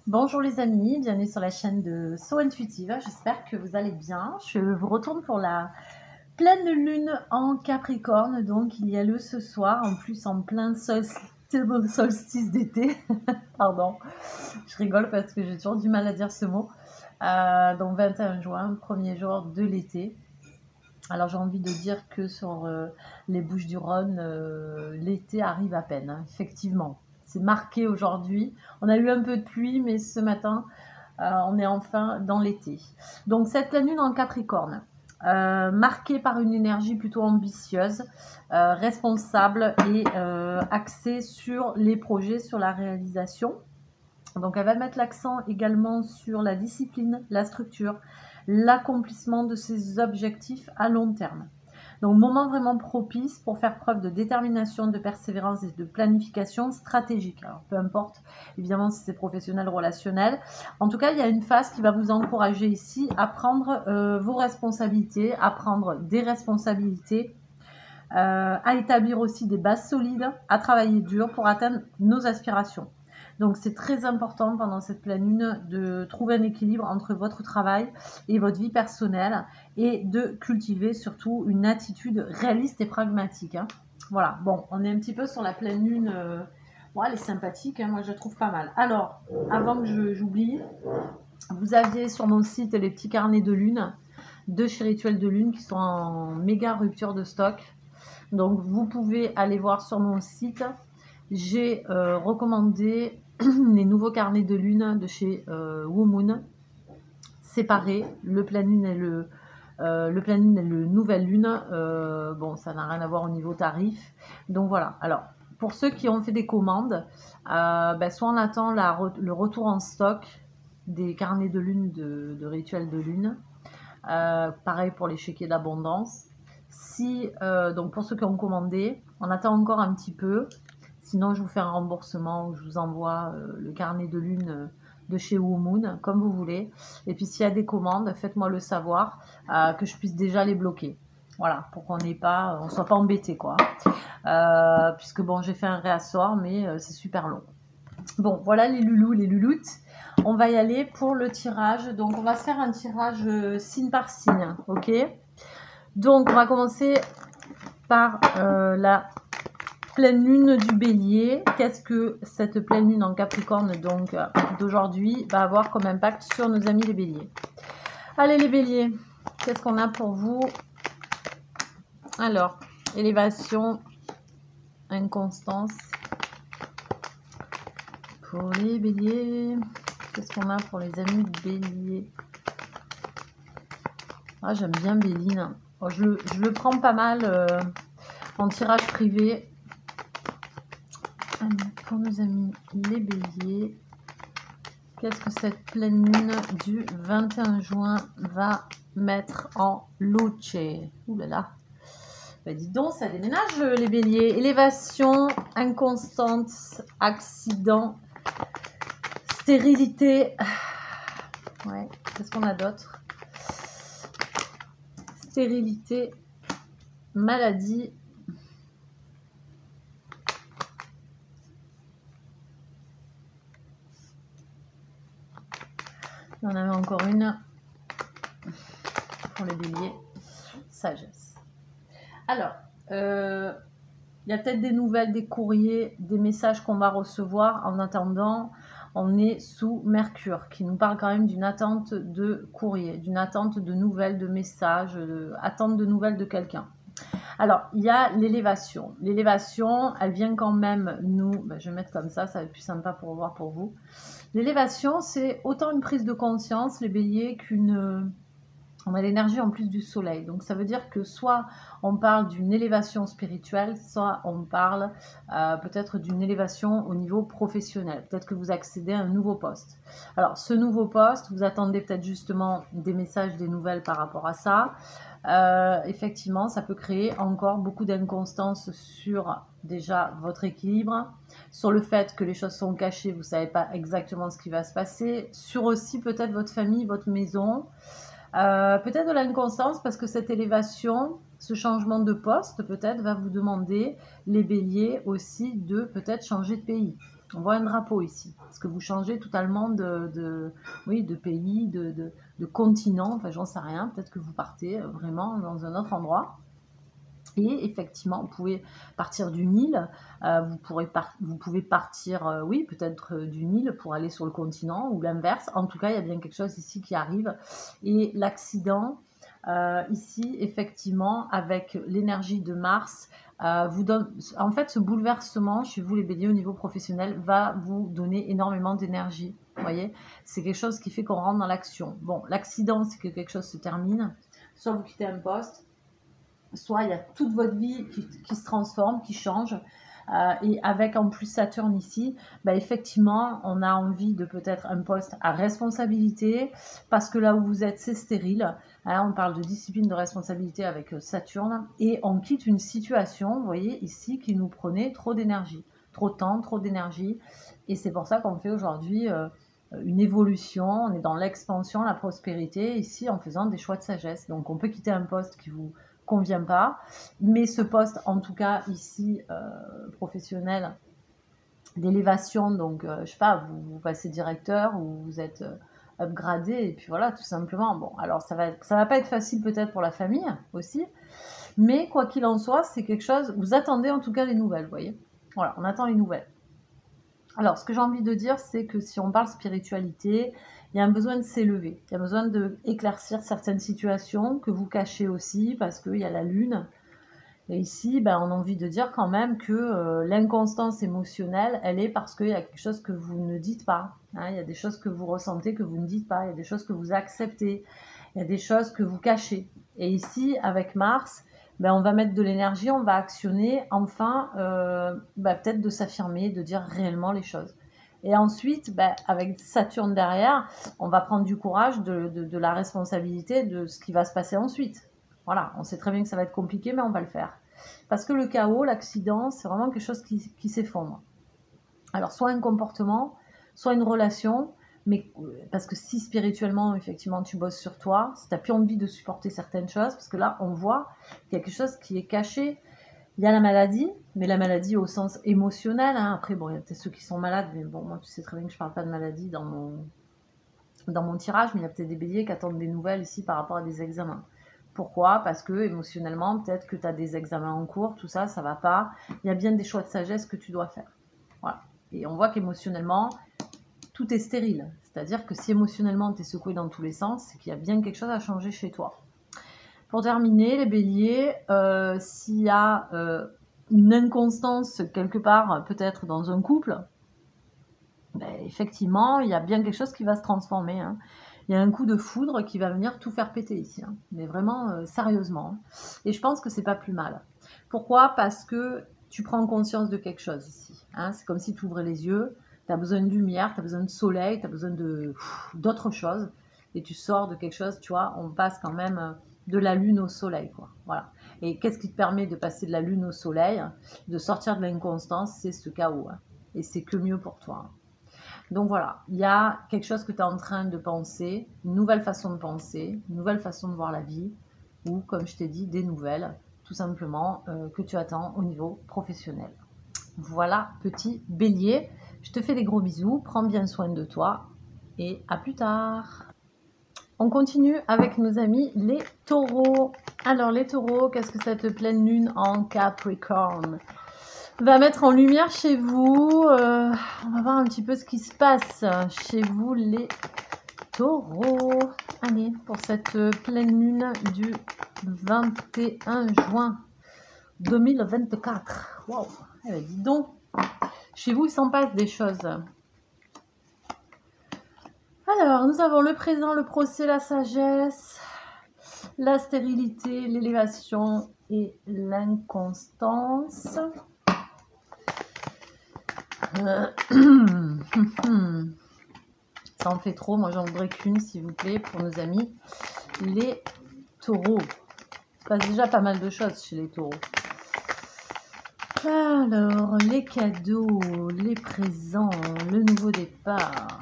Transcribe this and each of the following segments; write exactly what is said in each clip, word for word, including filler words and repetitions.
Bonjour les amis, bienvenue sur la chaîne de So Intuitive, j'espère que vous allez bien. Je vous retourne pour la pleine lune en Capricorne, donc il y a le ce soir, en plus en plein solstice, solstice d'été, pardon, je rigole parce que j'ai toujours du mal à dire ce mot, euh, donc vingt et un juin, premier jour de l'été. Alors j'ai envie de dire que sur euh, les Bouches-du-Rhône, euh, l'été arrive à peine, hein, effectivement. C'est marqué aujourd'hui. On a eu un peu de pluie, mais ce matin, euh, on est enfin dans l'été. Donc cette pleine lune en Capricorne, euh, marquée par une énergie plutôt ambitieuse, euh, responsable et euh, axée sur les projets, sur la réalisation. Donc elle va mettre l'accent également sur la discipline, la structure, l'accomplissement de ses objectifs à long terme. Donc moment vraiment propice pour faire preuve de détermination, de persévérance et de planification stratégique. Alors peu importe évidemment si c'est professionnel ou relationnel. En tout cas, il y a une phase qui va vous encourager ici à prendre euh, vos responsabilités, à prendre des responsabilités, euh, à établir aussi des bases solides, à travailler dur pour atteindre nos aspirations. Donc c'est très important pendant cette pleine lune de trouver un équilibre entre votre travail et votre vie personnelle et de cultiver surtout une attitude réaliste et pragmatique. Hein. Voilà, bon, on est un petit peu sur la pleine lune. Euh, bon, elle est sympathique, hein, moi je la trouve pas mal. Alors, avant que j'oublie, vous aviez sur mon site les petits carnets de lune, de chez Rituel de Lune qui sont en méga rupture de stock. Donc vous pouvez aller voir sur mon site. J'ai euh, recommandé les nouveaux carnets de lune de chez euh, Womoon, séparés, le plein lune et le, euh, le plein lune et le nouvelle lune. Euh, bon, ça n'a rien à voir au niveau tarif. Donc voilà. Alors, pour ceux qui ont fait des commandes, euh, ben, soit on attend la, le retour en stock des carnets de lune de, de Rituel de Lune. Euh, pareil pour les chéquiers d'abondance. Si, euh, donc pour ceux qui ont commandé, on attend encore un petit peu. Sinon, je vous fais un remboursement ou je vous envoie euh, le carnet de lune euh, de chez Womoon, comme vous voulez. Et puis, s'il y a des commandes, faites-moi le savoir, euh, que je puisse déjà les bloquer. Voilà, pour qu'on n'ait pas, on soit pas embêté, quoi. Euh, puisque bon, j'ai fait un réassort, mais euh, c'est super long. Bon, voilà les loulous, les louloutes. On va y aller pour le tirage. Donc, on va se faire un tirage euh, signe par signe, ok? Donc, on va commencer par euh, la pleine lune du bélier. Qu'est-ce que cette pleine lune en Capricorne donc d'aujourd'hui va avoir comme impact sur nos amis les béliers? Allez les béliers, qu'est-ce qu'on a pour vous? Alors, élévation, inconstance. Pour les béliers, qu'est-ce qu'on a pour les amis béliers? Ah, j'aime bien Béline. Oh, je, je le prends pas mal euh, en tirage privé. Allez, pour nos amis les béliers, qu'est-ce que cette pleine lune du vingt et un juin va mettre en luce? Ouh là là. Bah, dis donc, ça déménage les béliers. Élévation, inconstance, accident, stérilité. Ouais, qu'est-ce qu'on a d'autre? Stérilité, maladie. Il y en avait encore une pour les béliers. Sagesse. Alors, euh, il y a peut-être des nouvelles, des courriers, des messages qu'on va recevoir. En attendant, on est sous Mercure, qui nous parle quand même d'une attente de courrier, d'une attente de nouvelles, de messages, de, attente de nouvelles de quelqu'un. Alors, il y a l'élévation. L'élévation, elle vient quand même nous... Ben, je vais mettre comme ça, ça va être plus sympa pour voir pour vous. L'élévation, c'est autant une prise de conscience, les béliers, qu'une... On a l'énergie en plus du soleil. Donc, ça veut dire que soit on parle d'une élévation spirituelle, soit on parle euh, peut-être d'une élévation au niveau professionnel. Peut-être que vous accédez à un nouveau poste. Alors, ce nouveau poste, vous attendez peut-être justement des messages, des nouvelles par rapport à ça. Euh, effectivement, ça peut créer encore beaucoup d'inconstance sur déjà votre équilibre, sur le fait que les choses sont cachées, vous ne savez pas exactement ce qui va se passer, sur aussi peut-être votre famille, votre maison. Euh, peut-être de l'inconstance parce que cette élévation, ce changement de poste peut-être va vous demander, les béliers aussi, de peut-être changer de pays. On voit un drapeau ici, parce que vous changez totalement de, de, oui, de pays, de, de, de continent, enfin j'en sais rien, peut-être que vous partez vraiment dans un autre endroit. Et effectivement, vous pouvez partir du Nil, euh, vous, pourrez par vous pouvez partir, euh, oui, peut-être euh, du Nil pour aller sur le continent ou l'inverse. En tout cas, il y a bien quelque chose ici qui arrive. Et l'accident, euh, ici, effectivement, avec l'énergie de Mars, euh, vous donne, en fait, ce bouleversement chez vous, les béliers, au niveau professionnel, va vous donner énormément d'énergie. Vous voyez, c'est quelque chose qui fait qu'on rentre dans l'action. Bon, l'accident, c'est que quelque chose se termine, soit vous quittez un poste, soit il y a toute votre vie qui, qui se transforme, qui change. Euh, et avec en plus Saturne ici, bah effectivement, on a envie de peut-être un poste à responsabilité, parce que là où vous êtes, c'est stérile. Hein, on parle de discipline, de responsabilité avec Saturne, et on quitte une situation, vous voyez, ici, qui nous prenait trop d'énergie, trop de temps, trop d'énergie. Et c'est pour ça qu'on fait aujourd'hui euh, une évolution, on est dans l'expansion, la prospérité, ici, en faisant des choix de sagesse. Donc, on peut quitter un poste qui vous convient pas, mais ce poste, en tout cas ici, euh, professionnel, d'élévation, donc euh, je sais pas, vous, vous passez directeur ou vous êtes euh, upgradé, et puis voilà, tout simplement. Bon, alors ça va, ça va pas être facile peut-être pour la famille aussi, mais quoi qu'il en soit, c'est quelque chose, vous attendez en tout cas les nouvelles, vous voyez. Voilà, on attend les nouvelles. Alors, ce que j'ai envie de dire, c'est que si on parle spiritualité, il y a un besoin de s'élever. Il y a besoin d'éclaircir certaines situations que vous cachez aussi, parce qu'il y a la lune. Et ici, ben, on a envie de dire quand même que euh, l'inconstance émotionnelle, elle est parce qu'il y a quelque chose que vous ne dites pas. Hein, il y a des choses que vous ressentez que vous ne dites pas. Il y a des choses que vous acceptez. Il y a des choses que vous cachez. Et ici, avec Mars, ben, on va mettre de l'énergie, on va actionner, enfin, euh, ben, peut-être de s'affirmer, de dire réellement les choses. Et ensuite, ben, avec Saturne derrière, on va prendre du courage, de, de, de la responsabilité de ce qui va se passer ensuite. Voilà, on sait très bien que ça va être compliqué, mais on va le faire. Parce que le chaos, l'accident, c'est vraiment quelque chose qui, qui s'effondre. Alors, soit un comportement, soit une relation, mais parce que si spirituellement, effectivement, tu bosses sur toi, si tu n'as plus envie de supporter certaines choses, parce que là, on voit qu'il y a quelque chose qui est caché. Il y a la maladie, mais la maladie au sens émotionnel. Hein. Après, bon, il y a peut-être ceux qui sont malades, mais bon, moi, tu sais très bien que je ne parle pas de maladie dans mon, dans mon tirage, mais il y a peut-être des béliers qui attendent des nouvelles ici par rapport à des examens. Pourquoi? Parce que émotionnellement, peut-être que tu as des examens en cours, tout ça, ça va pas. Il y a bien des choix de sagesse que tu dois faire. Voilà. Et on voit qu'émotionnellement, tout est stérile. C'est-à-dire que si émotionnellement tu es secoué dans tous les sens, c'est qu'il y a bien quelque chose à changer chez toi. Pour terminer, les béliers, euh, s'il y a euh, une inconstance quelque part, peut-être dans un couple, ben, effectivement, il y a bien quelque chose qui va se transformer. Hein. Il y a un coup de foudre qui va venir tout faire péter ici, hein. Mais vraiment euh, sérieusement. Hein. Et je pense que c'est pas plus mal. Pourquoi? Parce que tu prends conscience de quelque chose ici. Hein. C'est comme si tu ouvrais les yeux, tu as besoin de lumière, tu as besoin de soleil, tu as besoin d'autre chose. Et tu sors de quelque chose, tu vois, on passe quand même de la lune au soleil, quoi. Voilà. Et qu'est-ce qui te permet de passer de la lune au soleil, de sortir de l'inconstance? C'est ce chaos. Hein. Et c'est que mieux pour toi. Hein. Donc voilà, il y a quelque chose que tu es en train de penser, une nouvelle façon de penser, une nouvelle façon de voir la vie, ou comme je t'ai dit, des nouvelles, tout simplement, euh, que tu attends au niveau professionnel. Voilà, petit bélier, je te fais des gros bisous, prends bien soin de toi, et à plus tard. On continue avec nos amis les taureaux. Alors les taureaux, qu'est-ce que cette pleine lune en Capricorne va mettre en lumière chez vous? euh, On va voir un petit peu ce qui se passe chez vous les taureaux. Allez, pour cette pleine lune du vingt et un juin deux mille vingt-quatre. Waouh, eh bien, dis donc, chez vous il s'en passe des choses. Alors, nous avons le présent, le procès, la sagesse, la stérilité, l'élévation et l'inconstance. Euh, ça en fait trop, moi j'en voudrais qu'une s'il vous plaît pour nos amis les taureaux. Il se passe déjà pas mal de choses chez les taureaux. Alors, les cadeaux, les présents, le nouveau départ.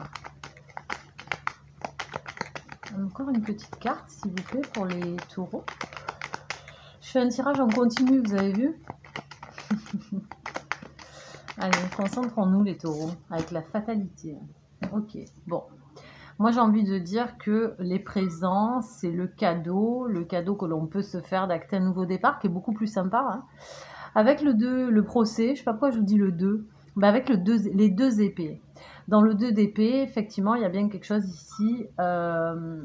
Encore une petite carte s'il vous plaît pour les taureaux. Je fais un tirage en continu, vous avez vu? Allez, concentrons-nous les taureaux, avec la fatalité. Ok, bon. Moi, j'ai envie de dire que les présents, c'est le cadeau, le cadeau que l'on peut se faire d'acter un nouveau départ, qui est beaucoup plus sympa. Hein. Avec le deux, le procès, je ne sais pas pourquoi je vous dis le deux, mais avec le deux, les deux épées. Dans le deux d'épée, effectivement, il y a bien quelque chose ici, euh,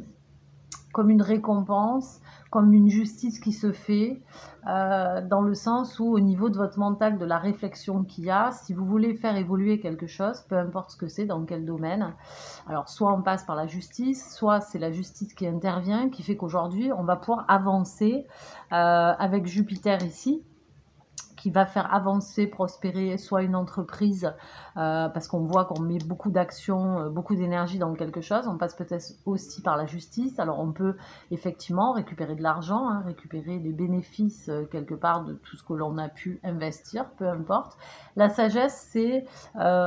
comme une récompense, comme une justice qui se fait, euh, dans le sens où au niveau de votre mental, de la réflexion qu'il y a, si vous voulez faire évoluer quelque chose, peu importe ce que c'est, dans quel domaine, alors soit on passe par la justice, soit c'est la justice qui intervient, qui fait qu'aujourd'hui on va pouvoir avancer euh, avec Jupiter ici, qui va faire avancer, prospérer soit une entreprise, euh, parce qu'on voit qu'on met beaucoup d'actions, euh, beaucoup d'énergie dans quelque chose. On passe peut-être aussi par la justice. Alors on peut effectivement récupérer de l'argent, hein, récupérer des bénéfices euh, quelque part de tout ce que l'on a pu investir, peu importe. La sagesse, c'est euh,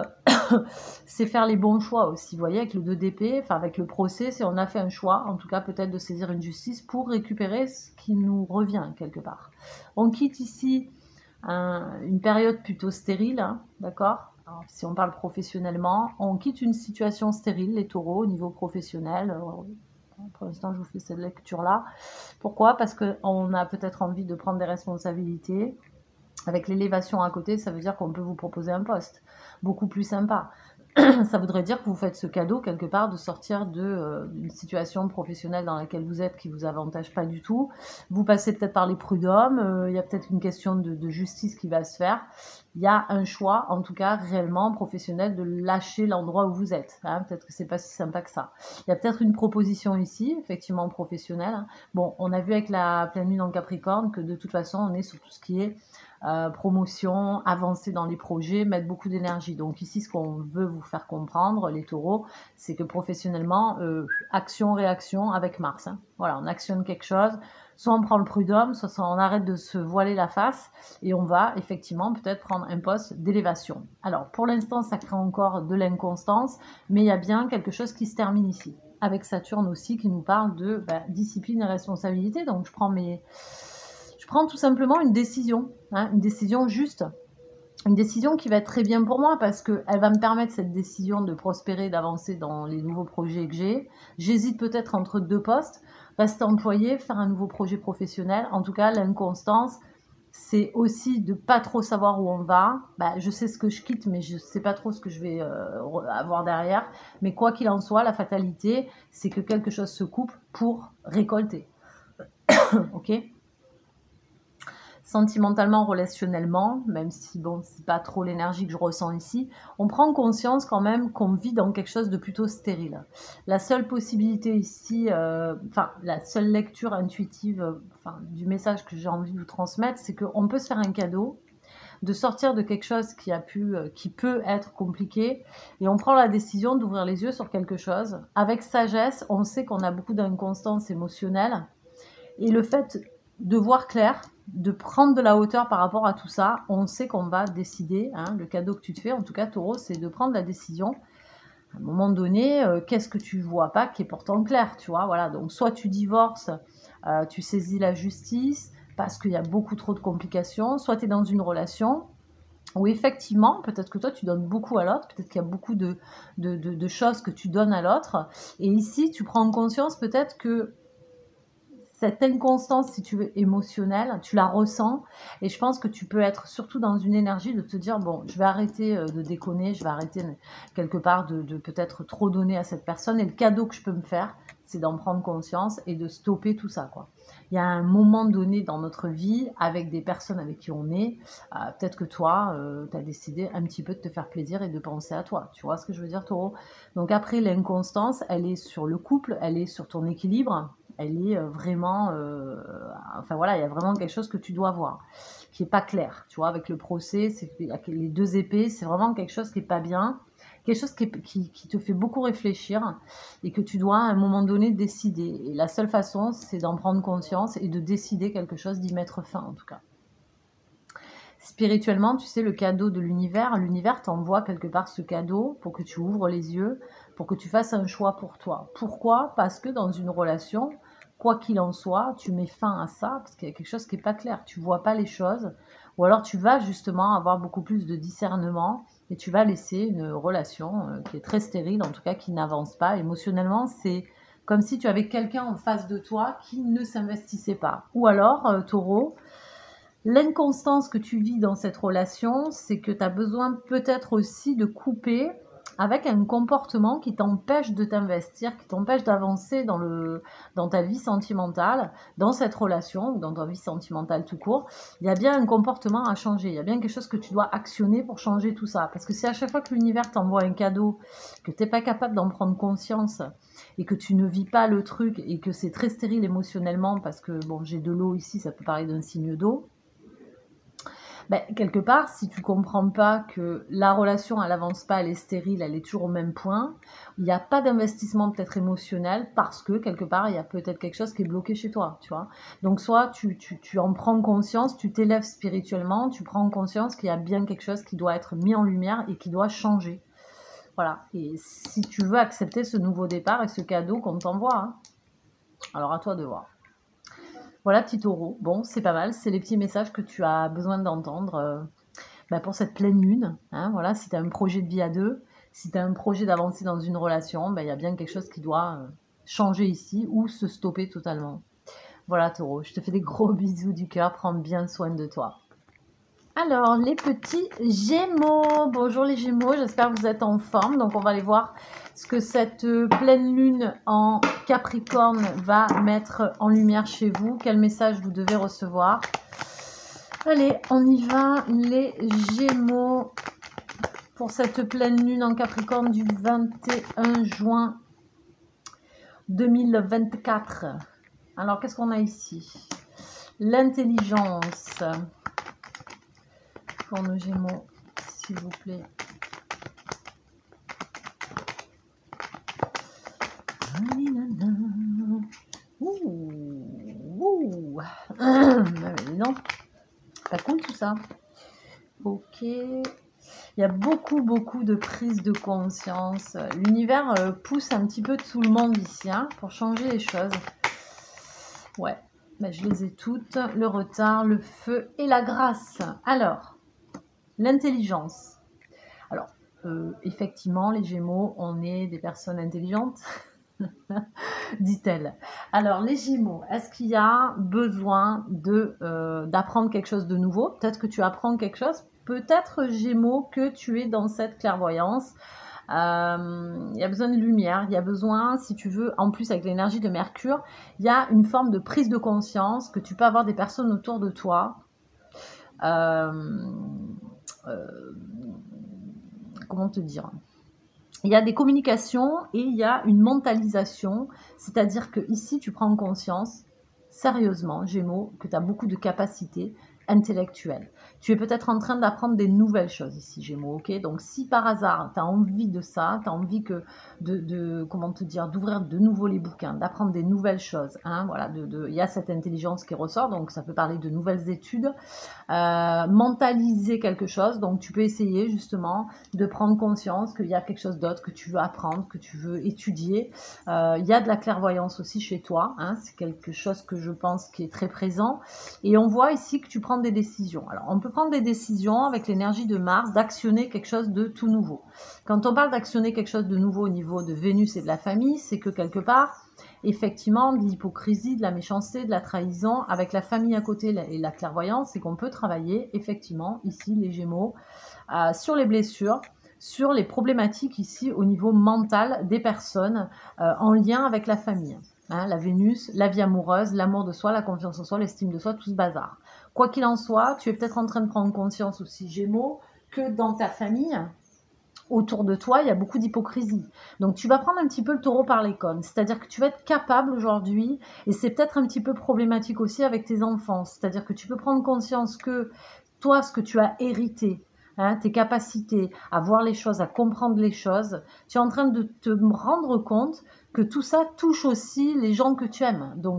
c'est faire les bons choix aussi. Vous voyez, avec le deux d'épée, enfin avec le procès, c'est on a fait un choix, en tout cas peut-être de saisir une justice pour récupérer ce qui nous revient quelque part. On quitte ici Un, une période plutôt stérile, hein, d'accord? Si on parle professionnellement, on quitte une situation stérile, les taureaux, au niveau professionnel. Pour l'instant, je vous fais cette lecture-là. Pourquoi? Parce qu'on a peut-être envie de prendre des responsabilités. Avec l'élévation à côté, ça veut dire qu'on peut vous proposer un poste beaucoup plus sympa. Ça voudrait dire que vous faites ce cadeau quelque part de sortir de, euh, d'une situation professionnelle dans laquelle vous êtes qui ne vous avantage pas du tout. Vous passez peut-être par les prud'hommes, euh, il y a peut-être une question de, de justice qui va se faire. Il y a un choix, en tout cas réellement professionnel, de lâcher l'endroit où vous êtes. Hein. Peut-être que c'est pas si sympa que ça. Il y a peut-être une proposition ici, effectivement professionnelle. Hein. Bon, on a vu avec la pleine lune en Capricorne que de toute façon, on est sur tout ce qui est Euh, promotion, avancer dans les projets, mettre beaucoup d'énergie. Donc ici, ce qu'on veut vous faire comprendre, les taureaux, c'est que professionnellement, euh, action-réaction avec Mars. Hein. Voilà, on actionne quelque chose, soit on prend le prud'homme, soit on arrête de se voiler la face et on va effectivement peut-être prendre un poste d'élévation. Alors pour l'instant, ça crée encore de l'inconstance, mais il y a bien quelque chose qui se termine ici. Avec Saturne aussi qui nous parle de bah, discipline et responsabilité. Donc je prends mes... Je prends tout simplement une décision, hein, une décision juste, une décision qui va être très bien pour moi parce qu'elle va me permettre, cette décision, de prospérer, d'avancer dans les nouveaux projets que j'ai. J'hésite peut-être entre deux postes, rester employé, faire un nouveau projet professionnel. En tout cas, l'inconstance, c'est aussi de pas trop savoir où on va. Bah, je sais ce que je quitte, mais je sais pas trop ce que je vais euh, avoir derrière. Mais quoi qu'il en soit, la fatalité, c'est que quelque chose se coupe pour récolter. Ok ? Sentimentalement, relationnellement, même si bon, c'est pas trop l'énergie que je ressens ici, on prend conscience quand même qu'on vit dans quelque chose de plutôt stérile. La seule possibilité ici, euh, enfin la seule lecture intuitive, euh, enfin, du message que j'ai envie de vous transmettre, c'est qu'on peut se faire un cadeau, de sortir de quelque chose qui a pu, euh, qui peut être compliqué, et on prend la décision d'ouvrir les yeux sur quelque chose. Avec sagesse, on sait qu'on a beaucoup d'inconstance émotionnelle, et le fait de voir clair, de prendre de la hauteur par rapport à tout ça, on sait qu'on va décider, hein, le cadeau que tu te fais, en tout cas Taureau, c'est de prendre la décision, à un moment donné, euh, qu'est-ce que tu vois pas qui est pourtant clair, tu vois, voilà, donc soit tu divorces, euh, tu saisis la justice, parce qu'il y a beaucoup trop de complications, soit tu es dans une relation où effectivement, peut-être que toi tu donnes beaucoup à l'autre, peut-être qu'il y a beaucoup de, de, de, de choses que tu donnes à l'autre, et ici tu prends conscience peut-être que cette inconstance, si tu veux, émotionnelle, tu la ressens, et je pense que tu peux être surtout dans une énergie de te dire, bon, je vais arrêter de déconner, je vais arrêter quelque part de, de peut-être trop donner à cette personne, et le cadeau que je peux me faire, c'est d'en prendre conscience et de stopper tout ça, quoi. Il y a un moment donné dans notre vie, avec des personnes avec qui on est, euh, peut-être que toi, euh, tu as décidé un petit peu de te faire plaisir et de penser à toi, tu vois ce que je veux dire, Taureau? Donc après, l'inconstance, elle est sur le couple, elle est sur ton équilibre, elle est vraiment, euh, enfin voilà, il y a vraiment quelque chose que tu dois voir, qui est pas clair, tu vois, avec le procès, c'est les deux épées, c'est vraiment quelque chose qui est pas bien, quelque chose qui, est, qui, qui te fait beaucoup réfléchir et que tu dois à un moment donné décider. Et la seule façon, c'est d'en prendre conscience et de décider quelque chose, d'y mettre fin en tout cas. Spirituellement, tu sais, le cadeau de l'univers, l'univers t'envoie quelque part ce cadeau pour que tu ouvres les yeux, pour que tu fasses un choix pour toi. Pourquoi? Parce que dans une relation, quoi qu'il en soit, tu mets fin à ça, parce qu'il y a quelque chose qui n'est pas clair. Tu ne vois pas les choses, ou alors tu vas justement avoir beaucoup plus de discernement et tu vas laisser une relation euh, qui est très stérile, en tout cas qui n'avance pas. Émotionnellement, c'est comme si tu avais quelqu'un en face de toi qui ne s'investissait pas. Ou alors, euh, taureau, l'inconstance que tu vis dans cette relation, c'est que tu as besoin peut-être aussi de couper avec un comportement qui t'empêche de t'investir, qui t'empêche d'avancer dans, le, dans ta vie sentimentale, dans cette relation, ou dans ta vie sentimentale tout court. Il y a bien un comportement à changer, il y a bien quelque chose que tu dois actionner pour changer tout ça. Parce que c'est à chaque fois que l'univers t'envoie un cadeau, que tu n'es pas capable d'en prendre conscience, et que tu ne vis pas le truc, et que c'est très stérile émotionnellement, parce que bon, j'ai de l'eau ici, ça peut parler d'un signe d'eau. Ben, quelque part, si tu comprends pas que la relation, elle avance pas, elle est stérile, elle est toujours au même point, il n'y a pas d'investissement peut-être émotionnel parce que quelque part, il y a peut-être quelque chose qui est bloqué chez toi, tu vois. Donc, soit tu, tu, tu en prends conscience, tu t'élèves spirituellement, tu prends conscience qu'il y a bien quelque chose qui doit être mis en lumière et qui doit changer. Voilà. Et si tu veux accepter ce nouveau départ et ce cadeau qu'on t'envoie, hein, alors à toi de voir. Voilà, petit taureau. Bon, c'est pas mal. C'est les petits messages que tu as besoin d'entendre euh, bah, pour cette pleine lune. Hein, voilà, si tu as un projet de vie à deux, si tu as un projet d'avancer dans une relation, bah, y a bien quelque chose qui doit euh, changer ici ou se stopper totalement. Voilà, taureau. Je te fais des gros bisous du cœur. Prends bien soin de toi. Alors, les petits Gémeaux. Bonjour les Gémeaux, j'espère que vous êtes en forme. Donc, on va aller voir ce que cette pleine lune en Capricorne va mettre en lumière chez vous. Quel message vous devez recevoir. Allez, on y va, les Gémeaux, pour cette pleine lune en Capricorne du vingt et un juin deux mille vingt-quatre. Alors, qu'est-ce qu'on a ici? L'intelligence. Pour nos Gémeaux, s'il vous plaît. Ouh, ouh. Non, pas cool tout ça. Ok. Il y a beaucoup, beaucoup de prise de conscience. L'univers euh, pousse un petit peu tout le monde ici hein, pour changer les choses. Ouais, ben, je les ai toutes. Le retard, le feu et la grâce. Alors. L'intelligence. Alors, euh, effectivement, les Gémeaux, on est des personnes intelligentes, dit-elle. Alors, les Gémeaux, est-ce qu'il y a besoin de, euh, d'apprendre quelque chose de nouveau? Peut-être que tu apprends quelque chose. Peut-être, Gémeaux, que tu es dans cette clairvoyance. Euh, il y a besoin de lumière, il y a besoin, si tu veux, en plus avec l'énergie de Mercure, il y a une forme de prise de conscience que tu peux avoir des personnes autour de toi. Euh, Euh, comment te dire, il y a des communications et il y a une mentalisation, c'est-à-dire que ici tu prends conscience sérieusement, Gémeaux, que tu as beaucoup de capacités intellectuelles. Tu es peut-être en train d'apprendre des nouvelles choses ici, Gémeaux, ok? Donc si par hasard tu as envie de ça, tu as envie que de, de comment te dire, d'ouvrir de nouveau les bouquins, d'apprendre des nouvelles choses, hein, voilà, de, de, il y a cette intelligence qui ressort, donc ça peut parler de nouvelles études, euh, mentaliser quelque chose, donc tu peux essayer justement de prendre conscience qu'il y a quelque chose d'autre que tu veux apprendre, que tu veux étudier. Euh, il y a de la clairvoyance aussi chez toi, hein, c'est quelque chose que je pense qui est très présent, et on voit ici que tu prends des décisions. Alors on peut prendre des décisions avec l'énergie de Mars, d'actionner quelque chose de tout nouveau. Quand on parle d'actionner quelque chose de nouveau au niveau de Vénus et de la famille, c'est que quelque part, effectivement, de l'hypocrisie, de la méchanceté, de la trahison, avec la famille à côté et la clairvoyance, c'est qu'on peut travailler, effectivement, ici, les Gémeaux, euh, sur les blessures, sur les problématiques ici au niveau mental des personnes euh, en lien avec la famille. Hein, la Vénus, la vie amoureuse, l'amour de soi, la confiance en soi, l'estime de soi, tout ce bazar. Quoi qu'il en soit, tu es peut-être en train de prendre conscience aussi, Gémeaux, que dans ta famille, autour de toi, il y a beaucoup d'hypocrisie. Donc, tu vas prendre un petit peu le taureau par les cornes. C'est-à-dire que tu vas être capable aujourd'hui, et c'est peut-être un petit peu problématique aussi avec tes enfants. C'est-à-dire que tu peux prendre conscience que toi, ce que tu as hérité, hein, tes capacités à voir les choses, à comprendre les choses, tu es en train de te rendre compte que tout ça touche aussi les gens que tu aimes. Donc,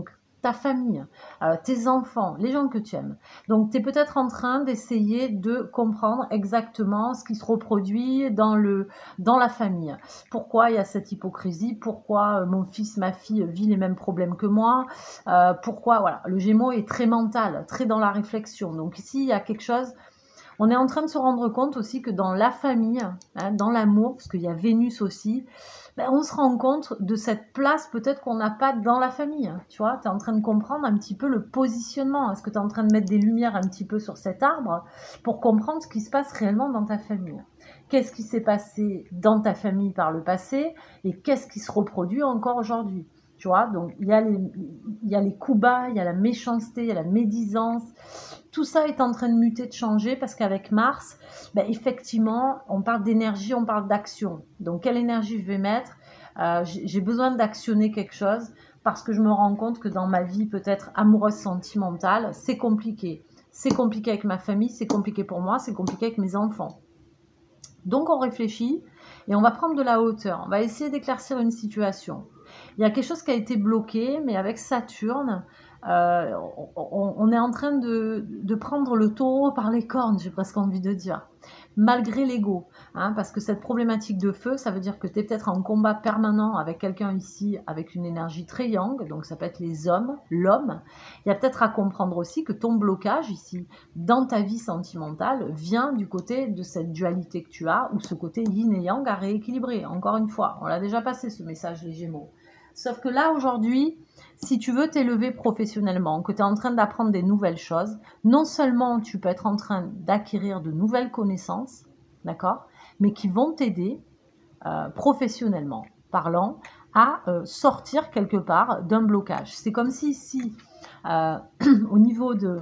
ta famille, euh, tes enfants, les gens que tu aimes. Donc, tu es peut-être en train d'essayer de comprendre exactement ce qui se reproduit dans, le, dans la famille. Pourquoi il y a cette hypocrisie? Pourquoi euh, mon fils, ma fille vit les mêmes problèmes que moi? euh, Pourquoi, voilà, le Gémeaux est très mental, très dans la réflexion. Donc, ici, il y a quelque chose... On est en train de se rendre compte aussi que dans la famille, hein, dans l'amour, parce qu'il y a Vénus aussi, ben on se rend compte de cette place peut-être qu'on n'a pas dans la famille. Tu vois, tu es en train de comprendre un petit peu le positionnement. Est-ce que tu es en train de mettre des lumières un petit peu sur cet arbre pour comprendre ce qui se passe réellement dans ta famille? Qu'est-ce qui s'est passé dans ta famille par le passé et qu'est-ce qui se reproduit encore aujourd'hui? Tu vois, donc il y a les, il y a les coups bas, il y a la méchanceté, il y a la médisance. Tout ça est en train de muter, de changer parce qu'avec Mars, ben effectivement, on parle d'énergie, on parle d'action. Donc, quelle énergie je vais mettre? euh, J'ai besoin d'actionner quelque chose parce que je me rends compte que dans ma vie peut-être amoureuse, sentimentale, c'est compliqué. C'est compliqué avec ma famille, c'est compliqué pour moi, c'est compliqué avec mes enfants. Donc, on réfléchit et on va prendre de la hauteur. On va essayer d'éclaircir une situation. Il y a quelque chose qui a été bloqué, mais avec Saturne, euh, on, on est en train de, de prendre le taureau par les cornes, j'ai presque envie de dire, malgré l'ego. Hein, parce que cette problématique de feu, ça veut dire que tu es peut-être en combat permanent avec quelqu'un ici, avec une énergie très yang, donc ça peut être les hommes, l'homme. Il y a peut-être à comprendre aussi que ton blocage ici, dans ta vie sentimentale, vient du côté de cette dualité que tu as, ou ce côté yin et yang à rééquilibrer. Encore une fois, on l'a déjà passé ce message, les Gémeaux. Sauf que là, aujourd'hui, si tu veux t'élever professionnellement, que tu es en train d'apprendre des nouvelles choses, non seulement tu peux être en train d'acquérir de nouvelles connaissances, d'accord, mais qui vont t'aider euh, professionnellement parlant à euh, sortir quelque part d'un blocage. C'est comme si ici, euh, au niveau de,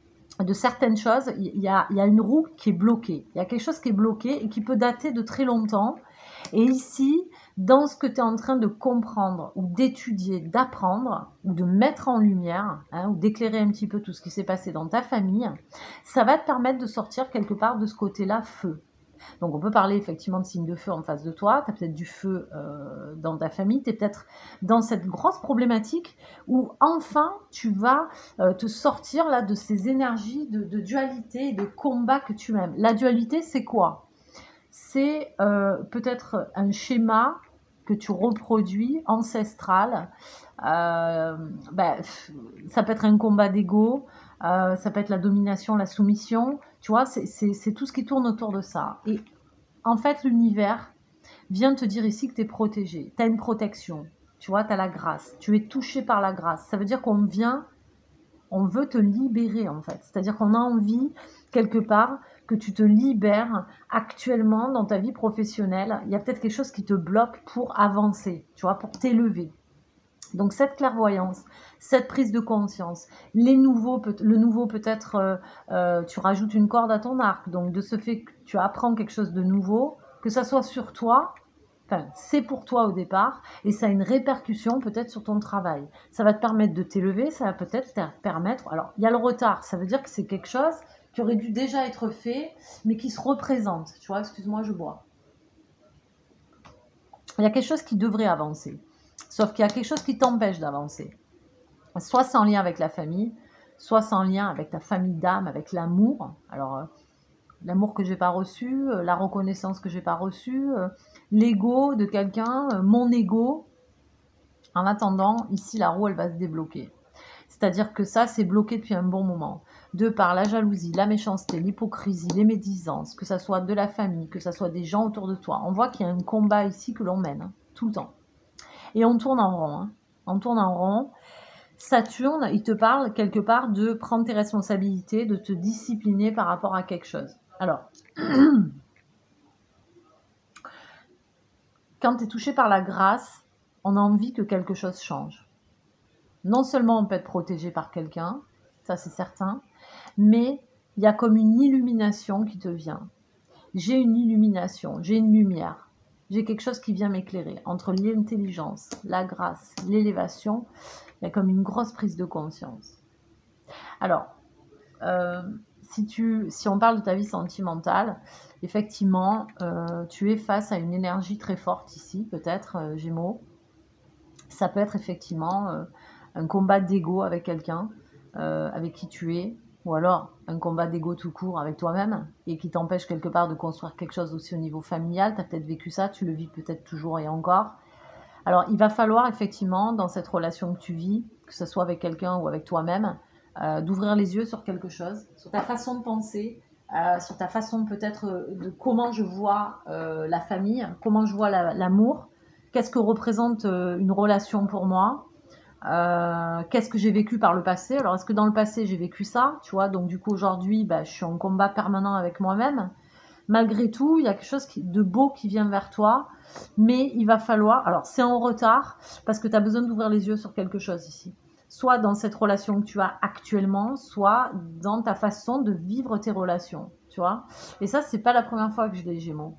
de certaines choses, il y, y, a, y a une roue qui est bloquée. Il y a quelque chose qui est bloqué et qui peut dater de très longtemps. Et ici, dans ce que tu es en train de comprendre ou d'étudier, d'apprendre ou de mettre en lumière, hein, ou d'éclairer un petit peu tout ce qui s'est passé dans ta famille, ça va te permettre de sortir quelque part de ce côté-là feu. Donc on peut parler effectivement de signes de feu en face de toi, tu as peut-être du feu euh, dans ta famille, tu es peut-être dans cette grosse problématique où enfin tu vas euh, te sortir là de ces énergies de, de dualité et de combat que tu aimes. La dualité, c'est quoi? C'est euh, peut-être un schéma que tu reproduis, ancestral. Euh, ben, ça peut être un combat d'ego, euh, ça peut être la domination, la soumission. Tu vois, c'est tout ce qui tourne autour de ça. Et en fait, l'univers vient te dire ici que tu es protégé. Tu as une protection. Tu vois, tu as la grâce. Tu es touché par la grâce. Ça veut dire qu'on vient, on veut te libérer en fait. C'est-à-dire qu'on a envie, quelque part, que tu te libères actuellement dans ta vie professionnelle. Il y a peut-être quelque chose qui te bloque pour avancer, tu vois, pour t'élever. Donc cette clairvoyance, cette prise de conscience, les nouveaux, le nouveau peut-être, euh, euh, tu rajoutes une corde à ton arc. Donc de ce fait que tu apprends quelque chose de nouveau, que ça soit sur toi, enfin c'est pour toi au départ, et ça a une répercussion peut-être sur ton travail. Ça va te permettre de t'élever, ça va peut-être te permettre... Alors il y a le retard, ça veut dire que c'est quelque chose qui aurait dû déjà être fait, mais qui se représente. Tu vois, excuse-moi, je bois. Il y a quelque chose qui devrait avancer. Sauf qu'il y a quelque chose qui t'empêche d'avancer. Soit c'est en lien avec la famille, soit c'est en lien avec ta famille d'âme, avec l'amour. Alors, euh, l'amour que je n'ai pas reçu, euh, la reconnaissance que je n'ai pas reçue, euh, l'ego de quelqu'un, euh, mon ego. En attendant, ici, la roue, elle va se débloquer. C'est-à-dire que ça, c'est bloqué depuis un bon moment. De par la jalousie, la méchanceté, l'hypocrisie, les médisances, que ça soit de la famille, que ça soit des gens autour de toi. On voit qu'il y a un combat ici que l'on mène, hein, tout le temps. Et on tourne en rond. Hein. On tourne en rond. Saturne, il te parle quelque part de prendre tes responsabilités, de te discipliner par rapport à quelque chose. Alors, quand tu es touché par la grâce, on a envie que quelque chose change. Non seulement on peut être protégé par quelqu'un, ça c'est certain, mais il y a comme une illumination qui te vient. J'ai une illumination, j'ai une lumière. J'ai quelque chose qui vient m'éclairer. Entre l'intelligence, la grâce, l'élévation, il y a comme une grosse prise de conscience. Alors, euh, si, tu, si on parle de ta vie sentimentale, effectivement, euh, tu es face à une énergie très forte ici, peut-être, euh, Gémeaux. Ça peut être effectivement euh, un combat d'ego avec quelqu'un, euh, avec qui tu es, ou alors un combat d'ego tout court avec toi-même, et qui t'empêche quelque part de construire quelque chose aussi au niveau familial. Tu as peut-être vécu ça, tu le vis peut-être toujours et encore. Alors, il va falloir effectivement, dans cette relation que tu vis, que ce soit avec quelqu'un ou avec toi-même, euh, d'ouvrir les yeux sur quelque chose, sur ta façon de penser, euh, sur ta façon peut-être euh, de comment je vois euh, la famille, comment je vois la, l'amour, qu'est-ce que représente euh, une relation pour moi, euh, qu'est-ce que j'ai vécu par le passé. Alors, est-ce que dans le passé, j'ai vécu ça, tu vois, donc du coup, aujourd'hui, bah, je suis en combat permanent avec moi-même. Malgré tout, il y a quelque chose qui, de beau qui vient vers toi, mais il va falloir, alors c'est en retard, parce que tu as besoin d'ouvrir les yeux sur quelque chose ici. Soit dans cette relation que tu as actuellement, soit dans ta façon de vivre tes relations, tu vois. Et ça, c'est pas la première fois que j'ai des Gémeaux.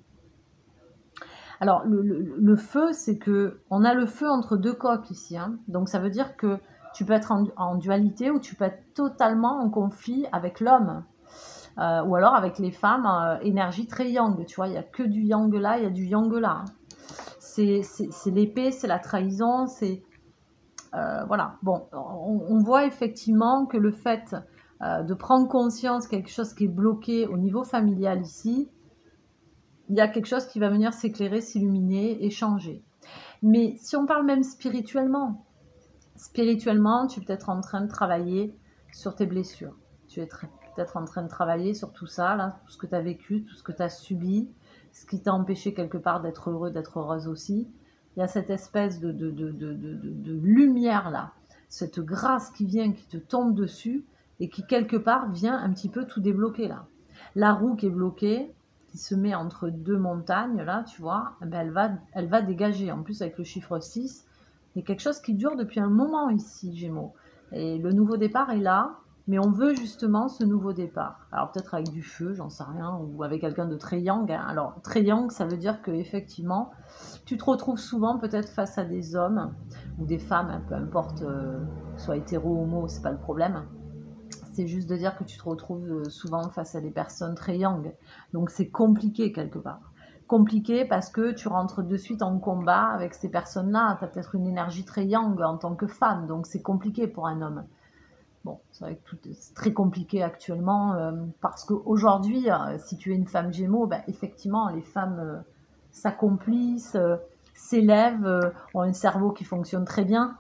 Alors, le, le, le feu, c'est que on a le feu entre deux coques ici, hein. Donc ça veut dire que tu peux être en, en dualité ou tu peux être totalement en conflit avec l'homme. Euh, ou alors avec les femmes, euh, énergie très yang, tu vois, il n'y a que du yang là, il y a du yang là. C'est l'épée, c'est la trahison, c'est... Euh, voilà, bon, on, on voit effectivement que le fait euh, de prendre conscience quelque chose qui est bloqué au niveau familial ici, il y a quelque chose qui va venir s'éclairer, s'illuminer et changer. Mais si on parle même spirituellement, spirituellement, tu es peut-être en train de travailler sur tes blessures. Tu es peut-être en train de travailler sur tout ça, là, tout ce que tu as vécu, tout ce que tu as subi, ce qui t'a empêché quelque part d'être heureux, d'être heureuse aussi. Il y a cette espèce de, de, de, de, de, de lumière là, cette grâce qui vient, qui te tombe dessus et qui quelque part vient un petit peu tout débloquer là. La roue qui est bloquée, qui se met entre deux montagnes là, tu vois, eh ben elle, va, elle va dégager. En plus avec le chiffre six, il y a quelque chose qui dure depuis un moment ici, Gémeaux. Et le nouveau départ est là, mais on veut justement ce nouveau départ. Alors peut-être avec du feu, j'en sais rien, ou avec quelqu'un de très yang. Hein. Alors très yang, ça veut dire que effectivement, tu te retrouves souvent peut-être face à des hommes ou des femmes, hein, peu importe, euh, soit hétéro ou homo, c'est pas le problème. C'est juste de dire que tu te retrouves souvent face à des personnes très yang. Donc c'est compliqué quelque part. Compliqué parce que tu rentres de suite en combat avec ces personnes-là. Tu as peut-être une énergie très yang en tant que femme, donc c'est compliqué pour un homme. Bon, c'est vrai que tout est très compliqué actuellement euh, parce qu'aujourd'hui, euh, si tu es une femme Gémeaux, ben, effectivement, les femmes euh, s'accomplissent, euh, s'élèvent, euh, ont un cerveau qui fonctionne très bien.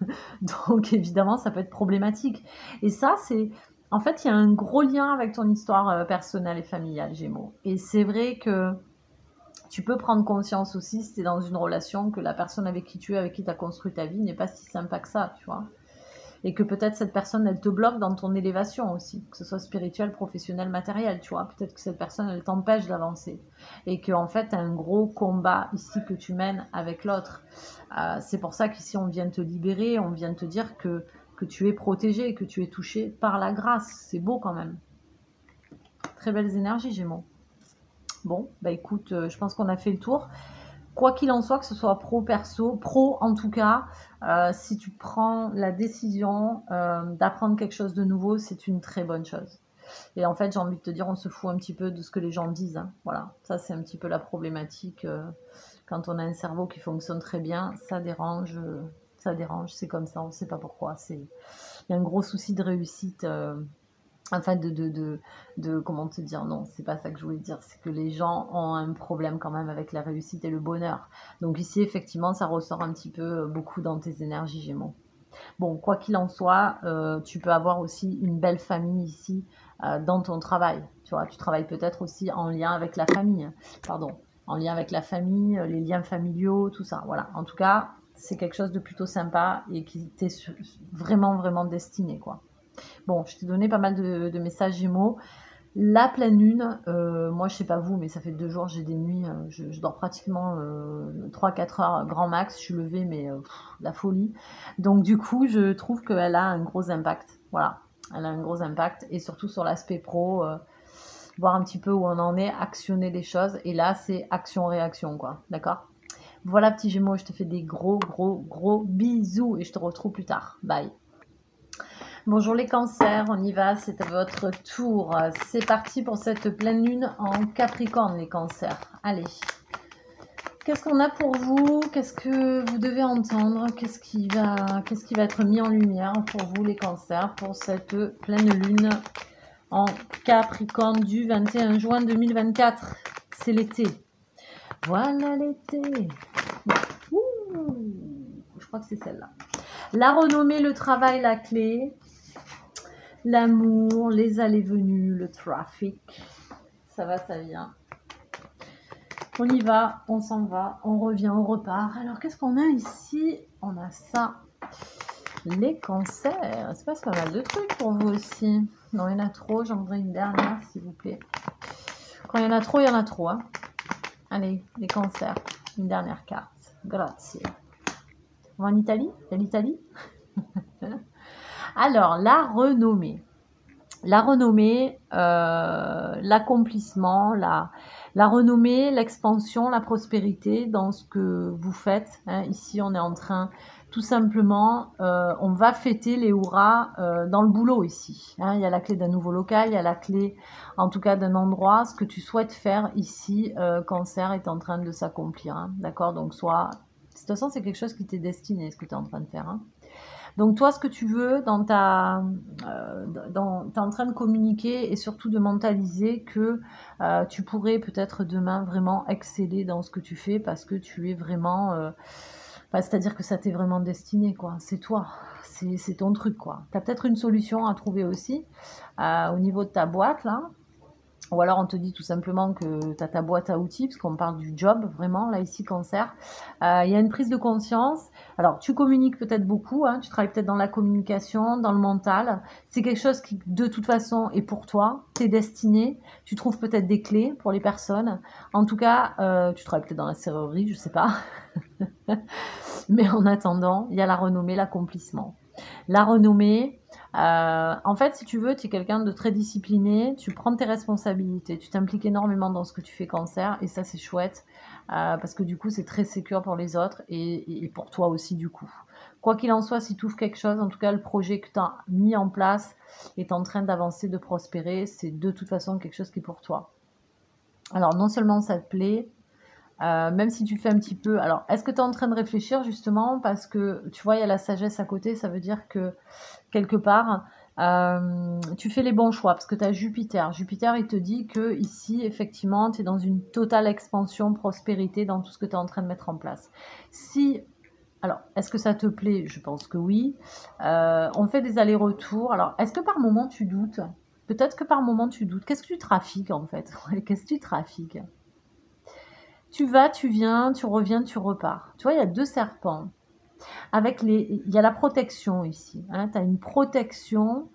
Donc évidemment, ça peut être problématique. Et ça, c'est... En fait, il y a un gros lien avec ton histoire euh, personnelle et familiale, Gémeaux. Et c'est vrai que tu peux prendre conscience aussi, si tu es dans une relation, que la personne avec qui tu es, avec qui tu as construit ta vie, n'est pas si sympa que ça, tu vois. Et que peut-être cette personne, elle te bloque dans ton élévation aussi, que ce soit spirituel, professionnel, matériel, tu vois. Peut-être que cette personne, elle t'empêche d'avancer. Et qu'en fait, tu as un gros combat ici que tu mènes avec l'autre. Euh, c'est pour ça qu'ici, on vient te libérer, on vient te dire que, que tu es protégé, que tu es touché par la grâce. C'est beau quand même. Très belles énergies, Gémeaux. Bon, bah écoute, euh, je pense qu'on a fait le tour. Quoi qu'il en soit, que ce soit pro, perso, pro en tout cas, euh, si tu prends la décision euh, d'apprendre quelque chose de nouveau, c'est une très bonne chose. Et en fait, j'ai envie de te dire, on se fout un petit peu de ce que les gens disent. Hein. Voilà, ça c'est un petit peu la problématique. Euh, quand on a un cerveau qui fonctionne très bien, ça dérange, euh, ça dérange, c'est comme ça, on ne sait pas pourquoi. Il y a un gros souci de réussite. Euh, Enfin, de, de, de, de, comment te dire, non, c'est pas ça que je voulais dire, c'est que les gens ont un problème quand même avec la réussite et le bonheur. Donc ici, effectivement, ça ressort un petit peu beaucoup dans tes énergies, Gémeaux. Bon, quoi qu'il en soit, euh, tu peux avoir aussi une belle famille ici euh, dans ton travail. Tu vois, tu travailles peut-être aussi en lien avec la famille, pardon, en lien avec la famille, les liens familiaux, tout ça. Voilà, en tout cas, c'est quelque chose de plutôt sympa et qui t'est vraiment, vraiment destiné, quoi. Bon, je t'ai donné pas mal de, de messages Gémeaux. La pleine lune, euh, moi je sais pas vous, mais ça fait deux jours, j'ai des nuits, euh, je, je dors pratiquement euh, trois à quatre heures grand max, je suis levée, mais euh, pff, la folie. Donc du coup, je trouve qu'elle a un gros impact. Voilà, elle a un gros impact, et surtout sur l'aspect pro, euh, voir un petit peu où on en est, actionner les choses, et là c'est action-réaction, quoi, d'accord? Voilà petit Gémeaux, je te fais des gros, gros, gros bisous, et je te retrouve plus tard. Bye. Bonjour les cancers, on y va, c'est à votre tour. C'est parti pour cette pleine lune en Capricorne les cancers. Allez, Qu'est-ce qu'on a pour vous? Qu'est-ce que vous devez entendre? Qu'est-ce qui va, qu'est-ce qui va être mis en lumière pour vous, les cancers, pour cette pleine lune en Capricorne du vingt et un juin deux mille vingt-quatre? C'est l'été. Voilà l'été. Je crois que c'est celle-là. La renommée, le travail, la clé, l'amour, les allées-venues, le trafic. Ça va, ça vient. On y va, on s'en va, on revient, on repart. Alors, qu'est-ce qu'on a ici? On a ça. Les cancers. C'est parce qu'on a deux trucs pour vous aussi. Non, il y en a trop. J'en voudrais une dernière, s'il vous plaît. Quand il y en a trop, il y en a trop. Hein. Allez, les cancers. Une dernière carte. Grazie. On va en Italie? Il y a l'Italie. Alors, la renommée. La renommée, euh, l'accomplissement, la, la renommée, l'expansion, la prospérité dans ce que vous faites. Hein. Ici, on est en train, tout simplement, euh, on va fêter les hurrahs euh, dans le boulot ici. Hein. Il y a la clé d'un nouveau local, il y a la clé, en tout cas, d'un endroit. Ce que tu souhaites faire ici, euh, Cancer, est en train de s'accomplir. Hein. D'accord? Donc, soit... De toute façon, c'est quelque chose qui t'est destiné, ce que tu es en train de faire. Hein. Donc, toi, ce que tu veux, dans ta, euh, dans, tu es en train de communiquer et surtout de mentaliser que euh, tu pourrais peut-être demain vraiment exceller dans ce que tu fais parce que tu es vraiment... Euh, bah, c'est-à-dire que ça t'est vraiment destiné, quoi. C'est toi, c'est ton truc, quoi. Tu as peut-être une solution à trouver aussi euh, au niveau de ta boîte, là. Ou alors on te dit tout simplement que tu as ta boîte à outils, parce qu'on parle du job, vraiment, là ici, Cancer. Euh, il y a une prise de conscience. Alors, tu communiques peut-être beaucoup, hein, tu travailles peut-être dans la communication, dans le mental. C'est quelque chose qui, de toute façon, est pour toi, t'es destiné. Tu trouves peut-être des clés pour les personnes. En tout cas, euh, tu travailles peut-être dans la serrurerie, je sais pas. Mais en attendant, il y a la renommée, l'accomplissement. La renommée, euh, en fait, si tu veux, tu es quelqu'un de très discipliné, tu prends tes responsabilités, tu t'impliques énormément dans ce que tu fais, Cancer, et ça, c'est chouette, euh, parce que du coup, c'est très sécure pour les autres et, et pour toi aussi, du coup. Quoi qu'il en soit, si tu ouvres quelque chose, en tout cas, le projet que tu as mis en place est en train d'avancer, de prospérer, c'est de toute façon quelque chose qui est pour toi. Alors, non seulement ça te plaît, Euh, même si tu fais un petit peu... Alors, est-ce que tu es en train de réfléchir justement? Parce que, tu vois, il y a la sagesse à côté. Ça veut dire que, quelque part, euh, tu fais les bons choix. Parce que tu as Jupiter. Jupiter, il te dit que ici, effectivement, tu es dans une totale expansion, prospérité dans tout ce que tu es en train de mettre en place. Si... Alors, est-ce que ça te plaît? Je pense que oui. Euh, on fait des allers-retours. Alors, est-ce que par moment, tu doutes? Peut-être que par moment, tu doutes. Qu'est-ce que tu trafiques, en fait? Qu'est-ce que tu trafiques? Tu vas, tu viens, tu reviens, tu repars. Tu vois, il y a deux serpents. Avec les, il y a la protection ici. Hein, tu as une protection.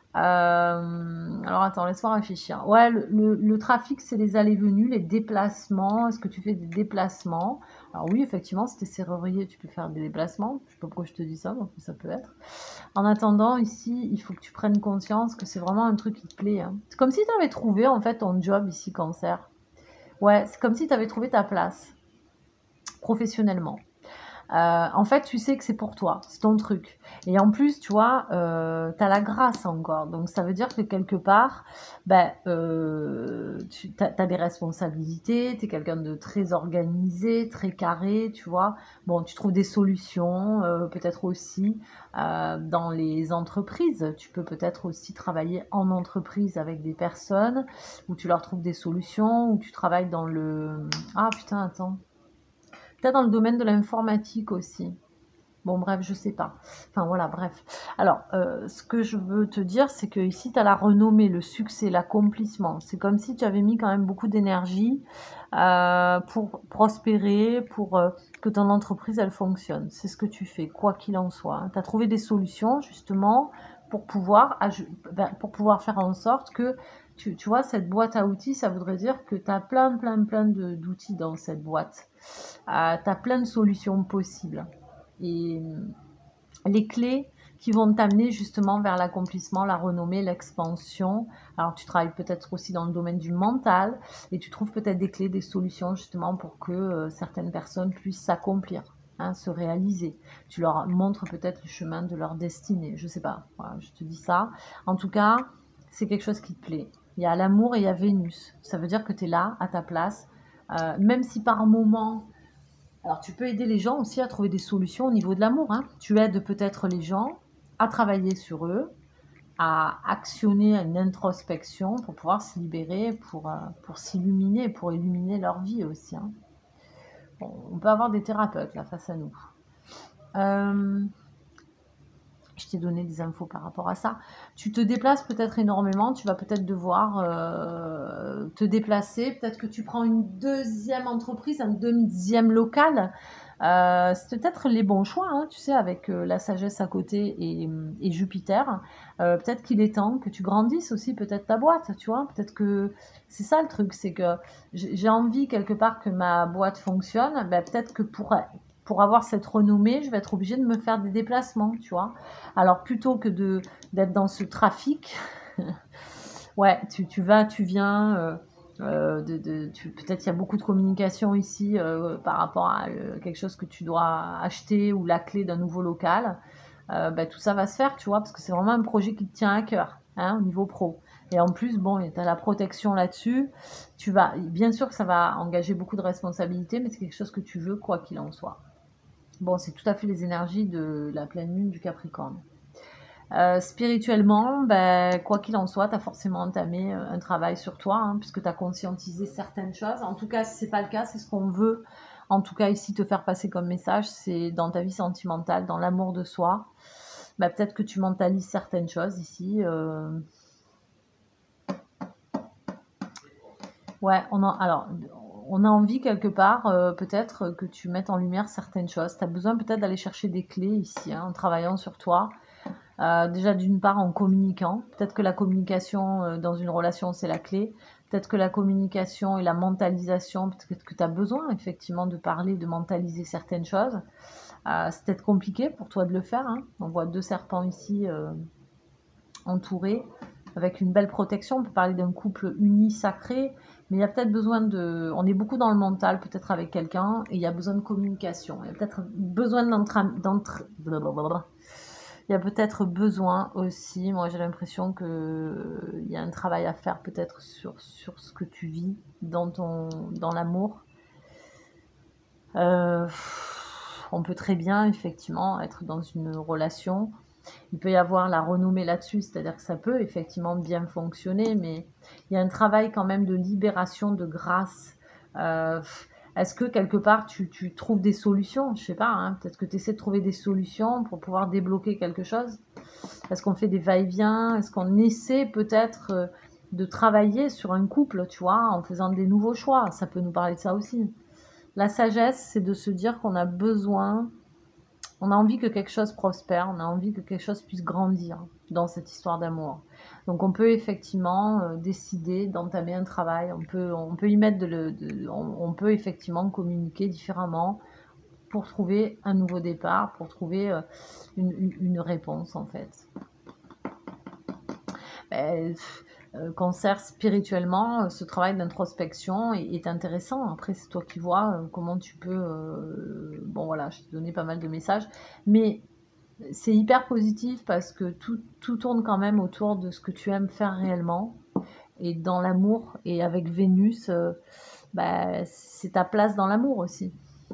Euh, alors, attends, laisse-moi réfléchir. Ouais, le, le, le trafic, c'est les allées-venues, les déplacements. Est-ce que tu fais des déplacements? Alors oui, effectivement, si tu es serrurier, tu peux faire des déplacements. Je ne sais pas pourquoi je te dis ça, mais ça peut être. En attendant, ici, il faut que tu prennes conscience que c'est vraiment un truc qui te plaît. Hein. C'est comme si tu avais trouvé, en fait, ton job ici, Cancer. Ouais, c'est comme si tu avais trouvé ta place professionnellement. Euh, en fait, tu sais que c'est pour toi, c'est ton truc. Et en plus, tu vois, euh, tu as la grâce encore. Donc, ça veut dire que quelque part, ben, euh, tu as des responsabilités, tu es quelqu'un de très organisé, très carré, tu vois. Bon, tu trouves des solutions, euh, peut-être aussi euh, dans les entreprises. Tu peux peut-être aussi travailler en entreprise avec des personnes où tu leur trouves des solutions, où tu travailles dans le... Ah, putain, attends. Peut-être dans le domaine de l'informatique aussi. Bon, bref, je sais pas. Enfin, voilà, bref. Alors, euh, ce que je veux te dire, c'est que ici, tu as la renommée, le succès, l'accomplissement. C'est comme si tu avais mis quand même beaucoup d'énergie euh, pour prospérer, pour euh, que ton entreprise, elle fonctionne. C'est ce que tu fais, quoi qu'il en soit. Hein. Tu as trouvé des solutions, justement, pour pouvoir, ben, pour pouvoir faire en sorte que, tu, tu vois, cette boîte à outils, ça voudrait dire que tu as plein, plein, plein d'outils dans cette boîte. Euh, tu as plein de solutions possibles. Et les clés qui vont t'amener justement vers l'accomplissement, la renommée, l'expansion. Alors, tu travailles peut-être aussi dans le domaine du mental et tu trouves peut-être des clés, des solutions justement pour que euh, certaines personnes puissent s'accomplir, hein, se réaliser. Tu leur montres peut-être le chemin de leur destinée. Je ne sais pas, voilà, je te dis ça. En tout cas, c'est quelque chose qui te plaît. Il y a l'amour et il y a Vénus. Ça veut dire que tu es là, à ta place. Euh, même si par moment... Alors, tu peux aider les gens aussi à trouver des solutions au niveau de l'amour, hein. Tu aides peut-être les gens à travailler sur eux, à actionner une introspection pour pouvoir se libérer, pour, euh, pour s'illuminer, pour illuminer leur vie aussi, hein. Bon, on peut avoir des thérapeutes là face à nous. Euh, je t'ai donné des infos par rapport à ça. Tu te déplaces peut-être énormément, tu vas peut-être devoir euh, te déplacer, peut-être que tu prends une deuxième entreprise, un deuxième local. Euh, c'est peut-être les bons choix, hein, tu sais, avec euh, la sagesse à côté et, et Jupiter. Euh, peut-être qu'il est temps que tu grandisses aussi peut-être ta boîte, tu vois. Peut-être que c'est ça le truc, c'est que j'ai envie quelque part que ma boîte fonctionne. Ben, peut-être que pour, pour avoir cette renommée, je vais être obligée de me faire des déplacements, tu vois. Alors plutôt que de d'être dans ce trafic, ouais, tu, tu vas, tu viens... Euh, Euh, de, de, peut-être il y a beaucoup de communication ici euh, par rapport à euh, quelque chose que tu dois acheter ou la clé d'un nouveau local. Euh, bah, tout ça va se faire, tu vois, parce que c'est vraiment un projet qui te tient à cœur, hein, au niveau pro. Et en plus, bon, tu as la protection là-dessus. Tu vas, bien sûr que ça va engager beaucoup de responsabilités, mais c'est quelque chose que tu veux, quoi qu'il en soit. Bon, c'est tout à fait les énergies de la pleine lune du Capricorne. Euh, spirituellement, ben, quoi qu'il en soit, tu as forcément entamé un travail sur toi, hein, puisque tu as conscientisé certaines choses. En tout cas, si ce n'est pas le cas, c'est ce qu'on veut, en tout cas ici, te faire passer comme message, c'est dans ta vie sentimentale, dans l'amour de soi. Ben, peut-être que tu mentalises certaines choses ici. Euh... Ouais, on a, alors, on a envie quelque part, euh, peut-être, que tu mettes en lumière certaines choses. Tu as besoin peut-être d'aller chercher des clés ici, hein, en travaillant sur toi. Euh, déjà d'une part en communiquant, peut-être que la communication euh, dans une relation c'est la clé, peut-être que la communication et la mentalisation, peut-être que tu as besoin effectivement de parler, de mentaliser certaines choses. Euh, c'est peut-être compliqué pour toi de le faire, hein. On voit deux serpents ici euh, entourés avec une belle protection, on peut parler d'un couple uni, sacré, mais il y a peut-être besoin de... On est beaucoup dans le mental peut-être avec quelqu'un et il y a besoin de communication, il y a peut-être besoin d'entre... d'entre... Il y a peut-être besoin aussi, moi j'ai l'impression qu'il y a un travail à faire peut-être sur, sur ce que tu vis dans, ton, dans l'amour. Euh, on peut très bien effectivement être dans une relation. Il peut y avoir la renommée là-dessus, c'est-à-dire que ça peut effectivement bien fonctionner, mais il y a un travail quand même de libération, de grâce. Euh, Est-ce que quelque part tu, tu trouves des solutions? Je sais pas, hein, peut-être que tu essaies de trouver des solutions pour pouvoir débloquer quelque chose. Est-ce qu'on fait des va-et-vient? Est-ce qu'on essaie peut-être euh, de travailler sur un couple, tu vois, en faisant des nouveaux choix? Ça peut nous parler de ça aussi. La sagesse, c'est de se dire qu'on a besoin, on a envie que quelque chose prospère, on a envie que quelque chose puisse grandir dans cette histoire d'amour. Donc on peut effectivement euh, décider d'entamer un travail, on peut, on peut y mettre de, le, de on, on peut effectivement communiquer différemment pour trouver un nouveau départ, pour trouver euh, une, une, une réponse en fait. Ben, euh, cancer spirituellement, ce travail d'introspection est, est intéressant. Après, c'est toi qui vois euh, comment tu peux... Euh, bon voilà, je t'ai donné pas mal de messages, mais c'est hyper positif parce que tout, tout tourne quand même autour de ce que tu aimes faire réellement. Et dans l'amour, et avec Vénus, euh, bah, c'est ta place dans l'amour aussi.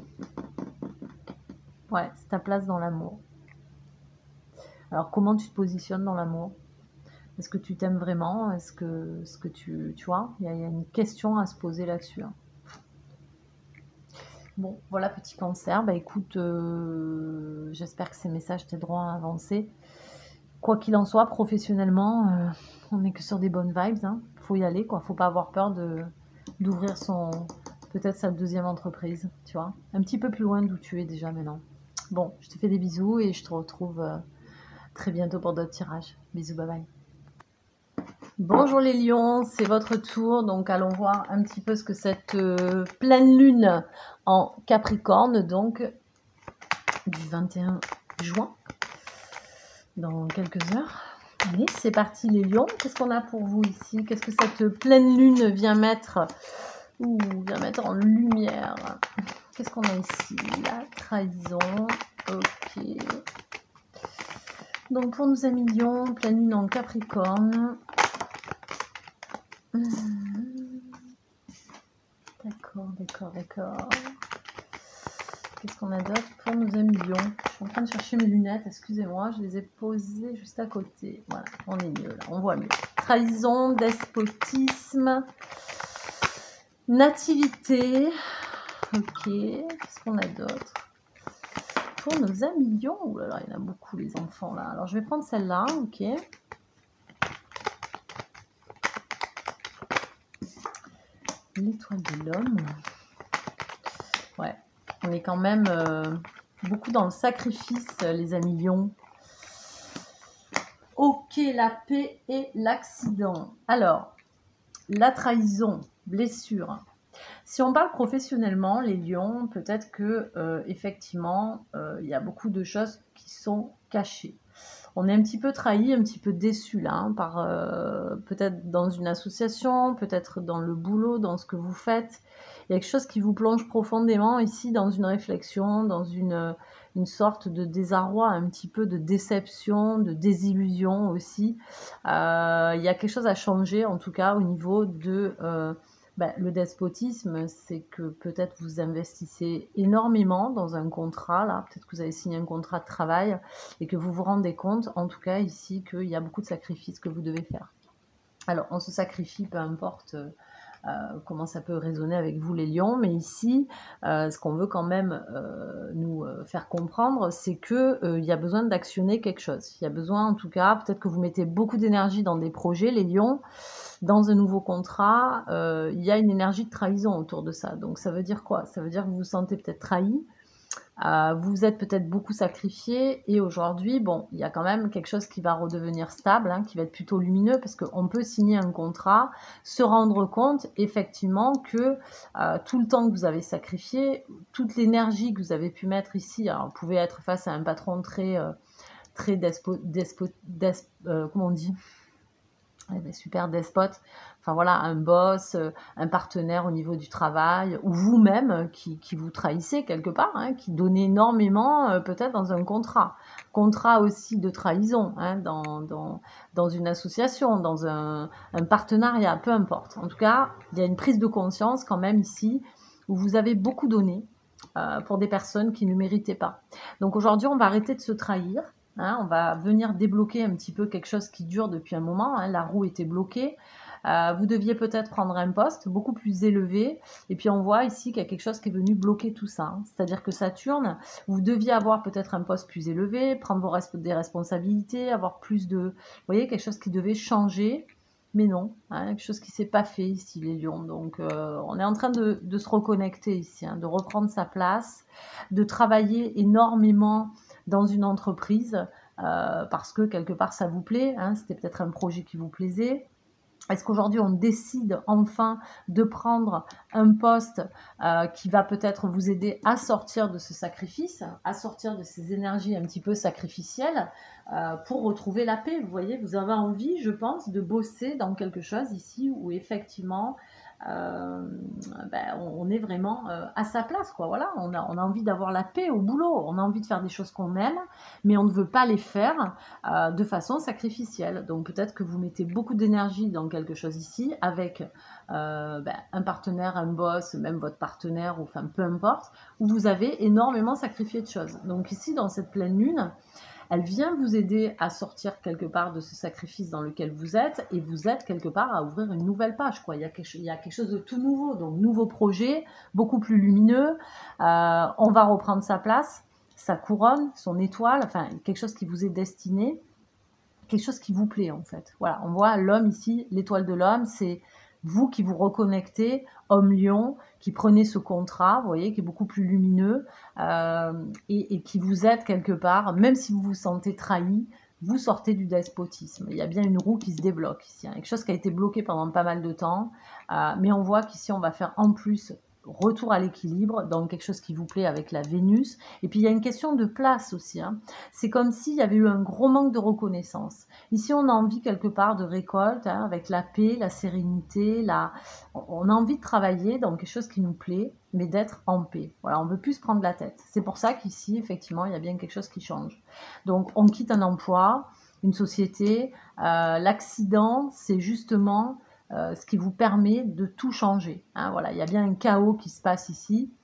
Ouais, c'est ta place dans l'amour. Alors comment tu te positionnes dans l'amour? Est-ce que tu t'aimes vraiment? Est-ce que, est-ce que tu, tu vois, il y, y a une question à se poser là-dessus, hein. Bon, voilà, petit cancer. Bah écoute, euh, j'espère que ces messages t'aideront à avancer. Quoi qu'il en soit, professionnellement, euh, on n'est que sur des bonnes vibes, hein. Faut y aller, quoi. Faut pas avoir peur de d'ouvrir son, peut-être sa deuxième entreprise, tu vois. Un petit peu plus loin d'où tu es déjà maintenant. Bon, je te fais des bisous et je te retrouve euh, très bientôt pour d'autres tirages. Bisous, bye bye. Bonjour les lions, c'est votre tour, donc allons voir un petit peu ce que cette euh, pleine lune en Capricorne, donc du vingt et un juin, dans quelques heures. Allez, c'est parti les lions, qu'est-ce qu'on a pour vous ici? Qu'est-ce que cette pleine lune vient mettre, ouh, vient mettre en lumière? Qu'est-ce qu'on a ici? La trahison, ok. Donc pour nos amis lions, pleine lune en Capricorne. D'accord, d'accord, d'accord. Qu'est-ce qu'on a d'autre pour nos amis lions? Je suis en train de chercher mes lunettes, excusez-moi, je les ai posées juste à côté. Voilà, on est mieux là, on voit mieux. Trahison, despotisme, nativité. Ok, qu'est-ce qu'on a d'autre pour nos amis lions? Ouh là là, il y en a beaucoup les enfants là. Alors je vais prendre celle-là, ok. L'étoile de l'homme. Ouais, on est quand même euh, beaucoup dans le sacrifice, les amis lions. Ok, la paix et l'accident. Alors, la trahison, blessure. Si on parle professionnellement, les lions, peut-être que euh, effectivement, euh, il y a beaucoup de choses qui sont cachées. On est un petit peu trahi, un petit peu déçu là, hein, par euh, peut-être dans une association, peut-être dans le boulot, dans ce que vous faites. Il y a quelque chose qui vous plonge profondément ici dans une réflexion, dans une, une sorte de désarroi, un petit peu de déception, de désillusion aussi. Euh, il y a quelque chose à changer, en tout cas, au niveau de... Euh, ben, le despotisme, c'est que peut-être vous investissez énormément dans un contrat, là, peut-être que vous avez signé un contrat de travail et que vous vous rendez compte, en tout cas ici, qu'il y a beaucoup de sacrifices que vous devez faire. Alors, on se sacrifie, peu importe euh, comment ça peut résonner avec vous les lions, mais ici, euh, ce qu'on veut quand même euh, nous faire comprendre, c'est qu'il euh, y a besoin d'actionner quelque chose. Il y a besoin, en tout cas, peut-être que vous mettez beaucoup d'énergie dans des projets, les lions. Dans un nouveau contrat, euh, il y a une énergie de trahison autour de ça. Donc ça veut dire quoi? Ça veut dire que vous vous sentez peut-être trahi, euh, vous vous êtes peut-être beaucoup sacrifié, et aujourd'hui, bon, il y a quand même quelque chose qui va redevenir stable, hein, qui va être plutôt lumineux, parce qu'on peut signer un contrat, se rendre compte effectivement que euh, tout le temps que vous avez sacrifié, toute l'énergie que vous avez pu mettre ici, alors vous pouvez être face à un patron très, euh, très despo, despo, des, euh, comment on dit? Eh bien, super despote, enfin voilà, un boss, euh, un partenaire au niveau du travail, ou vous-même euh, qui, qui vous trahissez quelque part, hein, qui donnez énormément euh, peut-être dans un contrat. Contrat aussi de trahison, hein, dans, dans, dans une association, dans un, un partenariat, peu importe. En tout cas, il y a une prise de conscience quand même ici, où vous avez beaucoup donné euh, pour des personnes qui ne méritaient pas. Donc aujourd'hui, on va arrêter de se trahir. Hein, on va venir débloquer un petit peu quelque chose qui dure depuis un moment. Hein, la roue était bloquée. Euh, vous deviez peut-être prendre un poste beaucoup plus élevé. Et puis on voit ici qu'il y a quelque chose qui est venu bloquer tout ça. Hein. C'est-à-dire que Saturne, vous deviez avoir peut-être un poste plus élevé, prendre vos res- des responsabilités, avoir plus de... Vous voyez, quelque chose qui devait changer. Mais non, hein, quelque chose qui ne s'est pas fait ici, les lions. Donc euh, on est en train de, de se reconnecter ici, hein, de reprendre sa place, de travailler énormément dans une entreprise euh, parce que quelque part ça vous plaît, hein, c'était peut-être un projet qui vous plaisait. Est-ce qu'aujourd'hui on décide enfin de prendre un poste euh, qui va peut-être vous aider à sortir de ce sacrifice, à sortir de ces énergies un petit peu sacrificielles euh, pour retrouver la paix? Vous voyez, vous avez envie, je pense, de bosser dans quelque chose ici où effectivement euh, ben, on, on est vraiment euh, à sa place, quoi. Voilà, on a, on a envie d'avoir la paix au boulot, on a envie de faire des choses qu'on aime, mais on ne veut pas les faire euh, de façon sacrificielle. Donc peut-être que vous mettez beaucoup d'énergie dans quelque chose ici, avec euh, ben, un partenaire, un boss, même votre partenaire, ou enfin peu importe, où vous avez énormément sacrifié de choses. Donc ici, dans cette pleine lune, elle vient vous aider à sortir quelque part de ce sacrifice dans lequel vous êtes, et vous êtes quelque part à ouvrir une nouvelle page, quoi. Il y a quelque, il y a quelque chose de tout nouveau, donc nouveau projet, beaucoup plus lumineux, euh, on va reprendre sa place, sa couronne, son étoile, enfin quelque chose qui vous est destiné, quelque chose qui vous plaît en fait. Voilà, on voit l'homme ici, l'étoile de l'homme, c'est vous qui vous reconnectez, homme lion, qui prenez ce contrat, vous voyez, qui est beaucoup plus lumineux euh, et, et qui vous aide quelque part, même si vous vous sentez trahi, vous sortez du despotisme. Il y a bien une roue qui se débloque ici, hein, quelque chose qui a été bloqué pendant pas mal de temps, euh, mais on voit qu'ici on va faire en plus retour à l'équilibre, dans quelque chose qui vous plaît avec la Vénus. Et puis il y a une question de place aussi, hein. C'est comme s'il y avait eu un gros manque de reconnaissance. Ici on a envie quelque part de récolte, hein, avec la paix, la sérénité, la... on a envie de travailler dans quelque chose qui nous plaît, mais d'être en paix. Voilà, on ne veut plus se prendre la tête. C'est pour ça qu'ici effectivement il y a bien quelque chose qui change. Donc on quitte un emploi, une société, euh, l'accident c'est justement Euh, ce qui vous permet de tout changer. Hein, voilà, il y a bien un chaos qui se passe ici.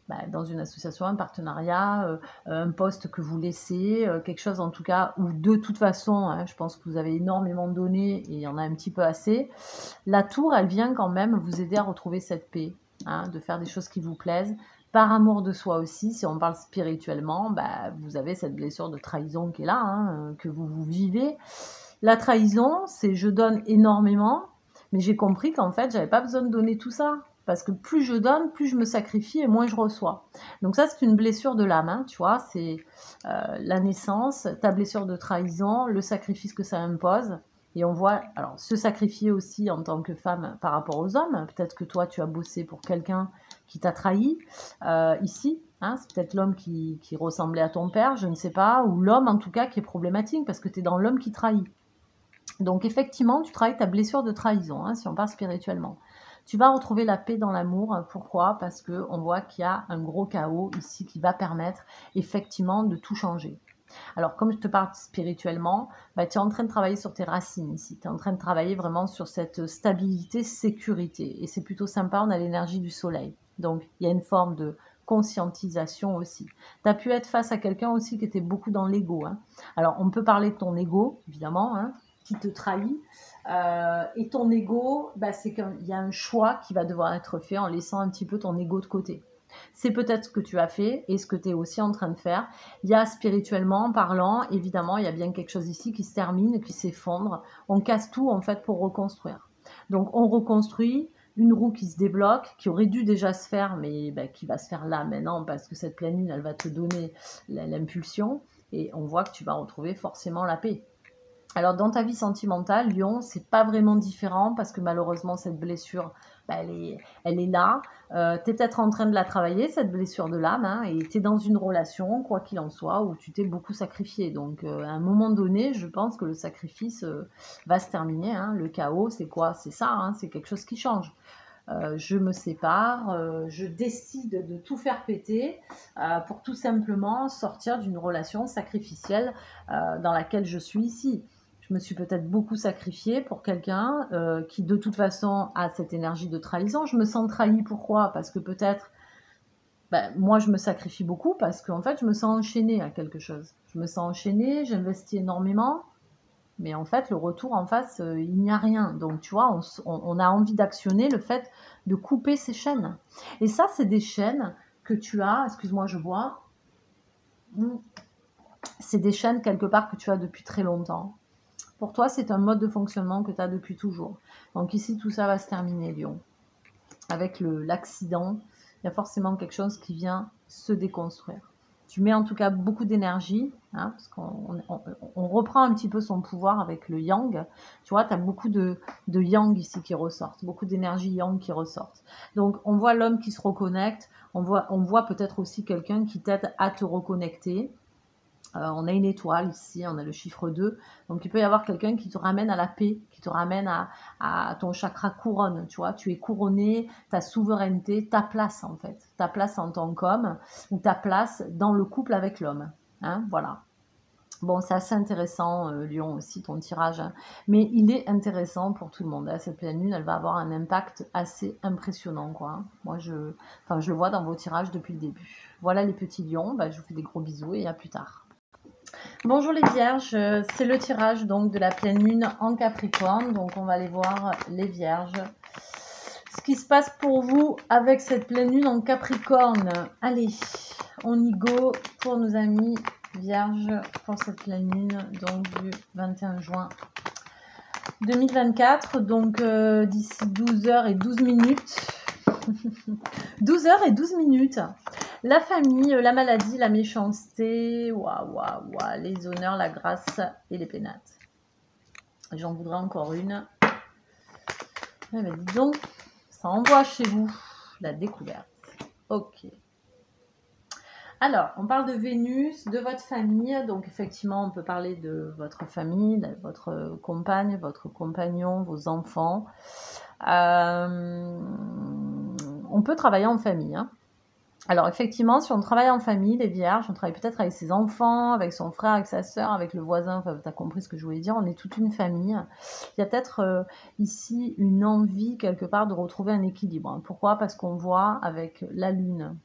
bah, dans une association, un partenariat, euh, un poste que vous laissez, euh, quelque chose en tout cas, où de toute façon, hein, je pense que vous avez énormément donné et il y en a un petit peu assez. La tour, elle vient quand même vous aider à retrouver cette paix, hein, de faire des choses qui vous plaisent, par amour de soi aussi. Si on parle spirituellement, bah, vous avez cette blessure de trahison qui est là, hein, que vous, vous vivez. La trahison, c'est je donne énormément, mais j'ai compris qu'en fait, j'avais pas besoin de donner tout ça. Parce que plus je donne, plus je me sacrifie et moins je reçois. Donc ça, c'est une blessure de l'âme, hein, tu vois, c'est euh, la naissance, ta blessure de trahison, le sacrifice que ça impose. Et on voit, alors, se sacrifier aussi en tant que femme par rapport aux hommes. Peut-être que toi, tu as bossé pour quelqu'un qui t'a trahi euh, ici. Hein, c'est peut-être l'homme qui, qui ressemblait à ton père, je ne sais pas. Ou l'homme, en tout cas, qui est problématique parce que tu es dans l'homme qui trahit. Donc, effectivement, tu travailles ta blessure de trahison, hein, si on parle spirituellement. Tu vas retrouver la paix dans l'amour. Pourquoi? Parce qu'on voit qu'il y a un gros chaos ici qui va permettre effectivement de tout changer. Alors, comme je te parle spirituellement, bah, tu es en train de travailler sur tes racines ici. Tu es en train de travailler vraiment sur cette stabilité, sécurité. Et c'est plutôt sympa, on a l'énergie du soleil. Donc, il y a une forme de conscientisation aussi. Tu as pu être face à quelqu'un aussi qui était beaucoup dans l'ego. Hein. Alors, on peut parler de ton ego, évidemment, hein, qui te trahit. Euh, et ton ego, bah, c'est qu'il y a un choix qui va devoir être fait en laissant un petit peu ton ego de côté. C'est peut-être ce que tu as fait et ce que tu es aussi en train de faire. Il y a spirituellement parlant, évidemment, il y a bien quelque chose ici qui se termine, qui s'effondre. On casse tout en fait pour reconstruire. Donc on reconstruit une roue qui se débloque, qui aurait dû déjà se faire, mais bah, qui va se faire là maintenant parce que cette pleine lune, elle va te donner l'impulsion et on voit que tu vas retrouver forcément la paix. Alors, dans ta vie sentimentale, Lion, c'est pas vraiment différent parce que malheureusement, cette blessure, bah, elle, est, elle est là. Euh, tu es peut-être en train de la travailler, cette blessure de l'âme, hein, et tu es dans une relation, quoi qu'il en soit, où tu t'es beaucoup sacrifié. Donc, euh, à un moment donné, je pense que le sacrifice euh, va se terminer. Hein. Le chaos, c'est quoi? C'est ça, hein, c'est quelque chose qui change. Euh, je me sépare, euh, je décide de tout faire péter euh, pour tout simplement sortir d'une relation sacrificielle euh, dans laquelle je suis ici. Je me suis peut-être beaucoup sacrifiée pour quelqu'un euh, qui de toute façon a cette énergie de trahison. Je me sens trahie, pourquoi? Parce que peut-être, ben, moi je me sacrifie beaucoup parce qu'en fait je me sens enchaînée à quelque chose. Je me sens enchaînée, j'investis énormément, mais en fait le retour en face, euh, il n'y a rien. Donc tu vois, on, on, on a envie d'actionner le fait de couper ces chaînes. Et ça, c'est des chaînes que tu as, excuse-moi, je bois, c'est des chaînes quelque part que tu as depuis très longtemps. Pour toi, c'est un mode de fonctionnement que tu as depuis toujours. Donc ici, tout ça va se terminer, Lion. Avec l'accident, il y a forcément quelque chose qui vient se déconstruire. Tu mets en tout cas beaucoup d'énergie, hein, parce qu'on on, on reprend un petit peu son pouvoir avec le yang. Tu vois, tu as beaucoup de, de yang ici qui ressortent, beaucoup d'énergie yang qui ressortent. Donc, on voit l'homme qui se reconnecte, on voit, on voit peut-être aussi quelqu'un qui t'aide à te reconnecter. Euh, on a une étoile ici, on a le chiffre deux. Donc, il peut y avoir quelqu'un qui te ramène à la paix, qui te ramène à, à ton chakra couronne. Tu vois, tu es couronné, ta souveraineté, ta place en fait. Ta place en tant qu'homme ou ta place dans le couple avec l'homme. Hein, voilà. Bon, c'est assez intéressant, euh, Lion, aussi, ton tirage. Hein. Mais il est intéressant pour tout le monde. Hein. Cette pleine lune, elle va avoir un impact assez impressionnant, quoi. Hein. Moi, je, enfin, je le vois dans vos tirages depuis le début. Voilà les petits lions. Bah, je vous fais des gros bisous et à plus tard. Bonjour les vierges, c'est le tirage donc de la pleine lune en Capricorne, donc on va aller voir les vierges. Ce qui se passe pour vous avec cette pleine lune en Capricorne. Allez, on y go pour nos amis vierges pour cette pleine lune donc du vingt et un juin deux mille vingt-quatre, donc euh, d'ici douze heures et douze minutes. douze heures et douze minutes. La famille, la maladie, la méchanceté, waouh, waouh, waouh, les honneurs, la grâce et les pénates. J'en voudrais encore une. Eh bien, dis donc, ça envoie chez vous la découverte. Ok. Alors, on parle de Vénus, de votre famille. Donc, effectivement, on peut parler de votre famille, de votre compagne, votre compagnon, vos enfants. Euh, on peut travailler en famille, hein. Alors effectivement, si on travaille en famille, les vierges, on travaille peut-être avec ses enfants, avec son frère, avec sa sœur, avec le voisin, enfin tu as compris ce que je voulais dire, on est toute une famille. Il y a peut-être euh, ici une envie quelque part de retrouver un équilibre. Pourquoi? Parce qu'on voit avec la lune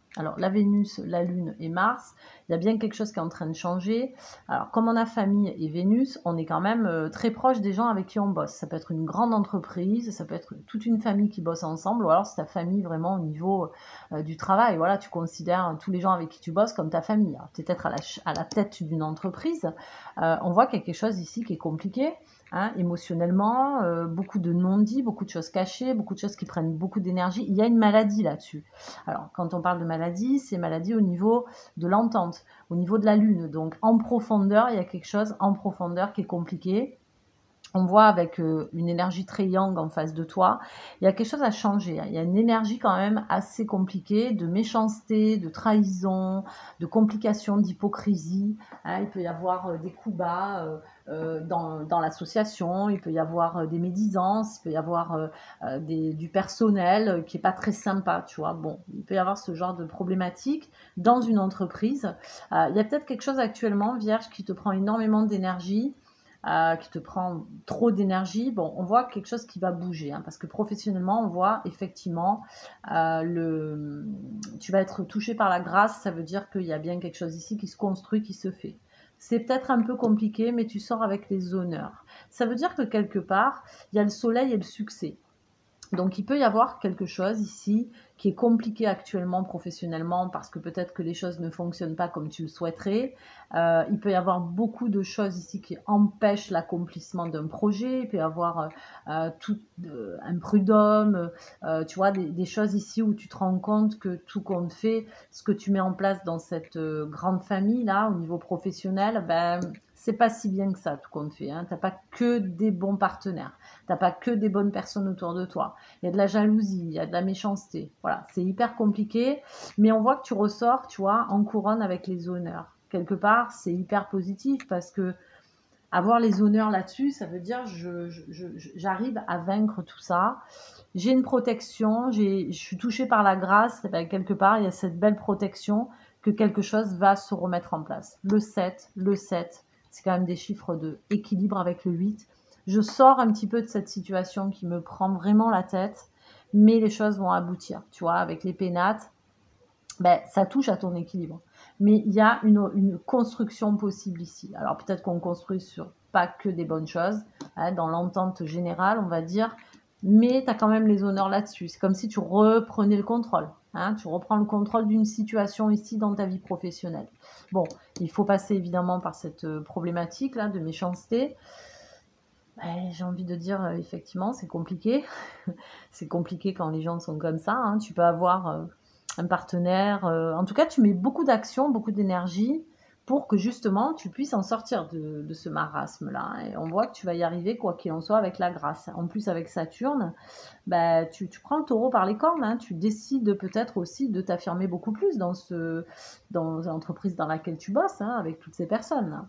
Alors, la Vénus, la Lune et Mars, il y a bien quelque chose qui est en train de changer. Alors, comme on a famille et Vénus, on est quand même euh, très proche des gens avec qui on bosse. Ça peut être une grande entreprise, ça peut être toute une famille qui bosse ensemble, ou alors c'est ta famille vraiment au niveau euh, du travail. Voilà, tu considères tous les gens avec qui tu bosses comme ta famille. Peut-être à la, à la tête d'une entreprise. Euh, on voit quelque chose ici qui est compliqué. Hein, émotionnellement, euh, beaucoup de non-dits, beaucoup de choses cachées, beaucoup de choses qui prennent beaucoup d'énergie. Il y a une maladie là-dessus. Alors, quand on parle de maladie, c'est maladie au niveau de l'entente, au niveau de la lune. Donc, en profondeur, il y a quelque chose en profondeur qui est compliqué. On voit avec euh, une énergie très yang en face de toi, il y a quelque chose à changer. Hein. Il y a une énergie quand même assez compliquée de méchanceté, de trahison, de complications, d'hypocrisie. Hein. Il peut y avoir euh, des coups bas euh, euh, dans, dans l'association, il peut y avoir euh, des médisances, il peut y avoir euh, euh, des, du personnel euh, qui n'est pas très sympa, tu vois. Bon, il peut y avoir ce genre de problématique dans une entreprise. Euh, il y a peut-être quelque chose actuellement, Vierge, qui te prend énormément d'énergie. Euh, qui te prend trop d'énergie, bon, on voit quelque chose qui va bouger, hein, parce que professionnellement, on voit effectivement, euh, le... tu vas être touché par la grâce, ça veut dire qu'il y a bien quelque chose ici qui se construit, qui se fait. C'est peut-être un peu compliqué, mais tu sors avec les honneurs. Ça veut dire que quelque part, il y a le soleil et le succès. Donc il peut y avoir quelque chose ici qui est compliqué actuellement professionnellement parce que peut-être que les choses ne fonctionnent pas comme tu le souhaiterais. Euh, il peut y avoir beaucoup de choses ici qui empêchent l'accomplissement d'un projet. Il peut y avoir euh, tout euh, un prud'homme, euh, tu vois, des, des choses ici où tu te rends compte que tout compte fait, ce que tu mets en place dans cette euh, grande famille là, au niveau professionnel, ben c'est pas si bien que ça, tout compte fait. Hein. T'as pas que des bons partenaires. T'as pas que des bonnes personnes autour de toi. Il y a de la jalousie, il y a de la méchanceté. Voilà, c'est hyper compliqué. Mais on voit que tu ressors, tu vois, en couronne avec les honneurs. Quelque part, c'est hyper positif parce que avoir les honneurs là-dessus, ça veut dire je, je, je, j'arrive à vaincre tout ça. J'ai une protection, j'ai, je suis touchée par la grâce. Ben, quelque part, il y a cette belle protection que quelque chose va se remettre en place. Le sept, le sept, c'est quand même des chiffres de équilibre avec le huit. Je sors un petit peu de cette situation qui me prend vraiment la tête, mais les choses vont aboutir. Tu vois, avec les pénates, ben, ça touche à ton équilibre. Mais il y a une, une construction possible ici. Alors peut-être qu'on construit sur pas que des bonnes choses, hein, dans l'entente générale, on va dire, mais tu as quand même les honneurs là-dessus. C'est comme si tu reprenais le contrôle. Hein, tu reprends le contrôle d'une situation ici dans ta vie professionnelle. Bon, il faut passer évidemment par cette problématique là de méchanceté. Ben, j'ai envie de dire, euh, effectivement, c'est compliqué. C'est compliqué quand les gens sont comme ça. Hein. Tu peux avoir euh, un partenaire. Euh, en tout cas, tu mets beaucoup d'action, beaucoup d'énergie pour que justement tu puisses en sortir de, de ce marasme-là. Et on voit que tu vas y arriver, quoi qu'il en soit, avec la grâce. En plus, avec Saturne, ben, tu, tu prends le taureau par les cornes. Hein. Tu décides peut-être aussi de t'affirmer beaucoup plus dans, ce, dans l'entreprise dans laquelle tu bosses, hein, avec toutes ces personnes-là.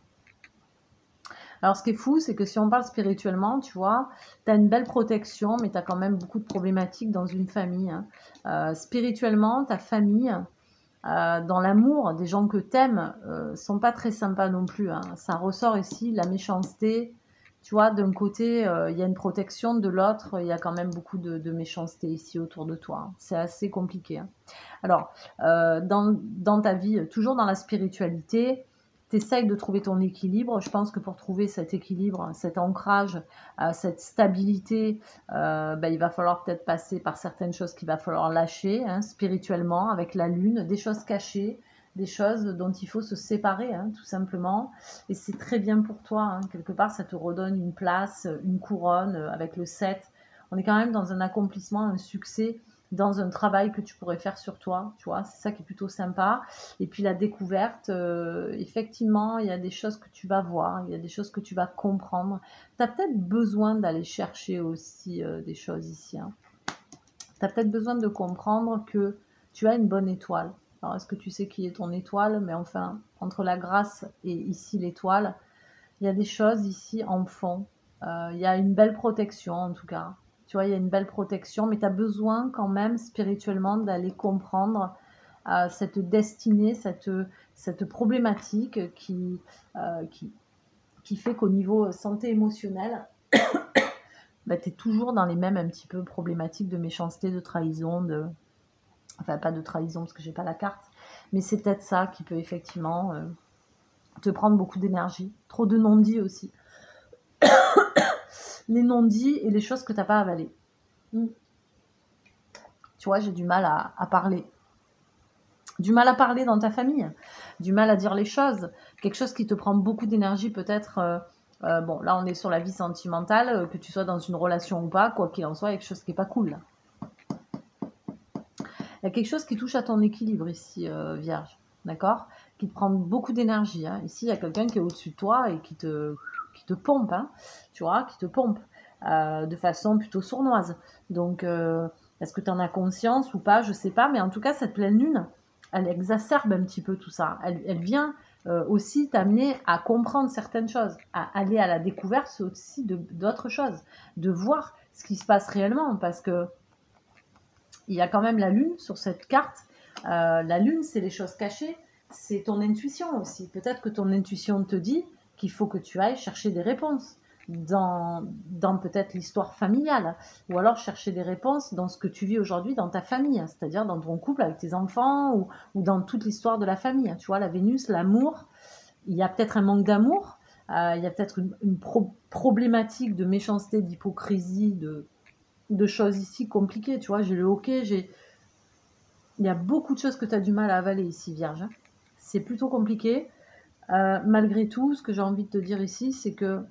Alors, ce qui est fou, c'est que si on parle spirituellement, tu vois, tu as une belle protection, mais tu as quand même beaucoup de problématiques dans une famille. Hein. Euh, spirituellement, ta famille, euh, dans l'amour, des gens que tu aimes, euh, sont pas très sympas non plus. Hein. Ça ressort ici, la méchanceté. Tu vois, d'un côté, il euh, y a une protection, de l'autre, il y a quand même beaucoup de, de méchanceté ici autour de toi. Hein. C'est assez compliqué. Hein. Alors, euh, dans, dans ta vie, toujours dans la spiritualité, tu essayes de trouver ton équilibre. Je pense que pour trouver cet équilibre, cet ancrage, euh, cette stabilité, euh, ben, il va falloir peut-être passer par certaines choses qu'il va falloir lâcher, hein, spirituellement, avec la lune, des choses cachées, des choses dont il faut se séparer, hein, tout simplement. Et c'est très bien pour toi. Hein. Quelque part, ça te redonne une place, une couronne euh, avec le sept. On est quand même dans un accomplissement, un succès, dans un travail que tu pourrais faire sur toi, tu vois, c'est ça qui est plutôt sympa. Et puis la découverte, euh, effectivement, il y a des choses que tu vas voir, il y a des choses que tu vas comprendre. Tu as peut-être besoin d'aller chercher aussi euh, des choses ici. Hein. Tu as peut-être besoin de comprendre que tu as une bonne étoile. Alors, est-ce que tu sais qui est ton étoile? Mais enfin, entre la grâce et ici l'étoile, il y a des choses ici en fond. Euh, il y a une belle protection en tout cas. Tu vois, il y a une belle protection, mais tu as besoin quand même spirituellement d'aller comprendre euh, cette destinée, cette, cette problématique qui, euh, qui, qui fait qu'au niveau santé émotionnelle, bah, tu es toujours dans les mêmes un petit peu problématiques de méchanceté, de trahison, de, Enfin, pas de trahison parce que j'ai pas la carte. Mais c'est peut-être ça qui peut effectivement euh, te prendre beaucoup d'énergie. Trop de non-dits aussi. Les non-dits et les choses que tu n'as pas avalées. Mm. Tu vois, j'ai du mal à, à parler. Du mal à parler dans ta famille. Du mal à dire les choses. Quelque chose qui te prend beaucoup d'énergie peut-être. Euh, euh, bon, là, on est sur la vie sentimentale. Euh, que tu sois dans une relation ou pas, quoi qu'il en soit, quelque chose qui n'est pas cool. Là. Il y a quelque chose qui touche à ton équilibre ici, euh, Vierge. D'accord? Qui te prend beaucoup d'énergie. Hein. Ici, il y a quelqu'un qui est au-dessus de toi et qui te, qui te pompe. Hein, tu vois, qui te pompe. Euh, de façon plutôt sournoise. Donc, euh, est-ce que tu en as conscience ou pas? Je sais pas. Mais en tout cas, cette pleine lune, elle exacerbe un petit peu tout ça. Elle, elle vient euh, aussi t'amener à comprendre certaines choses, à aller à la découverte aussi d'autres choses, de voir ce qui se passe réellement, parce que il y a quand même la lune sur cette carte. Euh, la lune, c'est les choses cachées, c'est ton intuition aussi. Peut-être que ton intuition te dit qu'il faut que tu ailles chercher des réponses dans, dans peut-être l'histoire familiale, ou alors chercher des réponses dans ce que tu vis aujourd'hui dans ta famille, c'est-à-dire dans ton couple avec tes enfants, ou, ou dans toute l'histoire de la famille. Tu vois, la Vénus, l'amour, il y a peut-être un manque d'amour, euh, il y a peut-être une, une pro- problématique de méchanceté, d'hypocrisie, de, de choses ici compliquées. Tu vois, j'ai le hockey, j'ai... il y a beaucoup de choses que tu as du mal à avaler ici, Vierge. C'est plutôt compliqué. Euh, malgré tout, ce que j'ai envie de te dire ici, c'est que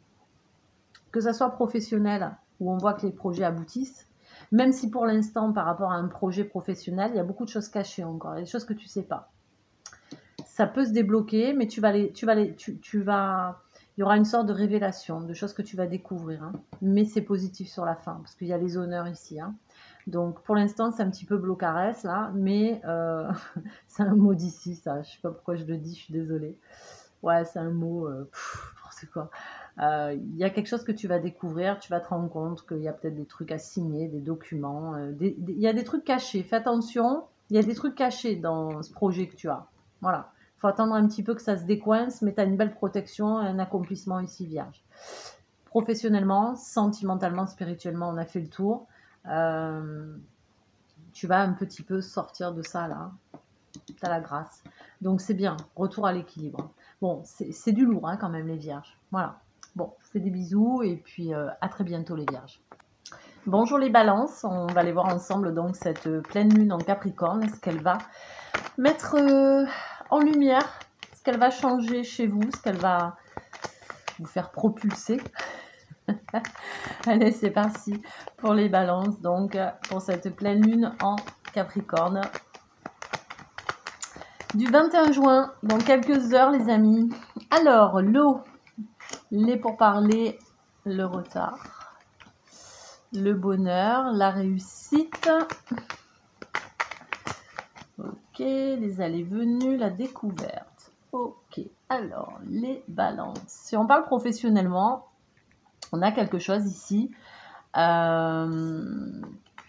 que ça soit professionnel, où on voit que les projets aboutissent, même si pour l'instant, par rapport à un projet professionnel, il y a beaucoup de choses cachées encore, des choses que tu ne sais pas. Ça peut se débloquer, mais tu vas les, tu vas les, tu, tu vas, il y aura une sorte de révélation, de choses que tu vas découvrir. Hein. Mais c'est positif sur la fin, parce qu'il y a les honneurs ici. Hein. Donc pour l'instant, c'est un petit peu blocarès là, mais euh, c'est un mot d'ici, ça. Je sais pas pourquoi je le dis, je suis désolée. Ouais, c'est un mot, euh, c'est quoi. Il euh, y a quelque chose que tu vas découvrir, tu vas te rendre compte qu'il y a peut-être des trucs à signer, des documents, il euh, y a des trucs cachés. Fais attention, il y a des trucs cachés dans ce projet que tu as. Voilà. Il faut attendre un petit peu que ça se décoince, mais tu as une belle protection et un accomplissement ici, Vierge. Professionnellement, sentimentalement, spirituellement, on a fait le tour. Euh, tu vas un petit peu sortir de ça, là. Tu as la grâce. Donc, c'est bien. Retour à l'équilibre. Bon, c'est du lourd, hein, quand même, les Vierges. Voilà. Bon, je vous fais des bisous et puis euh, à très bientôt, les Vierges. Bonjour les balances, on va aller voir ensemble donc cette pleine lune en Capricorne. Est-ce qu'elle va mettre euh, en lumière, ce qu'elle va changer chez vous, ce qu'elle va vous faire propulser. Allez, c'est parti pour les balances, donc pour cette pleine lune en Capricorne. Du vingt et un juin, dans quelques heures les amis. Alors, l'eau, les pourparlers, le retard, le bonheur, la réussite. Ok, les allées-venues, la découverte. Ok, alors, les balances. Si on parle professionnellement, on a quelque chose ici. Euh,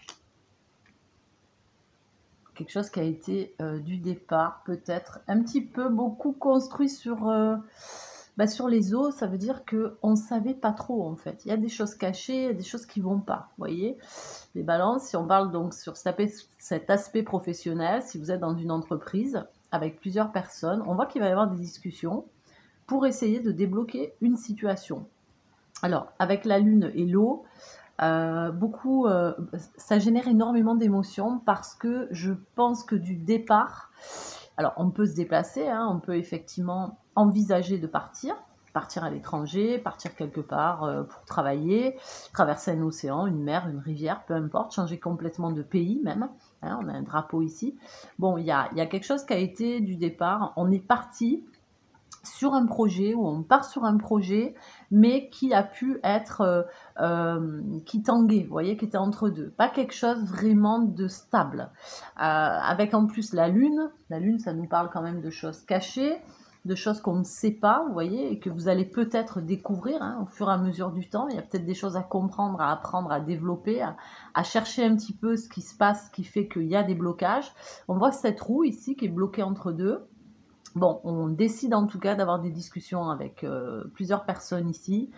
quelque chose qui a été euh, du départ, peut-être un petit peu beaucoup construit sur, euh, bah, sur les os. Ça veut dire qu'on ne savait pas trop, en fait. Il y a des choses cachées, il y a des choses qui ne vont pas. Vous voyez, les balances, si on parle donc sur cet aspect, cet aspect professionnel, si vous êtes dans une entreprise avec plusieurs personnes, on voit qu'il va y avoir des discussions pour essayer de débloquer une situation. Alors, avec la lune et l'eau, euh, beaucoup, euh, ça génère énormément d'émotions parce que je pense que du départ, alors on peut se déplacer, hein, on peut effectivement envisager de partir, partir à l'étranger, partir quelque part euh, pour travailler, traverser un océan, une mer, une rivière, peu importe, changer complètement de pays même, hein, on a un drapeau ici. Bon, il y a, y a quelque chose qui a été du départ, on est parti sur un projet, ou on part sur un projet, mais qui a pu être, euh, euh, qui tanguait, vous voyez, qui était entre deux. Pas quelque chose vraiment de stable. Euh, avec en plus la lune, la lune, ça nous parle quand même de choses cachées, de choses qu'on ne sait pas, vous voyez, et que vous allez peut-être découvrir hein, au fur et à mesure du temps. Il y a peut-être des choses à comprendre, à apprendre, à développer, à, à chercher un petit peu ce qui se passe, ce qui fait qu'il y a des blocages. On voit cette roue ici qui est bloquée entre deux. Bon, on décide en tout cas d'avoir des discussions avec euh, plusieurs personnes ici.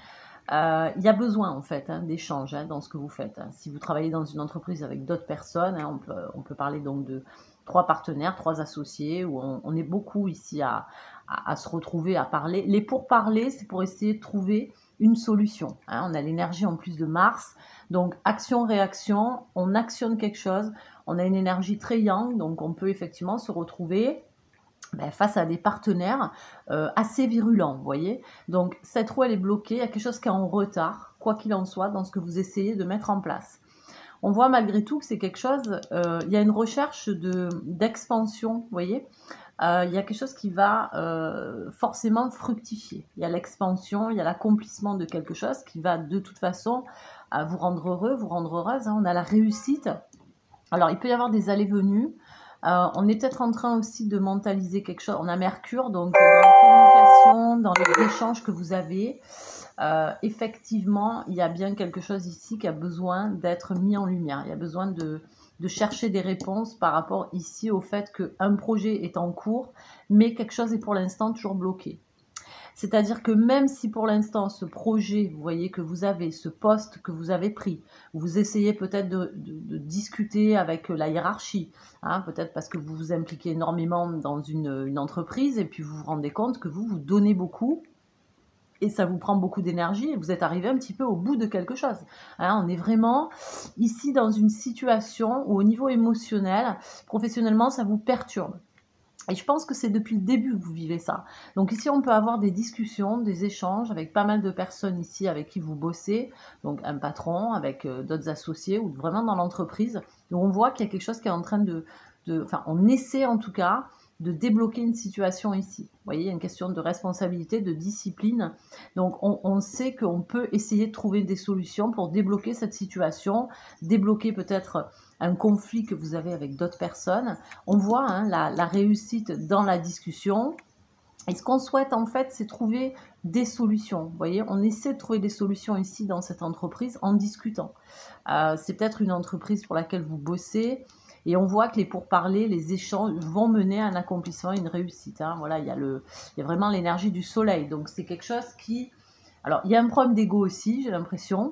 Euh, il y a besoin en fait hein, d'échanges hein, dans ce que vous faites. Hein. Si vous travaillez dans une entreprise avec d'autres personnes, hein, on, peut, on peut parler donc de trois partenaires, trois associés, où on, on est beaucoup ici à, à, à se retrouver, à parler. Les pourparlers, c'est pour essayer de trouver une solution. Hein. On a l'énergie en plus de Mars, donc action-réaction, on actionne quelque chose, on a une énergie très yang, donc on peut effectivement se retrouver ben, face à des partenaires euh, assez virulents, vous voyez. Donc cette roue elle est bloquée, il y a quelque chose qui est en retard, quoi qu'il en soit, dans ce que vous essayez de mettre en place. On voit malgré tout que c'est quelque chose, euh, il y a une recherche de, d'expansion, vous voyez. Euh, il y a quelque chose qui va euh, forcément fructifier. Il y a l'expansion, il y a l'accomplissement de quelque chose qui va de toute façon euh, vous rendre heureux, vous rendre heureuse. Hein. On a la réussite. Alors il peut y avoir des allées-venues. Euh, on est peut-être en train aussi de mentaliser quelque chose. On a Mercure, donc dans la communication, dans les échanges que vous avez, euh, effectivement, il y a bien quelque chose ici qui a besoin d'être mis en lumière. Il y a besoin de, de chercher des réponses par rapport ici au fait qu'un projet est en cours, mais quelque chose est pour l'instant toujours bloqué. C'est-à-dire que même si pour l'instant ce projet, vous voyez que vous avez, ce poste que vous avez pris, vous essayez peut-être de, de, de discuter avec la hiérarchie, hein, peut-être parce que vous vous impliquez énormément dans une, une entreprise et puis vous vous rendez compte que vous vous donnez beaucoup et ça vous prend beaucoup d'énergie et vous êtes arrivé un petit peu au bout de quelque chose. Hein, on est vraiment ici dans une situation où au niveau émotionnel, professionnellement, ça vous perturbe. Et je pense que c'est depuis le début que vous vivez ça. Donc ici, on peut avoir des discussions, des échanges avec pas mal de personnes ici avec qui vous bossez. Donc un patron, avec euh, d'autres associés ou vraiment dans l'entreprise. Donc on voit qu'il y a quelque chose qui est en train de... de enfin, on essaie en tout cas de débloquer une situation ici. Vous voyez, il y a une question de responsabilité, de discipline. Donc on, on sait qu'on peut essayer de trouver des solutions pour débloquer cette situation, débloquer peut-être un conflit que vous avez avec d'autres personnes. On voit hein, la, la réussite dans la discussion. Et ce qu'on souhaite en fait, c'est trouver des solutions. Vous voyez, on essaie de trouver des solutions ici dans cette entreprise en discutant. Euh, c'est peut-être une entreprise pour laquelle vous bossez. Et on voit que les pourparlers, les échanges vont mener à un accomplissement, une réussite. Hein. Voilà, il y a le, il y a vraiment l'énergie du soleil. Donc c'est quelque chose qui... Alors, il y a un problème d'ego aussi, j'ai l'impression,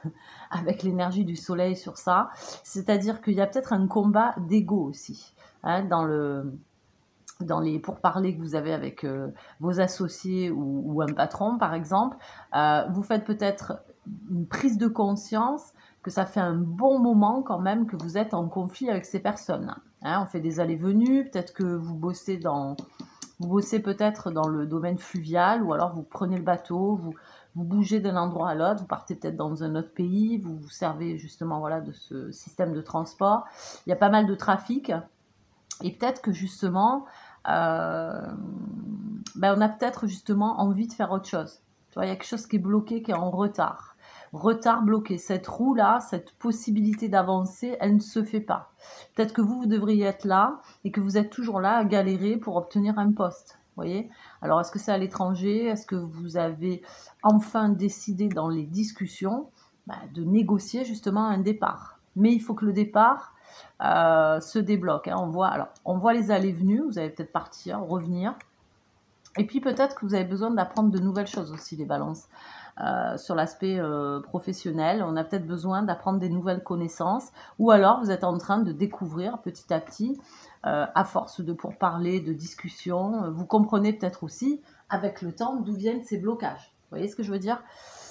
avec l'énergie du soleil sur ça. C'est-à-dire qu'il y a peut-être un combat d'ego aussi, hein, dans, le, dans les pourparlers que vous avez avec euh, vos associés ou, ou un patron, par exemple. Euh, vous faites peut-être une prise de conscience que ça fait un bon moment quand même que vous êtes en conflit avec ces personnes. Hein, on fait des allées-venues, peut-être que vous bossez dans... Vous bossez peut-être dans le domaine fluvial ou alors vous prenez le bateau, vous, vous bougez d'un endroit à l'autre, vous partez peut-être dans un autre pays, vous vous servez justement voilà, de ce système de transport. Il y a pas mal de trafic et peut-être que justement, euh, ben on a peut-être justement envie de faire autre chose. Tu vois, il y a quelque chose qui est bloqué, qui est en retard. Retard bloqué. Cette roue-là, cette possibilité d'avancer, elle ne se fait pas. Peut-être que vous, vous devriez être là et que vous êtes toujours là à galérer pour obtenir un poste. Vous voyez ? Alors, est-ce que c'est à l'étranger ? Est-ce que vous avez enfin décidé dans les discussions bah, de négocier justement un départ ? Mais il faut que le départ euh, se débloque. Hein. On voit, alors, on voit les allées-venues. Vous allez peut-être partir, revenir. Et puis peut-être que vous avez besoin d'apprendre de nouvelles choses aussi, les balances. Euh, sur l'aspect euh, professionnel, on a peut-être besoin d'apprendre des nouvelles connaissances, ou alors vous êtes en train de découvrir petit à petit, euh, à force de pourparler, de discussions, vous comprenez peut-être aussi, avec le temps, d'où viennent ces blocages. Vous voyez ce que je veux dire ?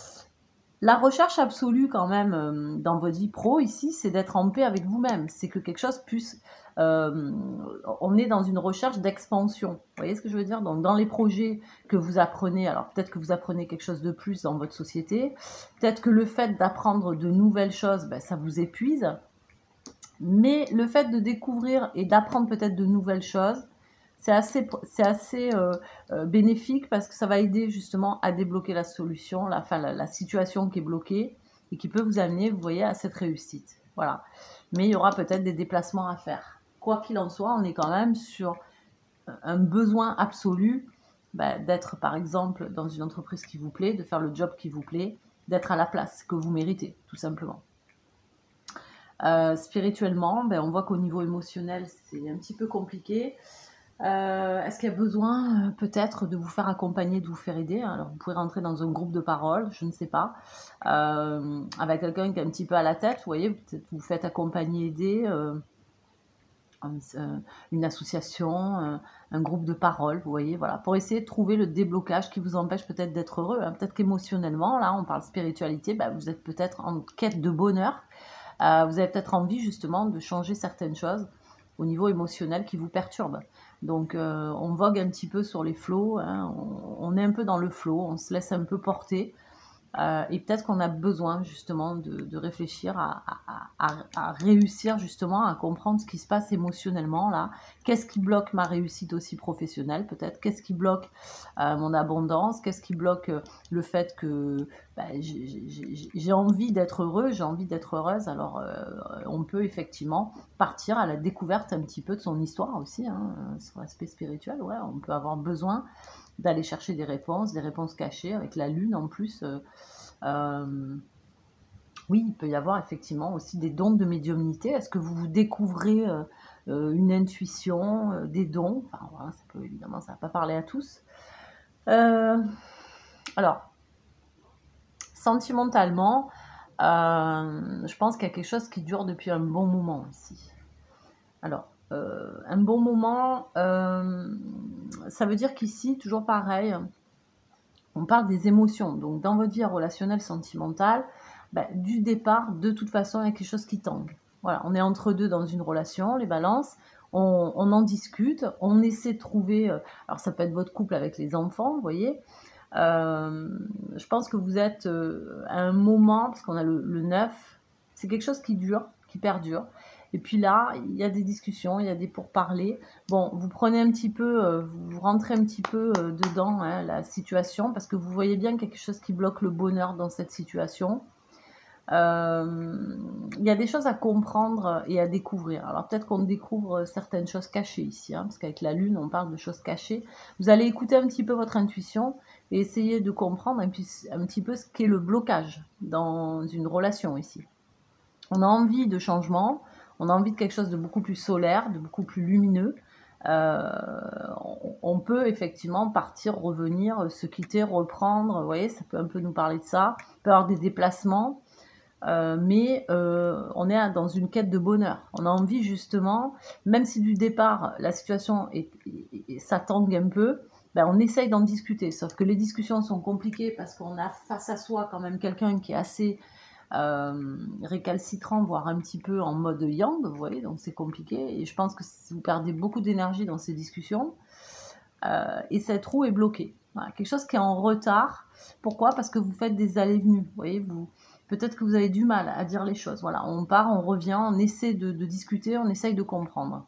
La recherche absolue quand même euh, dans votre vie pro ici, c'est d'être en paix avec vous-même. C'est que quelque chose puisse... Euh, on est dans une recherche d'expansion. Vous voyez ce que je veux dire ? Donc dans les projets que vous apprenez, alors peut-être que vous apprenez quelque chose de plus dans votre société, peut-être que le fait d'apprendre de nouvelles choses, ben, ça vous épuise. Mais le fait de découvrir et d'apprendre peut-être de nouvelles choses, c'est assez, c'est assez euh, euh, bénéfique parce que ça va aider justement à débloquer la solution, la, enfin, la, la situation qui est bloquée et qui peut vous amener, vous voyez, à cette réussite. Voilà. Mais il y aura peut-être des déplacements à faire. Quoi qu'il en soit, on est quand même sur un besoin absolu bah, d'être, par exemple, dans une entreprise qui vous plaît, de faire le job qui vous plaît, d'être à la place que vous méritez, tout simplement. Euh, spirituellement, ben, on voit qu'au niveau émotionnel, c'est un petit peu compliqué. Euh, Est-ce qu'il y a besoin euh, peut-être de vous faire accompagner, de vous faire aider? Alors vous pouvez rentrer dans un groupe de parole, je ne sais pas, euh, avec quelqu'un qui est un petit peu à la tête, vous voyez, peut-être vous faites accompagner, aider, euh, une association, un, un groupe de parole, vous voyez, voilà, pour essayer de trouver le déblocage qui vous empêche peut-être d'être heureux, hein. Peut-être qu'émotionnellement, là, on parle spiritualité, bah, vous êtes peut-être en quête de bonheur, euh, vous avez peut-être envie justement de changer certaines choses au niveau émotionnel qui vous perturbent. Donc euh, on vogue un petit peu sur les flots, hein, on, on est un peu dans le flot, on se laisse un peu porter. Euh, et peut-être qu'on a besoin justement de, de réfléchir à, à, à, à réussir justement à comprendre ce qui se passe émotionnellement là. Qu'est-ce qui bloque ma réussite aussi professionnelle peut-être? Qu'est-ce qui bloque euh, mon abondance? Qu'est-ce qui bloque euh, le fait que bah, j'ai envie d'être heureux, j'ai envie d'être heureuse? Alors euh, on peut effectivement partir à la découverte un petit peu de son histoire aussi, hein, sur l'aspect spirituel. Ouais, on peut avoir besoin d'aller chercher des réponses, des réponses cachées, avec la lune en plus. Euh, euh, oui, il peut y avoir effectivement aussi des dons de médiumnité. Est-ce que vous vous découvrez euh, euh, une intuition, euh, des dons? Enfin, voilà, ça peut, évidemment, ça ne va pas parler à tous. Euh, alors, sentimentalement, euh, je pense qu'il y a quelque chose qui dure depuis un bon moment ici. Alors, euh, un bon moment, euh, ça veut dire qu'ici, toujours pareil, on parle des émotions. Donc, dans votre vie relationnelle, sentimentale, ben, du départ, de toute façon, il y a quelque chose qui tangue. Voilà, on est entre deux dans une relation, les balances, on, on en discute, on essaie de trouver... Euh, alors, ça peut être votre couple avec les enfants, vous voyez. Euh, je pense que vous êtes euh, à un moment, parce qu'on a le, le neuf, c'est quelque chose qui dure, qui perdure. Et puis là, il y a des discussions, il y a des pourparlers. Bon, vous prenez un petit peu, euh, vous rentrez un petit peu euh, dedans, hein, la situation, parce que vous voyez bien quelque chose qui bloque le bonheur dans cette situation. Euh, il y a des choses à comprendre et à découvrir. Alors peut-être qu'on découvre certaines choses cachées ici, hein, parce qu'avec la lune, on parle de choses cachées. Vous allez écouter un petit peu votre intuition et essayer de comprendre un, un petit peu ce qu'est le blocage dans une relation ici. On a envie de changement, on a envie de quelque chose de beaucoup plus solaire, de beaucoup plus lumineux. Euh, on peut effectivement partir, revenir, se quitter, reprendre. Vous voyez, ça peut un peu nous parler de ça. On peut avoir des déplacements. Euh, mais euh, on est dans une quête de bonheur. On a envie justement, même si du départ la situation est, est, est, ça tangue un peu, ben on essaye d'en discuter. Sauf que les discussions sont compliquées parce qu'on a face à soi quand même quelqu'un qui est assez euh, récalcitrant, voire un petit peu en mode yang, vous voyez, donc c'est compliqué. Et je pense que vous perdez beaucoup d'énergie dans ces discussions. Euh, et cette roue est bloquée. Voilà, quelque chose qui est en retard. Pourquoi? Parce que vous faites des allées-venues. Vous voyez, vous... peut-être que vous avez du mal à dire les choses. Voilà, on part, on revient, on essaie de, de discuter, on essaye de comprendre.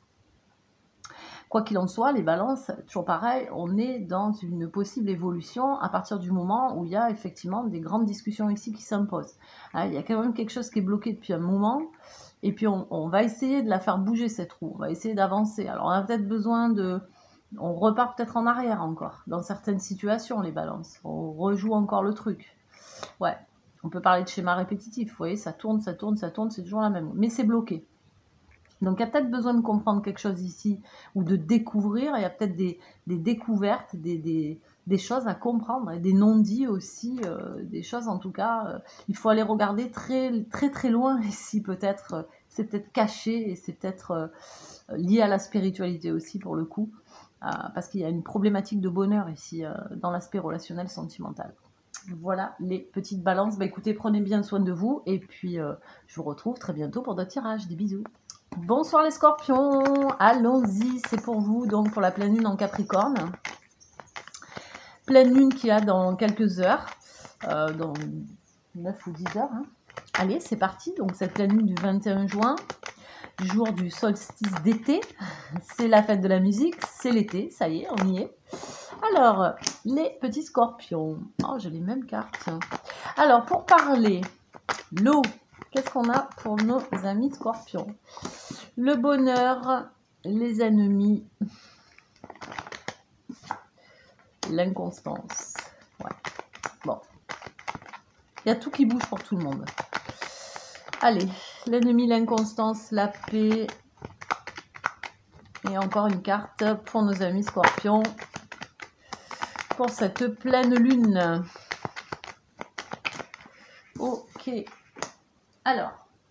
Quoi qu'il en soit, les balances, toujours pareil, on est dans une possible évolution à partir du moment où il y a effectivement des grandes discussions ici qui s'imposent. Hein, il y a quand même quelque chose qui est bloqué depuis un moment, et puis on, on va essayer de la faire bouger cette roue, on va essayer d'avancer. Alors on a peut-être besoin de... On repart peut-être en arrière encore, dans certaines situations, les balances. On rejoue encore le truc. Ouais. On peut parler de schéma répétitif, vous voyez, ça tourne, ça tourne, ça tourne, c'est toujours la même. Mais c'est bloqué. Donc, il y a peut-être besoin de comprendre quelque chose ici, ou de découvrir, il y a peut-être des, des découvertes, des, des, des choses à comprendre, et des non-dits aussi, euh, des choses en tout cas, euh, il faut aller regarder très très très loin ici peut-être, euh, c'est peut-être caché, et c'est peut-être euh, lié à la spiritualité aussi pour le coup, euh, parce qu'il y a une problématique de bonheur ici, euh, dans l'aspect relationnel sentimental. Voilà les petites balances. Bah écoutez, prenez bien soin de vous. Et puis, euh, je vous retrouve très bientôt pour d'autres tirages. Des bisous. Bonsoir les scorpions. Allons-y, c'est pour vous. Donc, pour la pleine lune en Capricorne. Pleine lune qui a dans quelques heures. Euh, dans neuf ou dix heures. Hein. Allez, c'est parti. Donc, cette pleine lune du vingt et un juin. Jour du solstice d'été. C'est la fête de la musique. C'est l'été. Ça y est, on y est. Alors, les petits scorpions. Oh, j'ai les mêmes cartes. Alors, pour parler, l'eau, qu'est-ce qu'on a pour nos amis scorpions? Le bonheur, les ennemis, l'inconstance. Ouais. Bon. Il y a tout qui bouge pour tout le monde. Allez, l'ennemi, l'inconstance, la paix Et encore une carte pour nos amis scorpions pour cette pleine lune. Ok. Alors,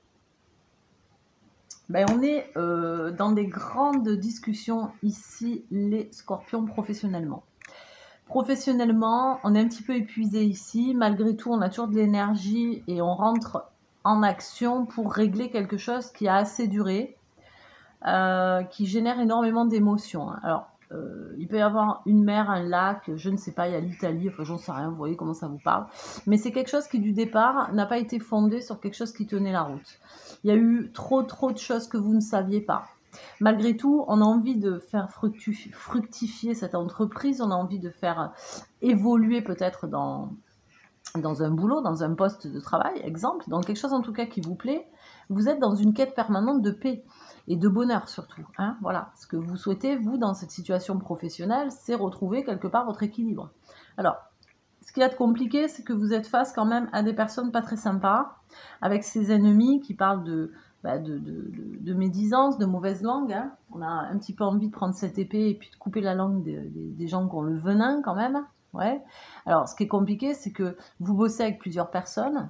ben on est euh, dans des grandes discussions ici, les scorpions, professionnellement. Professionnellement, on est un petit peu épuisé ici. Malgré tout, on a toujours de l'énergie et on rentre en action pour régler quelque chose qui a assez duré, euh, qui génère énormément d'émotions. Alors, euh, il peut y avoir une mer, un lac, je ne sais pas, il y a l'Italie, enfin j'en sais rien, vous voyez comment ça vous parle. Mais c'est quelque chose qui, du départ, n'a pas été fondé sur quelque chose qui tenait la route. Il y a eu trop, trop de choses que vous ne saviez pas. Malgré tout, on a envie de faire fructifier cette entreprise, on a envie de faire évoluer peut-être dans, dans un boulot, dans un poste de travail, exemple, dans quelque chose en tout cas qui vous plaît. Vous êtes dans une quête permanente de paix et de bonheur surtout. Hein, voilà, ce que vous souhaitez, vous, dans cette situation professionnelle, c'est retrouver quelque part votre équilibre. Alors, ce qu'il y a de compliqué, c'est que vous êtes face quand même à des personnes pas très sympas, avec ces ennemis qui parlent de... Bah de, de, de, de médisance, de mauvaise langue. Hein. On a un petit peu envie de prendre cette épée et puis de couper la langue des, des, des gens qui ont le venin quand même. Ouais. Alors, ce qui est compliqué, c'est que vous bossez avec plusieurs personnes,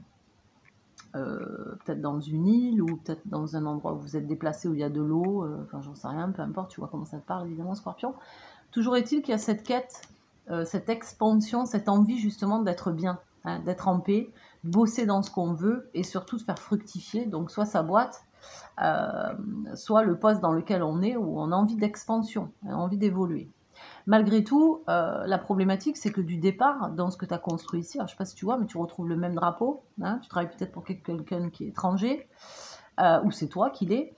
euh, peut-être dans une île ou peut-être dans un endroit où vous êtes déplacé où il y a de l'eau, euh, enfin j'en sais rien, peu importe, tu vois comment ça te parle évidemment, Scorpion. Toujours est-il qu'il y a cette quête, euh, cette expansion, cette envie justement d'être bien, hein, d'être en paix, de bosser dans ce qu'on veut et surtout de faire fructifier, donc soit sa boîte, euh, soit le poste dans lequel on est où on a envie d'expansion, on a envie d'évoluer. Malgré tout, euh, la problématique, c'est que du départ, dans ce que tu as construit ici, alors, je ne sais pas si tu vois, mais tu retrouves le même drapeau, hein, tu travailles peut-être pour quelqu'un qui est étranger, euh, ou c'est toi qui l'est,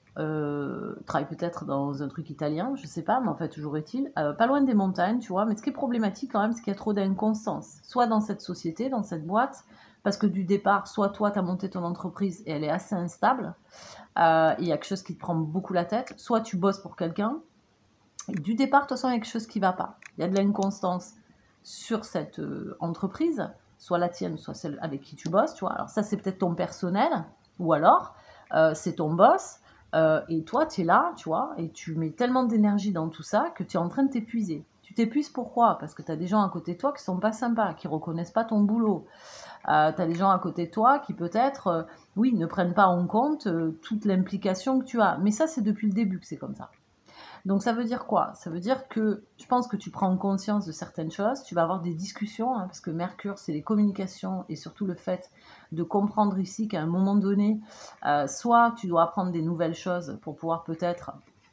euh, travaille peut-être dans un truc italien, je ne sais pas, mais en fait, toujours est-il, euh, pas loin des montagnes, tu vois, mais ce qui est problématique quand même, c'est qu'il y a trop d'inconstance, soit dans cette société, dans cette boîte, parce que du départ, soit toi, tu as monté ton entreprise et elle est assez instable, euh, il y a quelque chose qui te prend beaucoup la tête, soit tu bosses pour quelqu'un, du départ, de toute façon, il y a quelque chose qui ne va pas. Il y a de l'inconstance sur cette euh, entreprise, soit la tienne, soit celle avec qui tu bosses, tu vois. Alors ça, c'est peut-être ton personnel, ou alors, euh, c'est ton boss, euh, et toi, tu es là, tu vois, et tu mets tellement d'énergie dans tout ça que tu es en train de t'épuiser. Tu t'épuises pourquoi? Parce que tu as des gens à côté de toi qui sont pas sympas, qui reconnaissent pas ton boulot. Euh, tu as des gens à côté de toi qui peut-être, euh, oui, ne prennent pas en compte euh, toute l'implication que tu as. Mais ça, c'est depuis le début que c'est comme ça. Donc ça veut dire quoi? Ça veut dire que je pense que tu prends conscience de certaines choses, tu vas avoir des discussions, hein, parce que Mercure, c'est les communications et surtout le fait de comprendre ici qu'à un moment donné, euh, soit tu dois apprendre des nouvelles choses pour pouvoir peut-être,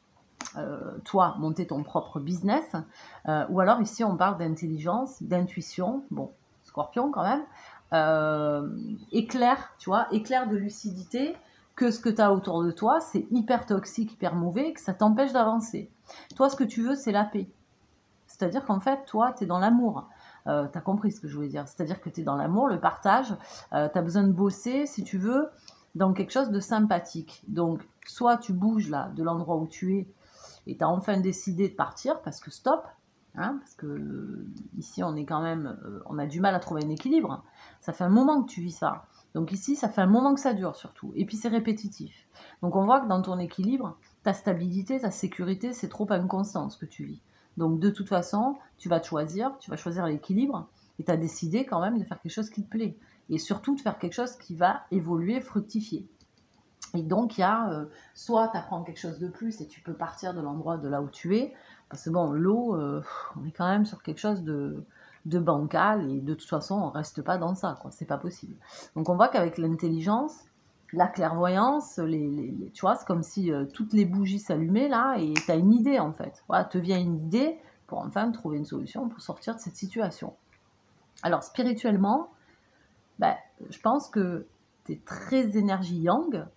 euh, toi, monter ton propre business, euh, ou alors ici on parle d'intelligence, d'intuition, bon, Scorpion quand même, euh, éclair, tu vois, éclair de lucidité, que ce que tu as autour de toi, c'est hyper toxique, hyper mauvais, que ça t'empêche d'avancer. Toi, ce que tu veux, c'est la paix. C'est-à-dire qu'en fait, toi, tu es dans l'amour. Euh, tu as compris ce que je voulais dire. C'est-à-dire que tu es dans l'amour, le partage. Euh, tu as besoin de bosser, si tu veux, dans quelque chose de sympathique. Donc, soit tu bouges là, de l'endroit où tu es, et tu as enfin décidé de partir, parce que stop, hein, parce que euh, ici, on est quand même, euh, on a du mal à trouver un équilibre. Ça fait un moment que tu vis ça. Donc ici, ça fait un moment que ça dure surtout. Et puis c'est répétitif. Donc on voit que dans ton équilibre, ta stabilité, ta sécurité, c'est trop inconstant ce que tu vis. Donc de toute façon, tu vas te choisir, tu vas choisir l'équilibre et tu as décidé quand même de faire quelque chose qui te plaît. Et surtout de faire quelque chose qui va évoluer, fructifier. Et donc il y a, euh, soit tu apprends quelque chose de plus et tu peux partir de l'endroit de là où tu es. Parce que bon, l'eau, euh, on est quand même sur quelque chose de... de bancal, et de toute façon, on ne reste pas dans ça, quoi. C'est pas possible. Donc on voit qu'avec l'intelligence, la clairvoyance, les, les, les, tu vois, c'est comme si euh, toutes les bougies s'allumaient là, et tu as une idée en fait. Voilà, te vient une idée pour enfin trouver une solution pour sortir de cette situation. Alors spirituellement, ben, je pense que tu es très énergie yang,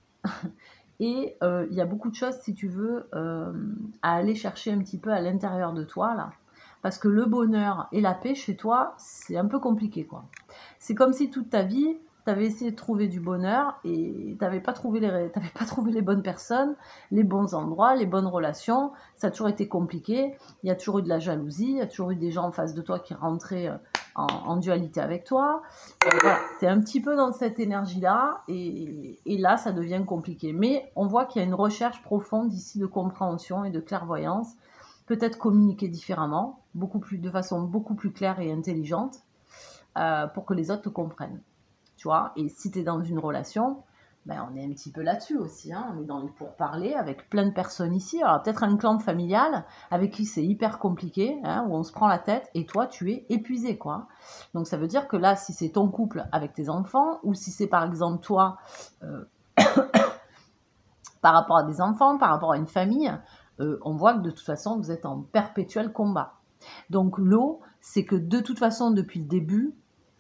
et il euh, y a beaucoup de choses, si tu veux, euh, à aller chercher un petit peu à l'intérieur de toi, là. Parce que le bonheur et la paix chez toi, c'est un peu compliqué, quoi. C'est comme si toute ta vie, tu avais essayé de trouver du bonheur et tu n'avais pas, pas trouvé les bonnes personnes, les bons endroits, les bonnes relations. Ça a toujours été compliqué. Il y a toujours eu de la jalousie, il y a toujours eu des gens en face de toi qui rentraient en, en dualité avec toi. Euh, voilà, tu es un petit peu dans cette énergie-là et, et là, ça devient compliqué. Mais on voit qu'il y a une recherche profonde ici de compréhension et de clairvoyance. Peut-être communiquer différemment, beaucoup plus, de façon beaucoup plus claire et intelligente euh, pour que les autres te comprennent. Tu vois, et si tu es dans une relation, ben on est un petit peu là-dessus aussi, hein. On est dans les pourparlers avec plein de personnes ici. Alors peut-être un clan familial avec qui c'est hyper compliqué, hein, où on se prend la tête et toi tu es épuisé, quoi. Donc ça veut dire que là, si c'est ton couple avec tes enfants, ou si c'est par exemple toi euh, par rapport à des enfants, par rapport à une famille, euh, on voit que de toute façon vous êtes en perpétuel combat. Donc l'eau, c'est que de toute façon depuis le début,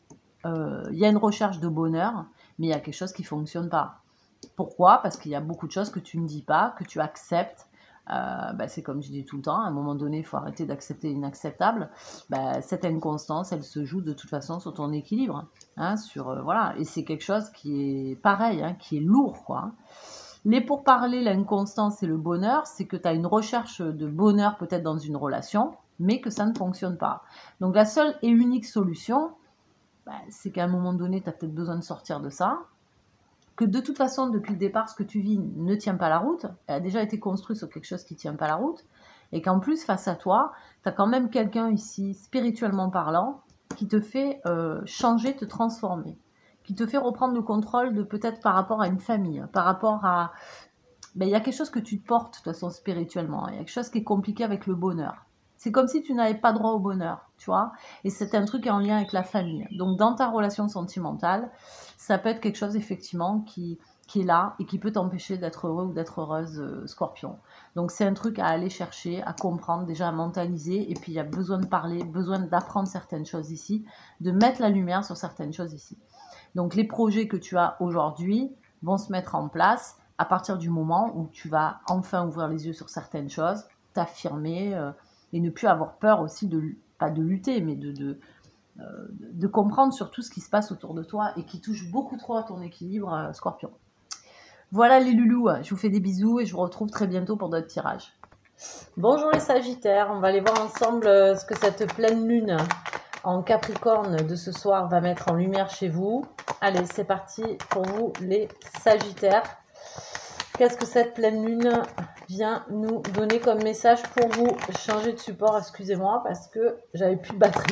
il euh, y a une recherche de bonheur, mais il y a quelque chose qui ne fonctionne pas. Pourquoi? Parce qu'il y a beaucoup de choses que tu ne dis pas, que tu acceptes. Euh, bah, c'est comme je dis tout le temps, à un moment donné, il faut arrêter d'accepter l'inacceptable. Bah, cette inconstance, elle se joue de toute façon sur ton équilibre. Hein, sur, euh, voilà. Et c'est quelque chose qui est pareil, hein, qui est lourd, quoi. Les pourparlers, l'inconstance et le bonheur, c'est que tu as une recherche de bonheur peut-être dans une relation, mais que ça ne fonctionne pas. Donc la seule et unique solution, bah, c'est qu'à un moment donné, tu as peut-être besoin de sortir de ça, que de toute façon, depuis le départ, ce que tu vis ne tient pas la route, elle a déjà été construite sur quelque chose qui ne tient pas la route, et qu'en plus, face à toi, tu as quand même quelqu'un ici, spirituellement parlant, qui te fait euh, changer, te transformer, qui te fait reprendre le contrôle de peut-être par rapport à une famille, par rapport à... Ben, il y a quelque chose que tu te portes, de toute façon, spirituellement, il y a quelque chose qui est compliqué avec le bonheur. C'est comme si tu n'avais pas droit au bonheur, tu vois. Et c'est un truc en lien avec la famille. Donc, dans ta relation sentimentale, ça peut être quelque chose, effectivement, qui, qui est là et qui peut t'empêcher d'être heureux ou d'être heureuse, euh, Scorpion. Donc, c'est un truc à aller chercher, à comprendre, déjà à mentaliser. Et puis, il y a besoin de parler, besoin d'apprendre certaines choses ici, de mettre la lumière sur certaines choses ici. Donc, les projets que tu as aujourd'hui vont se mettre en place à partir du moment où tu vas enfin ouvrir les yeux sur certaines choses, t'affirmer... Euh, et ne plus avoir peur aussi, de pas de lutter, mais de, de, euh, de comprendre sur tout ce qui se passe autour de toi et qui touche beaucoup trop à ton équilibre, euh, Scorpion. Voilà les loulous, je vous fais des bisous et je vous retrouve très bientôt pour d'autres tirages. Bonjour les Sagittaires, on va aller voir ensemble ce que cette pleine lune en Capricorne de ce soir va mettre en lumière chez vous. Allez, c'est parti pour vous les Sagittaires. Qu'est-ce que cette pleine lune vient nous donner comme message pour vous? Changer de support, excusez-moi, parce que j'avais plus de batterie.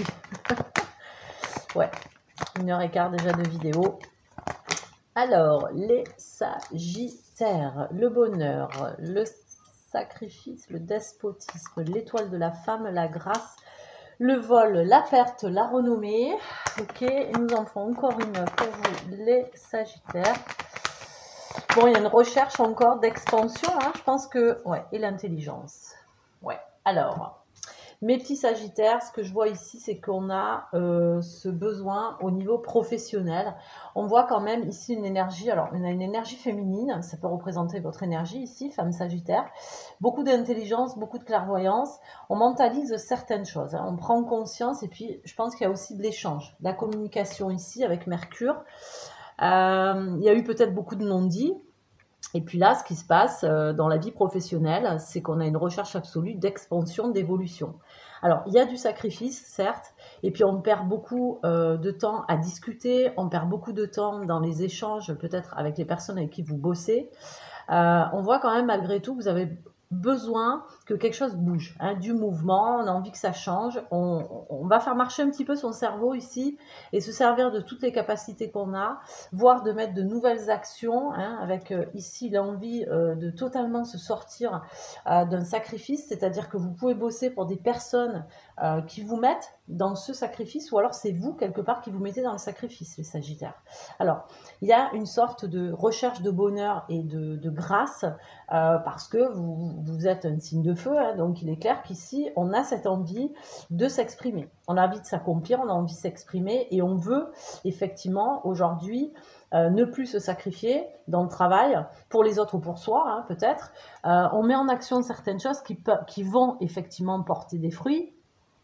Ouais, une heure et quart déjà de vidéo. Alors, les Sagittaires, le bonheur, le sacrifice, le despotisme, l'étoile de la femme, la grâce, le vol, la perte, la renommée. Ok, et nous en ferons encore une pour vous, les Sagittaires. Bon, il y a une recherche encore d'expansion, hein, je pense que... Ouais, et l'intelligence. Ouais, alors, mes petits Sagittaires, ce que je vois ici, c'est qu'on a euh, ce besoin au niveau professionnel. On voit quand même ici une énergie, alors on a une énergie féminine, ça peut représenter votre énergie ici, femme Sagittaire. Beaucoup d'intelligence, beaucoup de clairvoyance. On mentalise certaines choses, hein, on prend conscience et puis je pense qu'il y a aussi de l'échange, de la communication ici avec Mercure. Euh, il y a eu peut-être beaucoup de non-dits. Et puis là, ce qui se passe euh, dans la vie professionnelle, c'est qu'on a une recherche absolue d'expansion, d'évolution. Alors, il y a du sacrifice, certes, et puis on perd beaucoup euh, de temps à discuter, on perd beaucoup de temps dans les échanges, peut-être avec les personnes avec qui vous bossez. Euh, on voit quand même, malgré tout, que vous avez besoin que quelque chose bouge, hein, du mouvement, on a envie que ça change, on, on va faire marcher un petit peu son cerveau ici et se servir de toutes les capacités qu'on a, voire de mettre de nouvelles actions, hein, avec euh, ici l'envie euh, de totalement se sortir euh, d'un sacrifice, c'est-à-dire que vous pouvez bosser pour des personnes euh, qui vous mettent dans ce sacrifice, ou alors c'est vous quelque part qui vous mettez dans le sacrifice, les Sagittaires. Alors, il y a une sorte de recherche de bonheur et de, de grâce, euh, parce que vous, vous êtes un signe de feu, hein, donc il est clair qu'ici, on a cette envie de s'exprimer. On a envie de s'accomplir, on a envie de s'exprimer, et on veut effectivement aujourd'hui euh, ne plus se sacrifier dans le travail, pour les autres ou pour soi, hein, peut-être. Euh, on met en action certaines choses qui, qui vont effectivement porter des fruits,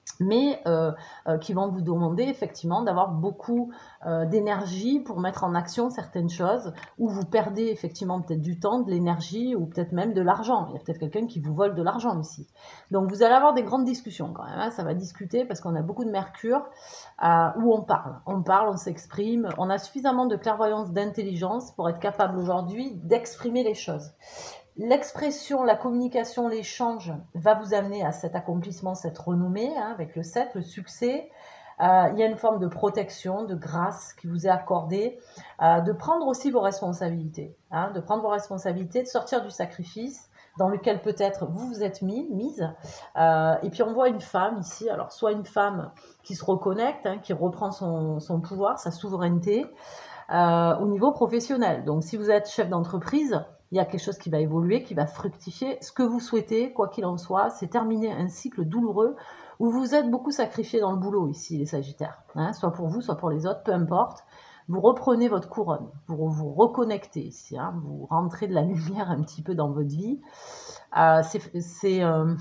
mais euh, euh, qui vont vous demander effectivement d'avoir beaucoup euh, d'énergie pour mettre en action certaines choses, où vous perdez effectivement peut-être du temps, de l'énergie, ou peut-être même de l'argent. Il y a peut-être quelqu'un qui vous vole de l'argent ici. Donc vous allez avoir des grandes discussions quand même, hein. Ça va discuter parce qu'on a beaucoup de Mercure, euh, où on parle. On parle, on s'exprime, on a suffisamment de clairvoyance, d'intelligence pour être capable aujourd'hui d'exprimer les choses. L'expression, la communication, l'échange va vous amener à cet accomplissement, cette renommée, hein, avec le sept, le succès. Euh, il y a une forme de protection, de grâce qui vous est accordée, euh, de prendre aussi vos responsabilités, hein, de prendre vos responsabilités, de sortir du sacrifice dans lequel peut-être vous vous êtes mis, mise. Euh, et puis on voit une femme ici, alors soit une femme qui se reconnecte, hein, qui reprend son, son pouvoir, sa souveraineté, euh, au niveau professionnel. Donc si vous êtes chef d'entreprise, il y a quelque chose qui va évoluer, qui va fructifier. Ce que vous souhaitez, quoi qu'il en soit, c'est terminer un cycle douloureux où vous êtes beaucoup sacrifié dans le boulot ici, les Sagittaires. Hein, soit pour vous, soit pour les autres, peu importe. Vous reprenez votre couronne, vous vous reconnectez ici, hein, vous rentrez de la lumière un petit peu dans votre vie. Euh, c'est... Euh,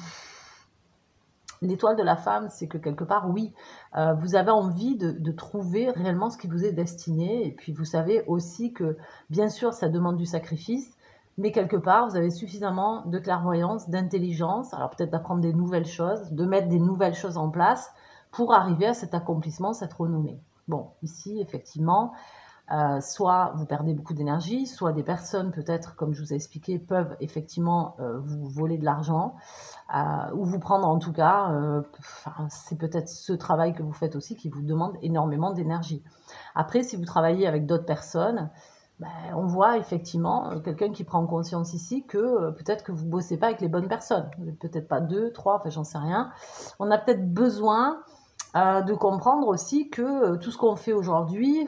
L'étoile de la femme, c'est que quelque part, oui, euh, vous avez envie de, de trouver réellement ce qui vous est destiné. Et puis, vous savez aussi que, bien sûr, ça demande du sacrifice, mais quelque part, vous avez suffisamment de clairvoyance, d'intelligence, alors peut-être d'apprendre des nouvelles choses, de mettre des nouvelles choses en place pour arriver à cet accomplissement, cette renommée. Bon, ici, effectivement, euh, soit vous perdez beaucoup d'énergie, soit des personnes, peut-être, comme je vous ai expliqué, peuvent effectivement euh, vous voler de l'argent, euh, ou vous prendre en tout cas, euh, c'est peut-être ce travail que vous faites aussi qui vous demande énormément d'énergie. Après, si vous travaillez avec d'autres personnes, ben, on voit effectivement quelqu'un qui prend conscience ici que euh, peut-être que vous ne bossez pas avec les bonnes personnes, peut-être pas deux, trois, enfin j'en sais rien. On a peut-être besoin euh, de comprendre aussi que euh, tout ce qu'on fait aujourd'hui,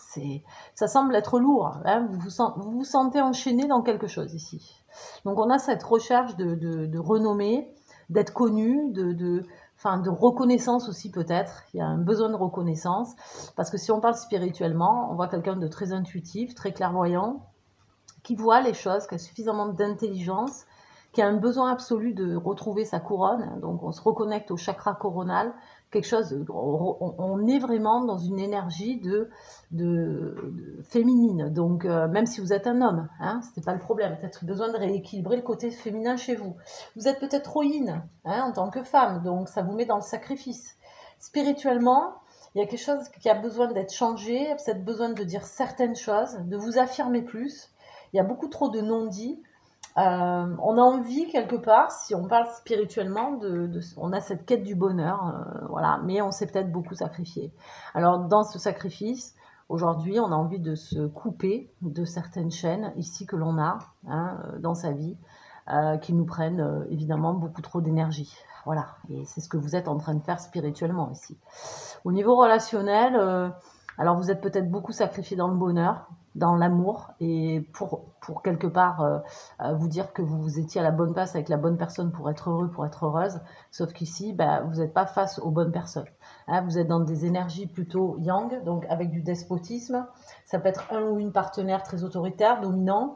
ça semble être lourd, hein, vous, vous, vous vous sentez enchaîné dans quelque chose ici. Donc on a cette recherche de, de, de renommée, d'être connu, de, de, enfin, de reconnaissance aussi peut-être. Il y a un besoin de reconnaissance, parce que si on parle spirituellement, on voit quelqu'un de très intuitif, très clairvoyant, qui voit les choses, qui a suffisamment d'intelligence, qui a un besoin absolu de retrouver sa couronne. Donc on se reconnecte au chakra coronal, quelque chose, on, on est vraiment dans une énergie de, de, de féminine. Donc euh, même si vous êtes un homme, hein, c'est pas le problème. Peut-être besoin de rééquilibrer le côté féminin chez vous. Vous êtes peut-être trop yin, hein, en tant que femme, donc ça vous met dans le sacrifice. Spirituellement, il y a quelque chose qui a besoin d'être changé, peut-être besoin de dire certaines choses, de vous affirmer plus. Il y a beaucoup trop de non-dits. Euh, on a envie quelque part, si on parle spirituellement, de, de, on a cette quête du bonheur, euh, voilà, mais on s'est peut-être beaucoup sacrifié. Alors dans ce sacrifice, aujourd'hui, on a envie de se couper de certaines chaînes ici que l'on a, hein, dans sa vie, euh, qui nous prennent euh, évidemment beaucoup trop d'énergie. Voilà, et c'est ce que vous êtes en train de faire spirituellement ici. Au niveau relationnel, euh, alors vous êtes peut-être beaucoup sacrifié dans le bonheur, dans l'amour, et pour, pour quelque part euh, euh, vous dire que vous étiez à la bonne place avec la bonne personne pour être heureux, pour être heureuse, sauf qu'ici, bah, vous n'êtes pas face aux bonnes personnes. Hein, vous êtes dans des énergies plutôt yang, donc avec du despotisme. Ça peut être un ou une partenaire très autoritaire, dominant.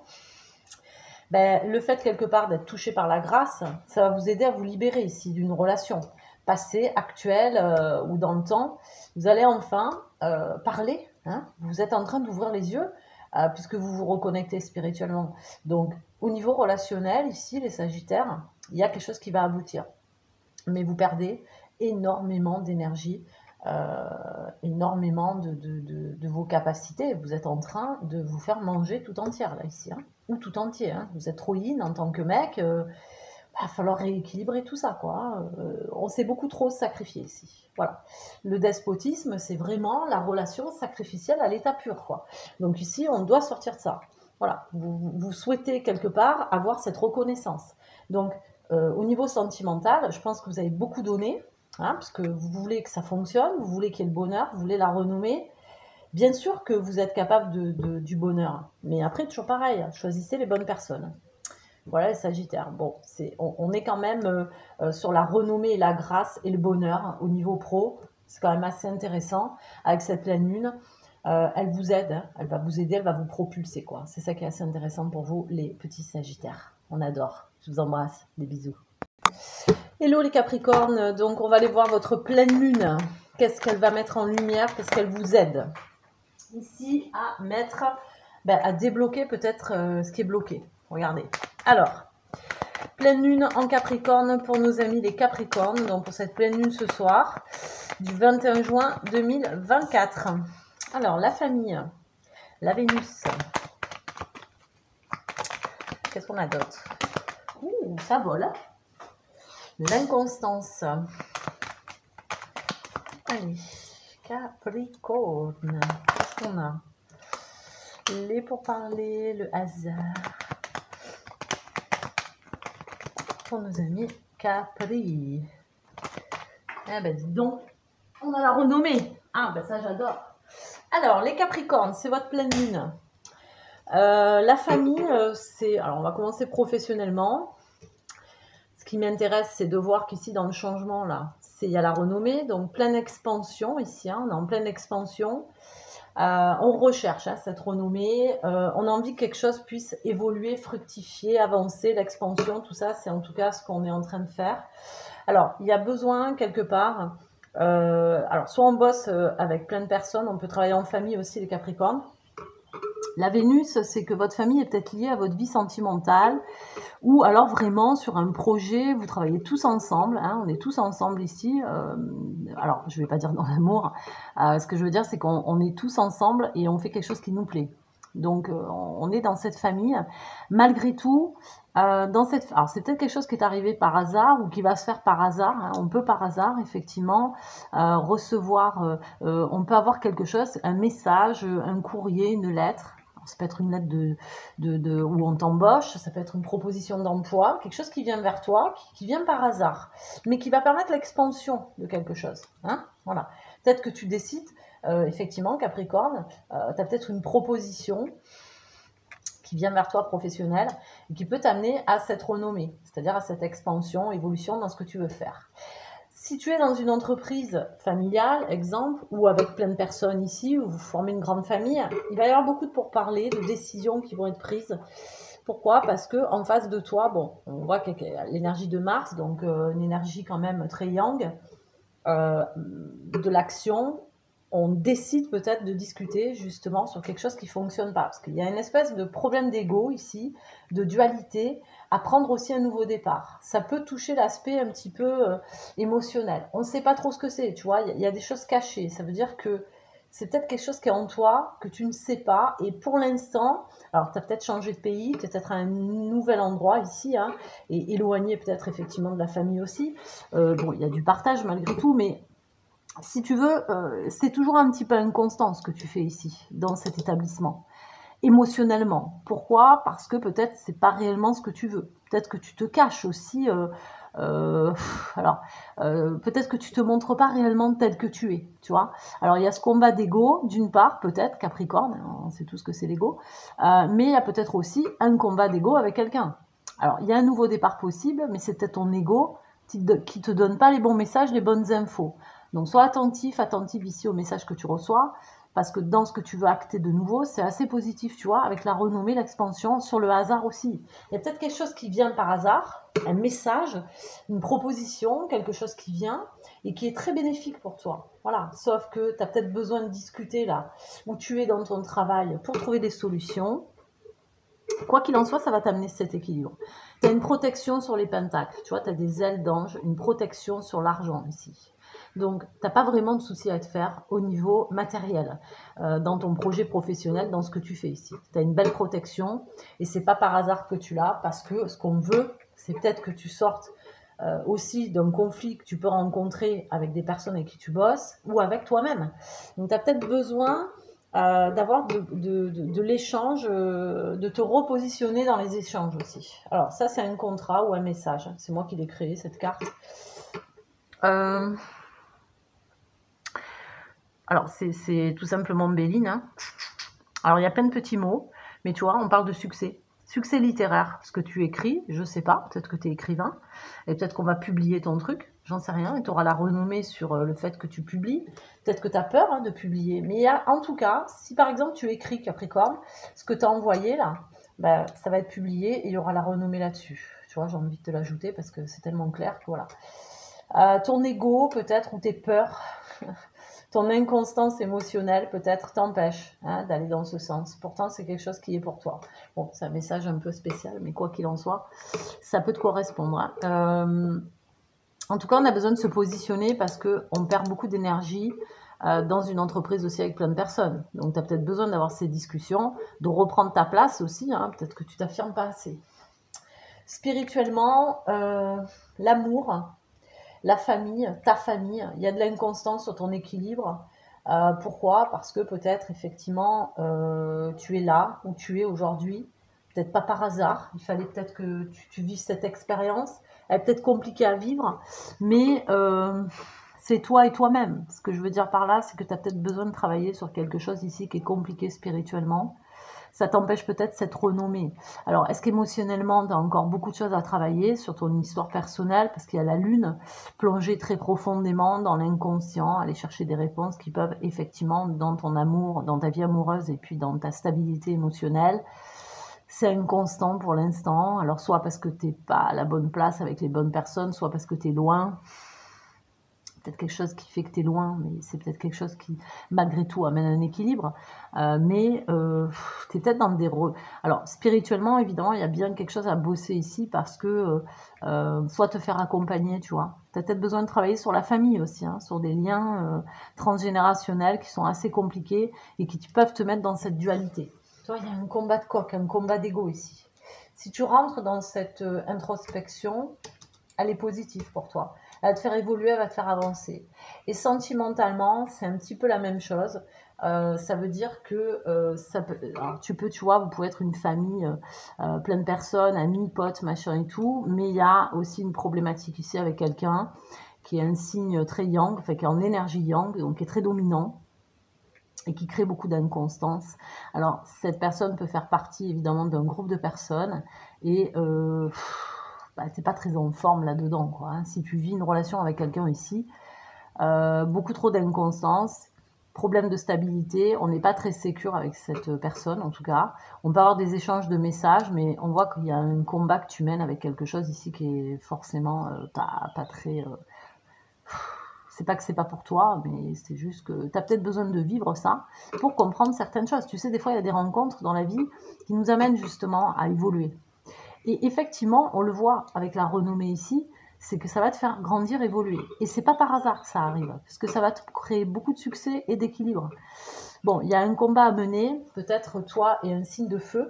Ben, le fait quelque part d'être touché par la grâce, ça va vous aider à vous libérer ici d'une relation passée, actuelle euh, ou dans le temps. Vous allez enfin euh, parler, hein, vous êtes en train d'ouvrir les yeux euh, puisque vous vous reconnectez spirituellement. Donc au niveau relationnel, ici les Sagittaires, il y a quelque chose qui va aboutir. Mais vous perdez énormément d'énergie, euh, énormément de, de, de, de vos capacités. Vous êtes en train de vous faire manger tout entière là ici, hein, ou tout entier. Hein. Vous êtes trop yin en tant que mec, euh, il va falloir rééquilibrer tout ça, quoi. Euh, on s'est beaucoup trop sacrifié ici. Voilà. Le despotisme, c'est vraiment la relation sacrificielle à l'état pur, quoi. Donc ici, on doit sortir de ça. Voilà. Vous, vous souhaitez quelque part avoir cette reconnaissance. Donc, euh, au niveau sentimental, je pense que vous avez beaucoup donné, hein, parce que vous voulez que ça fonctionne, vous voulez qu'il y ait le bonheur, vous voulez la renommée. Bien sûr que vous êtes capable de, de, du bonheur, mais après, toujours pareil, choisissez les bonnes personnes. Voilà les Sagittaires. Bon, c'est, on, on est quand même euh, euh, sur la renommée et la grâce et le bonheur au niveau pro. C'est quand même assez intéressant avec cette pleine lune. Euh, elle vous aide, hein, elle va vous aider, elle va vous propulser, quoi. C'est ça qui est assez intéressant pour vous, les petits Sagittaires. On adore. Je vous embrasse. Des bisous. Hello les Capricornes, donc on va aller voir votre pleine lune. Qu'est-ce qu'elle va mettre en lumière? Qu'est-ce qu'elle vous aide ici à mettre, ben, à débloquer peut-être euh, ce qui est bloqué. Regardez. Alors, pleine lune en Capricorne pour nos amis les Capricornes. Donc pour cette pleine lune ce soir, du vingt et un juin deux mille vingt-quatre. Alors, la famille, la Vénus. Qu'est-ce qu'on a d'autre? Ouh, ça vole. L'inconstance. Allez, Capricorne. Qu'est-ce qu'on a? Les pourparlers, le hasard. Pour nos amis Capri. Eh ben, dis donc, on a la renommée. Ah, ben ça, j'adore. Alors, les Capricornes, c'est votre pleine lune. Euh, la famille, euh, c'est... Alors, on va commencer professionnellement. Ce qui m'intéresse, c'est de voir qu'ici, dans le changement, là, il y a la renommée. Donc, pleine expansion, ici, hein, on est en pleine expansion. Euh, on recherche hein, cette renommée. Euh, on a envie que quelque chose puisse évoluer, fructifier, avancer, l'expansion, tout ça, c'est en tout cas ce qu'on est en train de faire. Alors, il y a besoin, quelque part... Euh, alors, soit on bosse avec plein de personnes, on peut travailler en famille aussi, les Capricornes. La Vénus, c'est que votre famille est peut-être liée à votre vie sentimentale ou alors vraiment sur un projet, vous travaillez tous ensemble, hein, on est tous ensemble ici. Euh, alors, je ne vais pas dire dans l'amour, euh, ce que je veux dire, c'est qu'on on est tous ensemble et on fait quelque chose qui nous plaît. Donc, euh, on est dans cette famille. Malgré tout, euh, dans cette, alors c'est peut-être quelque chose qui est arrivé par hasard ou qui va se faire par hasard. Hein. On peut par hasard, effectivement, euh, recevoir, euh, euh, on peut avoir quelque chose, un message, un courrier, une lettre. Alors, ça peut être une lettre de, de, de, où on t'embauche, ça peut être une proposition d'emploi, quelque chose qui vient vers toi, qui, qui vient par hasard, mais qui va permettre l'expansion de quelque chose. Hein. Voilà. Peut-être que tu décides, euh, effectivement, Capricorne, euh, tu as peut-être une proposition qui vient vers toi professionnelle et qui peut t'amener à cette renommée, c'est-à-dire à cette expansion, évolution dans ce que tu veux faire. Si tu es dans une entreprise familiale, exemple, ou avec plein de personnes ici, où vous formez une grande famille, il va y avoir beaucoup de pourparlers, de décisions qui vont être prises. Pourquoi? Parce que en face de toi, bon, on voit qu'il y a l'énergie de Mars, donc euh, une énergie quand même très yang, euh, de l'action. On décide peut-être de discuter justement sur quelque chose qui ne fonctionne pas. Parce qu'il y a une espèce de problème d'ego ici, de dualité, à prendre aussi un nouveau départ. Ça peut toucher l'aspect un petit peu euh, émotionnel. On ne sait pas trop ce que c'est, tu vois, il y, y a des choses cachées. Ça veut dire que c'est peut-être quelque chose qui est en toi, que tu ne sais pas. Et pour l'instant, alors tu as peut-être changé de pays, peut-être à un nouvel endroit ici, hein, et éloigné peut-être effectivement de la famille aussi. Euh, bon, il y a du partage malgré tout, mais... Si tu veux, euh, c'est toujours un petit peu inconstant ce que tu fais ici, dans cet établissement, émotionnellement. Pourquoi? Parce que peut-être c'est pas réellement ce que tu veux. Peut-être que tu te caches aussi. Euh, euh, alors, euh, peut-être que tu te montres pas réellement tel que tu es, tu vois. Alors, il y a ce combat d'ego, d'une part, peut-être, Capricorne, on sait tous que c'est l'ego, euh, mais il y a peut-être aussi un combat d'ego avec quelqu'un. Alors, il y a un nouveau départ possible, mais c'est peut-être ton ego qui ne te donne pas les bons messages, les bonnes infos. Donc, sois attentif, attentive ici au message que tu reçois, parce que dans ce que tu veux acter de nouveau, c'est assez positif, tu vois, avec la renommée, l'expansion, sur le hasard aussi. Il y a peut-être quelque chose qui vient par hasard, un message, une proposition, quelque chose qui vient et qui est très bénéfique pour toi. Voilà, sauf que tu as peut-être besoin de discuter là, où tu es dans ton travail pour trouver des solutions. Quoi qu'il en soit, ça va t'amener cet équilibre. Tu as une protection sur les pentacles, tu vois, tu as des ailes d'ange, une protection sur l'argent ici. Donc, tu n'as pas vraiment de soucis à te faire au niveau matériel, euh, dans ton projet professionnel, dans ce que tu fais ici. Tu as une belle protection et c'est pas par hasard que tu l'as, parce que ce qu'on veut, c'est peut-être que tu sortes euh, aussi d'un conflit que tu peux rencontrer avec des personnes avec qui tu bosses ou avec toi-même. Donc, tu as peut-être besoin euh, d'avoir de, de, de, de l'échange, euh, de te repositionner dans les échanges aussi. Alors, ça, c'est un contrat ou un message. C'est moi qui l'ai créé, cette carte. Euh... Alors, c'est tout simplement Béline. Hein. Alors, il y a plein de petits mots, mais tu vois, on parle de succès. Succès littéraire, ce que tu écris, je sais pas, peut-être que tu es écrivain, et peut-être qu'on va publier ton truc, j'en sais rien, et tu auras la renommée sur le fait que tu publies. Peut-être que tu as peur hein, de publier, mais il y a, en tout cas, si par exemple tu écris Capricorne, ce que tu as envoyé là, bah, ça va être publié et il y aura la renommée là-dessus. Tu vois, j'ai envie de te l'ajouter parce que c'est tellement clair que voilà. Euh, ton ego, peut-être, ou tes peurs, ton inconstance émotionnelle, peut-être, t'empêche hein, d'aller dans ce sens. Pourtant, c'est quelque chose qui est pour toi. Bon, c'est un message un peu spécial, mais quoi qu'il en soit, ça peut te correspondre. Hein. Euh, en tout cas, on a besoin de se positionner parce qu'on perd beaucoup d'énergie euh, dans une entreprise aussi avec plein de personnes. Donc, tu as peut-être besoin d'avoir ces discussions, de reprendre ta place aussi. Hein, peut-être que tu t'affirmes pas assez. Spirituellement, euh, l'amour, la famille, ta famille, il y a de l'inconstance sur ton équilibre. Euh, pourquoi? Parce que peut-être effectivement euh, tu es là où tu es aujourd'hui, peut-être pas par hasard, il fallait peut-être que tu, tu vives cette expérience, elle est peut-être compliquée à vivre, mais euh, c'est toi et toi-même. Ce que je veux dire par là, c'est que tu as peut-être besoin de travailler sur quelque chose ici qui est compliqué spirituellement. Ça t'empêche peut-être cette renommée. Alors, est-ce qu'émotionnellement, tu as encore beaucoup de choses à travailler sur ton histoire personnelle? Parce qu'il y a la lune, plonger très profondément dans l'inconscient, aller chercher des réponses qui peuvent effectivement, dans ton amour, dans ta vie amoureuse et puis dans ta stabilité émotionnelle, c'est inconstant pour l'instant. Alors, soit parce que tu n'es pas à la bonne place avec les bonnes personnes, soit parce que tu es loin. Peut-être quelque chose qui fait que tu es loin, mais c'est peut-être quelque chose qui, malgré tout, amène un équilibre. Euh, mais euh, tu es peut-être dans des... Re... Alors, spirituellement, évidemment, il y a bien quelque chose à bosser ici parce que euh, soit te faire accompagner, tu vois. Tu as peut-être besoin de travailler sur la famille aussi, hein, sur des liens euh, transgénérationnels qui sont assez compliqués et qui peuvent te mettre dans cette dualité. Tu vois, il y a un combat de coq, un combat d'ego ici. Si tu rentres dans cette euh, introspection, elle est positive pour toi. Elle va te faire évoluer, elle va te faire avancer. Et sentimentalement, c'est un petit peu la même chose. Euh, ça veut dire que euh, ça peut, alors tu peux, tu vois, vous pouvez être une famille, euh, euh, plein de personnes, amis, potes, machin et tout, mais il y a aussi une problématique ici avec quelqu'un qui est un signe très yang, enfin qui est en énergie yang, donc qui est très dominant et qui crée beaucoup d'inconstance. Alors, cette personne peut faire partie évidemment d'un groupe de personnes et euh, bah, t'es pas très en forme là-dedans, quoi. Hein. Si tu vis une relation avec quelqu'un ici, euh, beaucoup trop d'inconstance, problème de stabilité, on n'est pas très sécure avec cette personne, en tout cas. On peut avoir des échanges de messages, mais on voit qu'il y a un combat que tu mènes avec quelque chose ici qui est forcément euh, pas, pas très... Euh, c'est pas que c'est pas pour toi, mais c'est juste que tu as peut-être besoin de vivre ça pour comprendre certaines choses. Tu sais, des fois, il y a des rencontres dans la vie qui nous amènent justement à évoluer. Et effectivement, on le voit avec la renommée ici, c'est que ça va te faire grandir, évoluer. Et c'est pas par hasard que ça arrive, parce que ça va te créer beaucoup de succès et d'équilibre. Bon, il y a un combat à mener, peut-être toi et un signe de feu,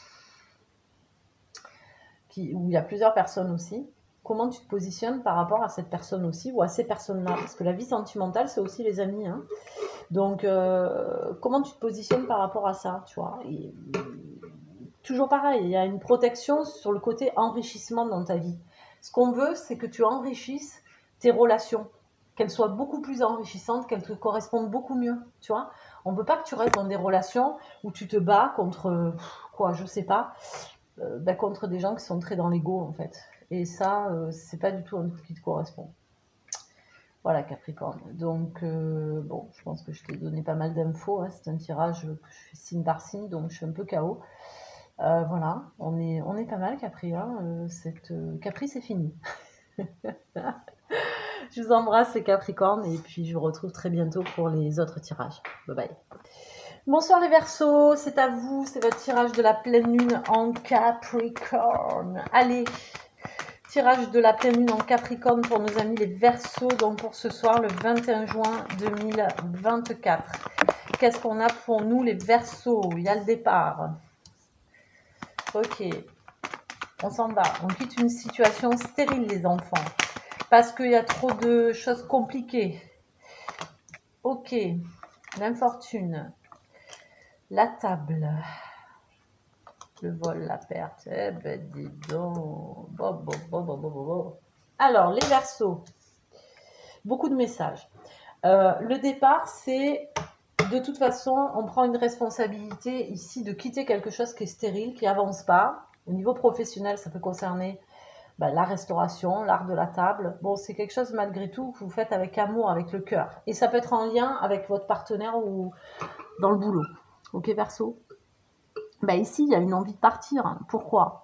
qui, où il y a plusieurs personnes aussi. Comment tu te positionnes par rapport à cette personne aussi, ou à ces personnes-là? Parce que la vie sentimentale, c'est aussi les amis. Hein. Donc, euh, comment tu te positionnes par rapport à ça, tu vois? Et, toujours pareil, il y a une protection sur le côté enrichissement dans ta vie. Ce qu'on veut, c'est que tu enrichisses tes relations, qu'elles soient beaucoup plus enrichissantes, qu'elles te correspondent beaucoup mieux, tu vois. On ne veut pas que tu restes dans des relations où tu te bats contre, quoi, je sais pas, euh, bah, contre des gens qui sont très dans l'ego, en fait. Et ça, euh, c'est pas du tout un truc qui te correspond. Voilà, Capricorne. Donc, euh, bon, je pense que je t'ai donné pas mal d'infos. Hein. C'est un tirage que je fais signe par signe, donc je suis un peu K O. Euh, voilà, on est, on est pas mal, Capri. Hein. Euh, cette, euh, Capri, c'est fini. Je vous embrasse, les Capricornes, et puis je vous retrouve très bientôt pour les autres tirages. Bye bye. Bonsoir les Verseaux, c'est à vous, c'est votre tirage de la pleine lune en Capricorne. Allez, tirage de la pleine lune en Capricorne pour nos amis les Verseaux, donc pour ce soir le vingt et un juin deux mille vingt-quatre. Qu'est-ce qu'on a pour nous les Verseaux? Il y a le départ. Ok, on s'en va, on quitte une situation stérile les enfants, parce qu'il y a trop de choses compliquées. Ok, l'infortune, la table, le vol, la perte, eh ben dis donc, bon, bon, bon, bon, bon, bon. Alors, les Verseaux, beaucoup de messages. Euh, le départ, c'est... De toute façon, on prend une responsabilité ici de quitter quelque chose qui est stérile, qui n'avance pas. Au niveau professionnel, ça peut concerner bah, la restauration, l'art de la table. Bon, c'est quelque chose malgré tout que vous faites avec amour, avec le cœur. Et ça peut être en lien avec votre partenaire ou dans le boulot. Ok, Verseau? Bah, ici, il y a une envie de partir. Pourquoi?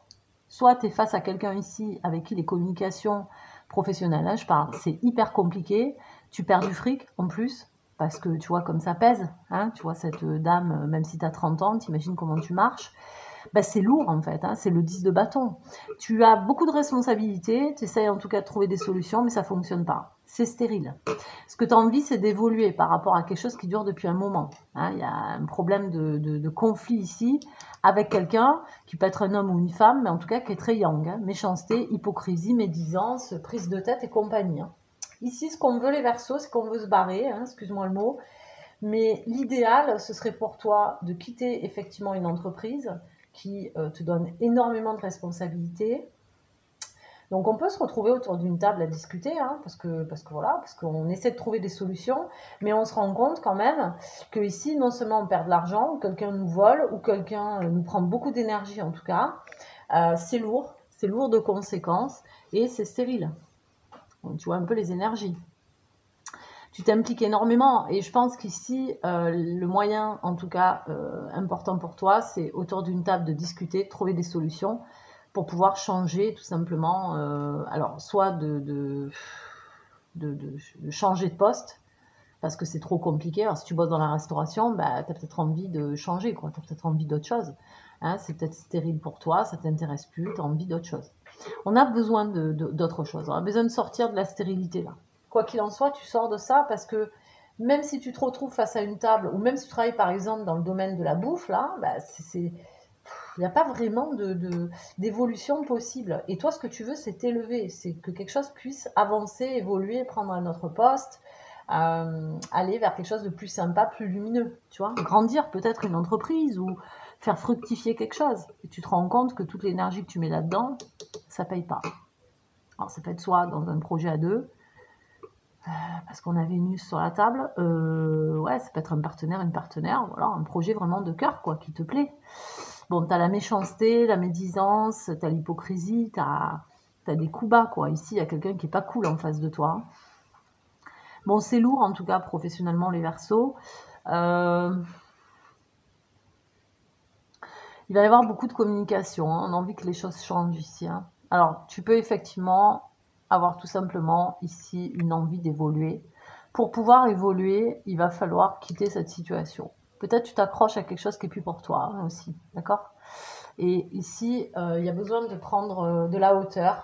soit tu es face à quelqu'un ici avec qui les communications professionnelles, hein, je parle, c'est hyper compliqué, tu perds du fric en plus, parce que tu vois comme ça pèse, hein, tu vois cette dame, même si tu as trente ans, t'imagines comment tu marches, ben, c'est lourd en fait, hein, c'est le dix de bâton. Tu as beaucoup de responsabilités, tu essayes en tout cas de trouver des solutions, mais ça ne fonctionne pas. C'est stérile. Ce que tu as envie, c'est d'évoluer par rapport à quelque chose qui dure depuis un moment. Hein. Il y a un problème de, de, de conflit ici avec quelqu'un qui peut être un homme ou une femme, mais en tout cas qui est très yang. Hein. Méchanceté, hypocrisie, médisance, prise de tête et compagnie. Hein. Ici, ce qu'on veut les Verseaux, c'est qu'on veut se barrer, hein, excuse-moi le mot, mais l'idéal, ce serait pour toi de quitter effectivement une entreprise qui euh, te donne énormément de responsabilités. Donc on peut se retrouver autour d'une table à discuter, hein, parce que parce que voilà, parce qu'on essaie de trouver des solutions, mais on se rend compte quand même que ici non seulement on perd de l'argent, ou quelqu'un nous vole, ou quelqu'un nous prend beaucoup d'énergie en tout cas, euh, c'est lourd, c'est lourd de conséquences et c'est stérile. Donc, tu vois un peu les énergies. Tu t'impliques énormément et je pense qu'ici, euh, le moyen, en tout cas, euh, important pour toi, c'est autour d'une table de discuter, de trouver des solutions pour pouvoir changer tout simplement, euh, alors soit de, de, de, de, de changer de poste, parce que c'est trop compliqué. Alors si tu bosses dans la restauration, bah, tu as peut-être envie de changer, tu as peut-être envie d'autre chose. Hein, c'est peut-être stérile pour toi, ça ne t'intéresse plus, tu as envie d'autre chose. On a besoin de, de, d'autre chose, on a besoin de sortir de la stérilité là. Quoi qu'il en soit, tu sors de ça parce que même si tu te retrouves face à une table, ou même si tu travailles par exemple dans le domaine de la bouffe, là, bah, c'est, il n'y a pas vraiment de, de, d'évolution possible. Et toi, ce que tu veux, c'est t'élever, c'est que quelque chose puisse avancer, évoluer, prendre un autre poste, euh, aller vers quelque chose de plus sympa, plus lumineux, tu vois, grandir peut-être une entreprise ou faire fructifier quelque chose. Et tu te rends compte que toute l'énergie que tu mets là-dedans, ça paye pas. Alors ça peut être soit dans un projet à deux, euh, parce qu'on a Vénus sur la table, euh, ouais, ça peut être un partenaire, une partenaire, ou alors un projet vraiment de cœur, quoi, qui te plaît. Bon, t'as la méchanceté, la médisance, t'as l'hypocrisie, t'as, t'as des coups bas, quoi. Ici, il y a quelqu'un qui est pas cool en face de toi. Bon, c'est lourd, en tout cas, professionnellement, les Verseaux. Euh... Il va y avoir beaucoup de communication, hein. On a envie que les choses changent ici. Hein. Alors, tu peux effectivement avoir tout simplement ici une envie d'évoluer. Pour pouvoir évoluer, il va falloir quitter cette situation. Peut-être tu t'accroches à quelque chose qui n'est plus pour toi hein, aussi, d'accord? Et ici, euh, il y a besoin de prendre euh, de la hauteur,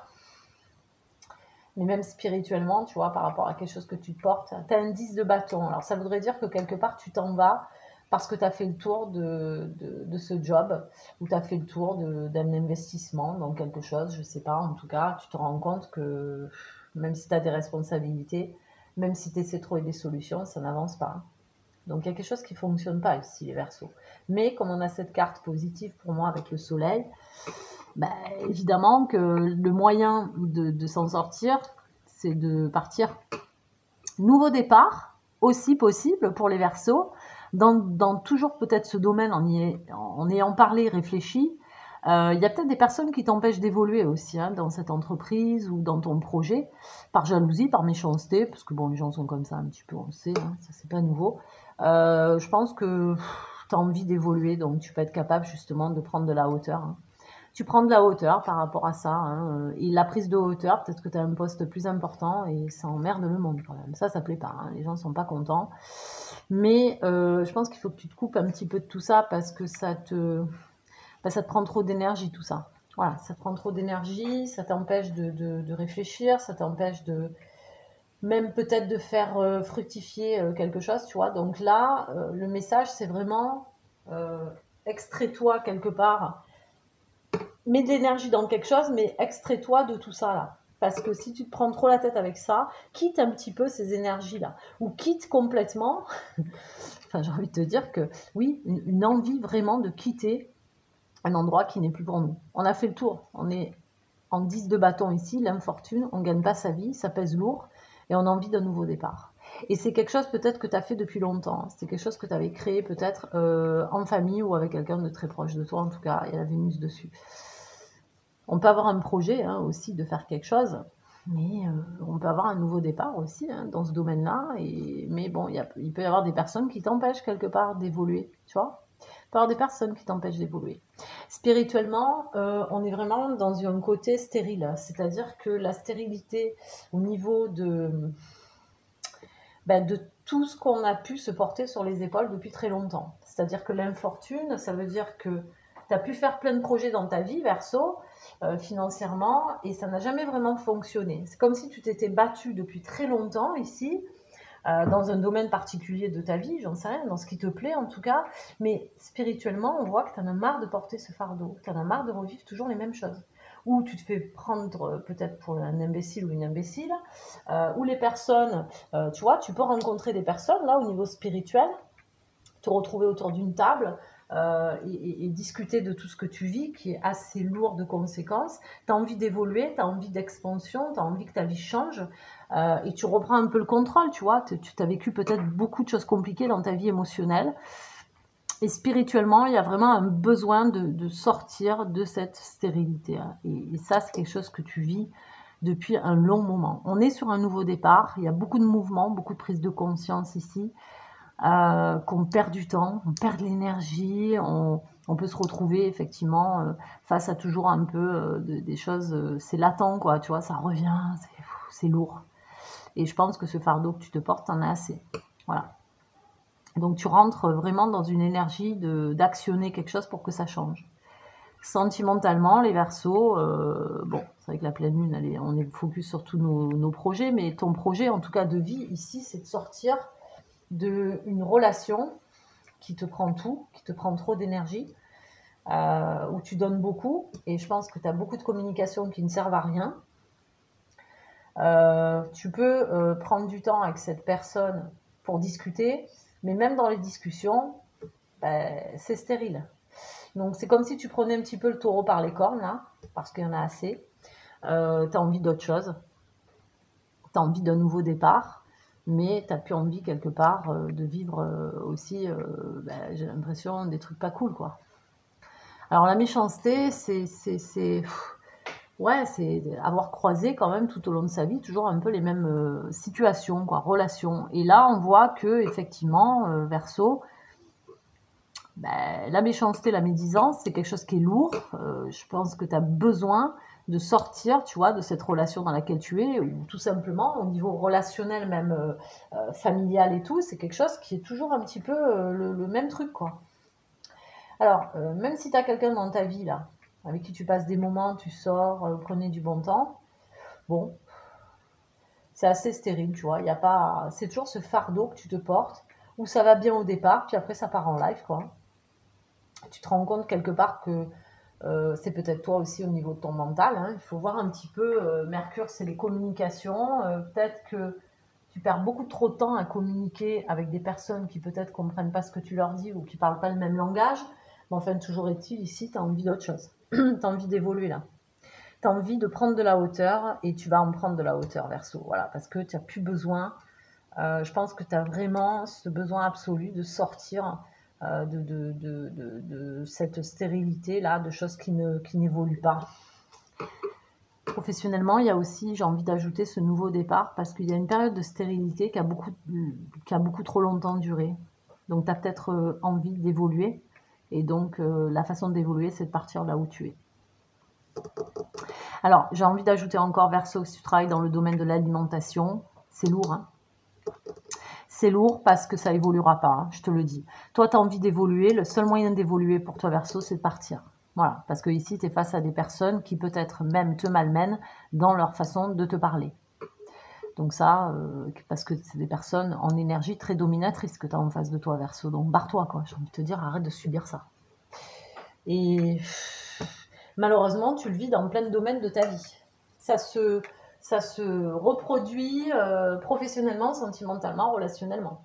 mais même spirituellement, tu vois, par rapport à quelque chose que tu portes. Tu as un dix de bâton. Alors, ça voudrait dire que quelque part, tu t'en vas parce que tu as fait le tour de, de, de ce job, ou tu as fait le tour d'un investissement dans quelque chose, je ne sais pas. En tout cas, tu te rends compte que même si tu as des responsabilités, même si tu essaies de trouver des solutions, ça n'avance pas. Donc, il y a quelque chose qui ne fonctionne pas ici, les Verseaux. Mais comme on a cette carte positive pour moi avec le soleil, bah, évidemment que le moyen de, de s'en sortir, c'est de partir. Nouveau départ, aussi possible pour les Verseaux, dans, dans toujours peut-être ce domaine, en, y, en ayant parlé, réfléchi. Euh, il y a peut-être des personnes qui t'empêchent d'évoluer aussi hein, dans cette entreprise ou dans ton projet, par jalousie, par méchanceté, parce que bon, les gens sont comme ça un petit peu, on le sait, hein, ça c'est pas nouveau. Euh, je pense que tu as envie d'évoluer, donc tu peux être capable justement de prendre de la hauteur. Hein. Tu prends de la hauteur par rapport à ça. Hein. Et la prise de hauteur, peut-être que tu as un poste plus important et ça emmerde le monde quand même. Ça, ça plaît pas. Hein. Les gens sont pas contents. Mais euh, je pense qu'il faut que tu te coupes un petit peu de tout ça parce que ça te, bah, ça te prend trop d'énergie tout ça. Voilà, ça te prend trop d'énergie, ça t'empêche de, de, de réfléchir, ça t'empêche de même peut-être de faire euh, fructifier euh, quelque chose, tu vois. Donc là, euh, le message, c'est vraiment euh, extrais-toi quelque part. Mets de l'énergie dans quelque chose, mais extrais-toi de tout ça là. Parce que si tu te prends trop la tête avec ça, quitte un petit peu ces énergies-là. Ou quitte complètement, enfin j'ai envie de te dire que oui, une, une envie vraiment de quitter un endroit qui n'est plus pour nous. On a fait le tour, on est en dix de bâton ici, l'infortune, on ne gagne pas sa vie, ça pèse lourd, et on a envie d'un nouveau départ. Et c'est quelque chose peut-être que tu as fait depuis longtemps, c'est quelque chose que tu avais créé peut-être euh, en famille ou avec quelqu'un de très proche de toi, en tout cas, il y a la Vénus dessus. On peut avoir un projet hein, aussi de faire quelque chose, mais euh, on peut avoir un nouveau départ aussi hein, dans ce domaine-là. Et, mais bon, y a, il peut y avoir des personnes qui t'empêchent quelque part d'évoluer, tu vois. Il peut y avoir des personnes qui t'empêchent d'évoluer. Spirituellement, euh, on est vraiment dans un côté stérile. C'est-à-dire que la stérilité au niveau de, ben, de tout ce qu'on a pu se porter sur les épaules depuis très longtemps. C'est-à-dire que l'infortune, ça veut dire que tu as pu faire plein de projets dans ta vie, Verseau, euh, financièrement, et ça n'a jamais vraiment fonctionné. C'est comme si tu t'étais battu depuis très longtemps ici, euh, dans un domaine particulier de ta vie, j'en sais rien, dans ce qui te plaît en tout cas, mais spirituellement, on voit que tu en as marre de porter ce fardeau, tu en as marre de revivre toujours les mêmes choses. Ou tu te fais prendre peut-être pour un imbécile ou une imbécile, euh, ou les personnes, euh, tu vois, tu peux rencontrer des personnes là au niveau spirituel, te retrouver autour d'une table, Euh, et, et discuter de tout ce que tu vis, qui est assez lourd de conséquences. Tu as envie d'évoluer, tu as envie d'expansion, tu as envie que ta vie change, euh, et tu reprends un peu le contrôle, tu vois. Tu as vécu peut-être beaucoup de choses compliquées dans ta vie émotionnelle. Et spirituellement, il y a vraiment un besoin de, de sortir de cette stérilité. Et, et ça, c'est quelque chose que tu vis depuis un long moment. On est sur un nouveau départ, il y a beaucoup de mouvements, beaucoup de prise de conscience ici. Euh, qu'on perd du temps, on perd de l'énergie, on, on peut se retrouver effectivement euh, face à toujours un peu euh, de, des choses, euh, c'est latent quoi, tu vois, ça revient, c'est lourd. Et je pense que ce fardeau que tu te portes, t'en as assez. Voilà. Donc tu rentres vraiment dans une énergie d'actionner quelque chose pour que ça change. Sentimentalement, les Verseaux, euh, bon, c'est vrai que la pleine lune, elle est, on est focus sur tous nos, nos projets, mais ton projet en tout cas de vie ici, c'est de sortir d'une relation qui te prend tout, qui te prend trop d'énergie, euh, où tu donnes beaucoup, et je pense que tu as beaucoup de communications qui ne servent à rien. Euh, tu peux euh, prendre du temps avec cette personne pour discuter, mais même dans les discussions, ben, c'est stérile. Donc c'est comme si tu prenais un petit peu le taureau par les cornes, là, parce qu'il y en a assez. Euh, tu as envie d'autre chose, tu as envie d'un nouveau départ, mais tu n'as plus envie, quelque part, euh, de vivre euh, aussi, euh, ben, j'ai l'impression, des trucs pas cool, quoi. Alors, la méchanceté, c'est ouais, c'est avoir croisé quand même tout au long de sa vie toujours un peu les mêmes euh, situations, quoi, relations. Et là, on voit que, effectivement, euh, Verseau, ben, la méchanceté, la médisance, c'est quelque chose qui est lourd. Euh, je pense que tu as besoin de sortir, tu vois, de cette relation dans laquelle tu es, ou tout simplement, au niveau relationnel, même euh, euh, familial et tout, c'est quelque chose qui est toujours un petit peu euh, le, le même truc, quoi. Alors, euh, même si tu as quelqu'un dans ta vie, là, avec qui tu passes des moments, tu sors, euh, prenez du bon temps, bon, c'est assez stérile, tu vois, il y a pas... C'est toujours ce fardeau que tu te portes, où ça va bien au départ, puis après ça part en live, quoi. Tu te rends compte quelque part que Euh, c'est peut-être toi aussi au niveau de ton mental, hein. Il faut voir un petit peu, euh, Mercure c'est les communications, euh, peut-être que tu perds beaucoup trop de temps à communiquer avec des personnes qui peut-être comprennent pas ce que tu leur dis ou qui parlent pas le même langage, mais enfin toujours est-il ici tu as envie d'autre chose, tu as envie d'évoluer là, tu as envie de prendre de la hauteur et tu vas en prendre de la hauteur, Verseau, voilà, parce que tu n'as plus besoin, euh, je pense que tu as vraiment ce besoin absolu de sortir Euh, de, de, de, de, de cette stérilité-là, de choses qui ne, qui n'évoluent pas. Professionnellement, il y a aussi, j'ai envie d'ajouter ce nouveau départ, parce qu'il y a une période de stérilité qui a beaucoup, qui a beaucoup trop longtemps duré. Donc, tu as peut-être euh, envie d'évoluer, et donc euh, la façon d'évoluer, c'est de partir là où tu es. Alors, j'ai envie d'ajouter encore, Verseau, si tu travailles dans le domaine de l'alimentation, c'est lourd, hein. C'est lourd parce que ça évoluera pas, hein, je te le dis. Toi, tu as envie d'évoluer. Le seul moyen d'évoluer pour toi, Verseau, c'est de partir. Voilà, parce que ici, tu es face à des personnes qui peut-être même te malmènent dans leur façon de te parler. Donc ça, euh, parce que c'est des personnes en énergie très dominatrices que tu as en face de toi, Verseau. Donc barre-toi, quoi. J'ai envie de te dire, arrête de subir ça. Et malheureusement, tu le vis dans plein de domaines de ta vie. Ça se... ça se reproduit euh, professionnellement, sentimentalement, relationnellement.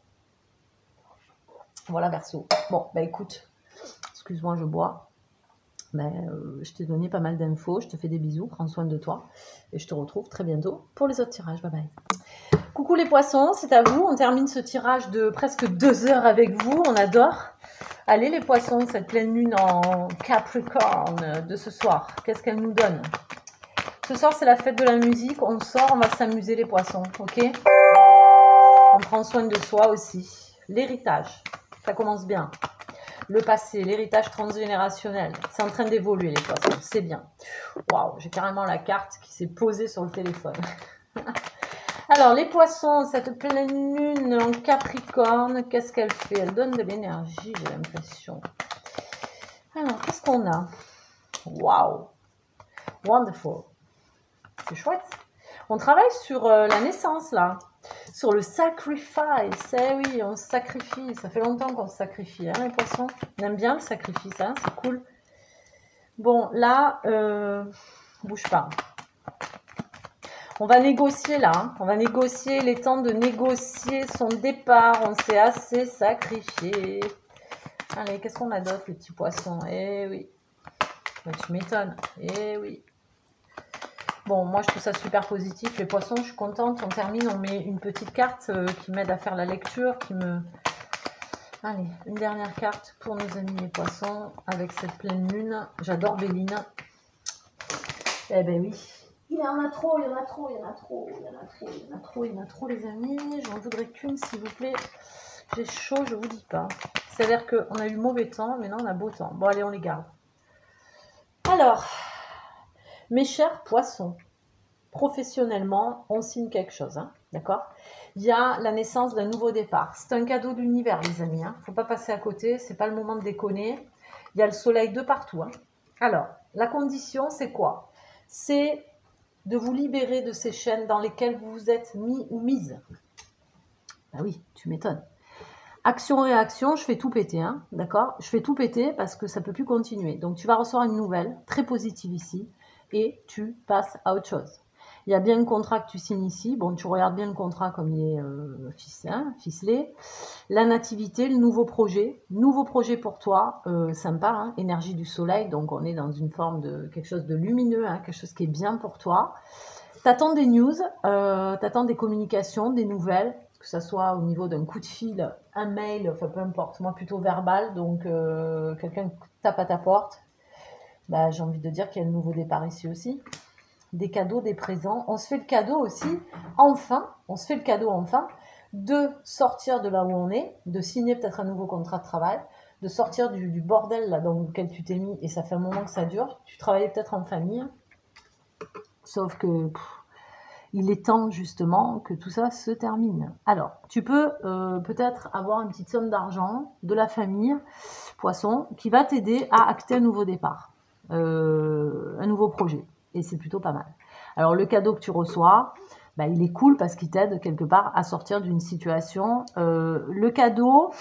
Voilà, Verseau. Bon, bah écoute, excuse-moi, je bois. Mais euh, je t'ai donné pas mal d'infos, je te fais des bisous, prends soin de toi. Et je te retrouve très bientôt pour les autres tirages. Bye bye. Coucou les poissons, c'est à vous. On termine ce tirage de presque deux heures avec vous. On adore. Allez les poissons, cette pleine lune en Capricorne de ce soir, qu'est-ce qu'elle nous donne ? Ce soir, c'est la fête de la musique. On sort, on va s'amuser les poissons, ok? On prend soin de soi aussi. L'héritage, ça commence bien. le passé, l'héritage transgénérationnel. C'est en train d'évoluer les poissons, c'est bien. Waouh, j'ai carrément la carte qui s'est posée sur le téléphone. Alors, les poissons, cette pleine lune en Capricorne, qu'est-ce qu'elle fait? Elle donne de l'énergie, j'ai l'impression. Alors, qu'est-ce qu'on a? Waouh, wonderful. C'est chouette. On travaille sur euh, la naissance, là. Sur le sacrifice. Eh oui, on se sacrifie. Ça fait longtemps qu'on se sacrifie, hein, les poissons. On aime bien le sacrifice, hein, c'est cool. Bon, là, euh, bouge pas. On va négocier là, hein. On va négocier, les temps de négocier son départ. On s'est assez sacrifié. Allez, qu'est-ce qu'on a d'autre, les petits poissons? Eh oui. Ben, tu m'étonnes. Eh oui. Bon, moi, je trouve ça super positif. Les poissons, je suis contente. On termine, on met une petite carte euh, qui m'aide à faire la lecture, qui me... Allez, une dernière carte pour nos amis les poissons avec cette pleine lune. J'adore Béline. Eh ben oui. Il y en a trop, il y en a trop, il y en a trop, il y en a trop, il y en a trop, il y en a trop, les amis. J'en voudrais qu'une, s'il vous plaît. J'ai chaud, je vous dis pas. C'est-à-dire qu'on a eu mauvais temps, mais là, on a beau temps. Bon, allez, on les garde. Alors, mes chers poissons, professionnellement, on signe quelque chose, hein, d'accord? Il y a la naissance d'un nouveau départ. C'est un cadeau de l'univers, les amis. Il hein. ne faut pas passer à côté, c'est pas le moment de déconner. Il y a le soleil de partout. Hein. Alors, la condition, c'est quoi? C'est de vous libérer de ces chaînes dans lesquelles vous vous êtes mis ou mise. Ah oui, tu m'étonnes. Action-réaction, je fais tout péter, hein, d'accord? Je fais tout péter parce que ça ne peut plus continuer. Donc, tu vas recevoir une nouvelle très positive ici et tu passes à autre chose. Il y a bien le contrat que tu signes ici. Bon, tu regardes bien le contrat comme il est euh, ficelé, hein, ficelé. La nativité, le nouveau projet. Nouveau projet pour toi, euh, sympa, hein, énergie du soleil. Donc, on est dans une forme de quelque chose de lumineux, hein, quelque chose qui est bien pour toi. Tu attends des news, euh, tu attends des communications, des nouvelles, que ce soit au niveau d'un coup de fil, un mail, enfin peu importe. Moi, plutôt verbal. Donc, euh, quelqu'un tape à ta porte. Bah, j'ai envie de dire qu'il y a un nouveau départ ici aussi. Des cadeaux, des présents. On se fait le cadeau aussi, enfin, on se fait le cadeau enfin, de sortir de là où on est, de signer peut-être un nouveau contrat de travail, de sortir du, du bordel là dans lequel tu t'es mis, et ça fait un moment que ça dure. Tu travaillais peut-être en famille, sauf que pff, il est temps justement que tout ça se termine. Alors, tu peux euh, peut-être avoir une petite somme d'argent de la famille, poisson, qui va t'aider à acter un nouveau départ, euh, un nouveau projet. Et c'est plutôt pas mal. Alors, le cadeau que tu reçois, bah, il est cool parce qu'il t'aide quelque part à sortir d'une situation. Euh, le cadeau,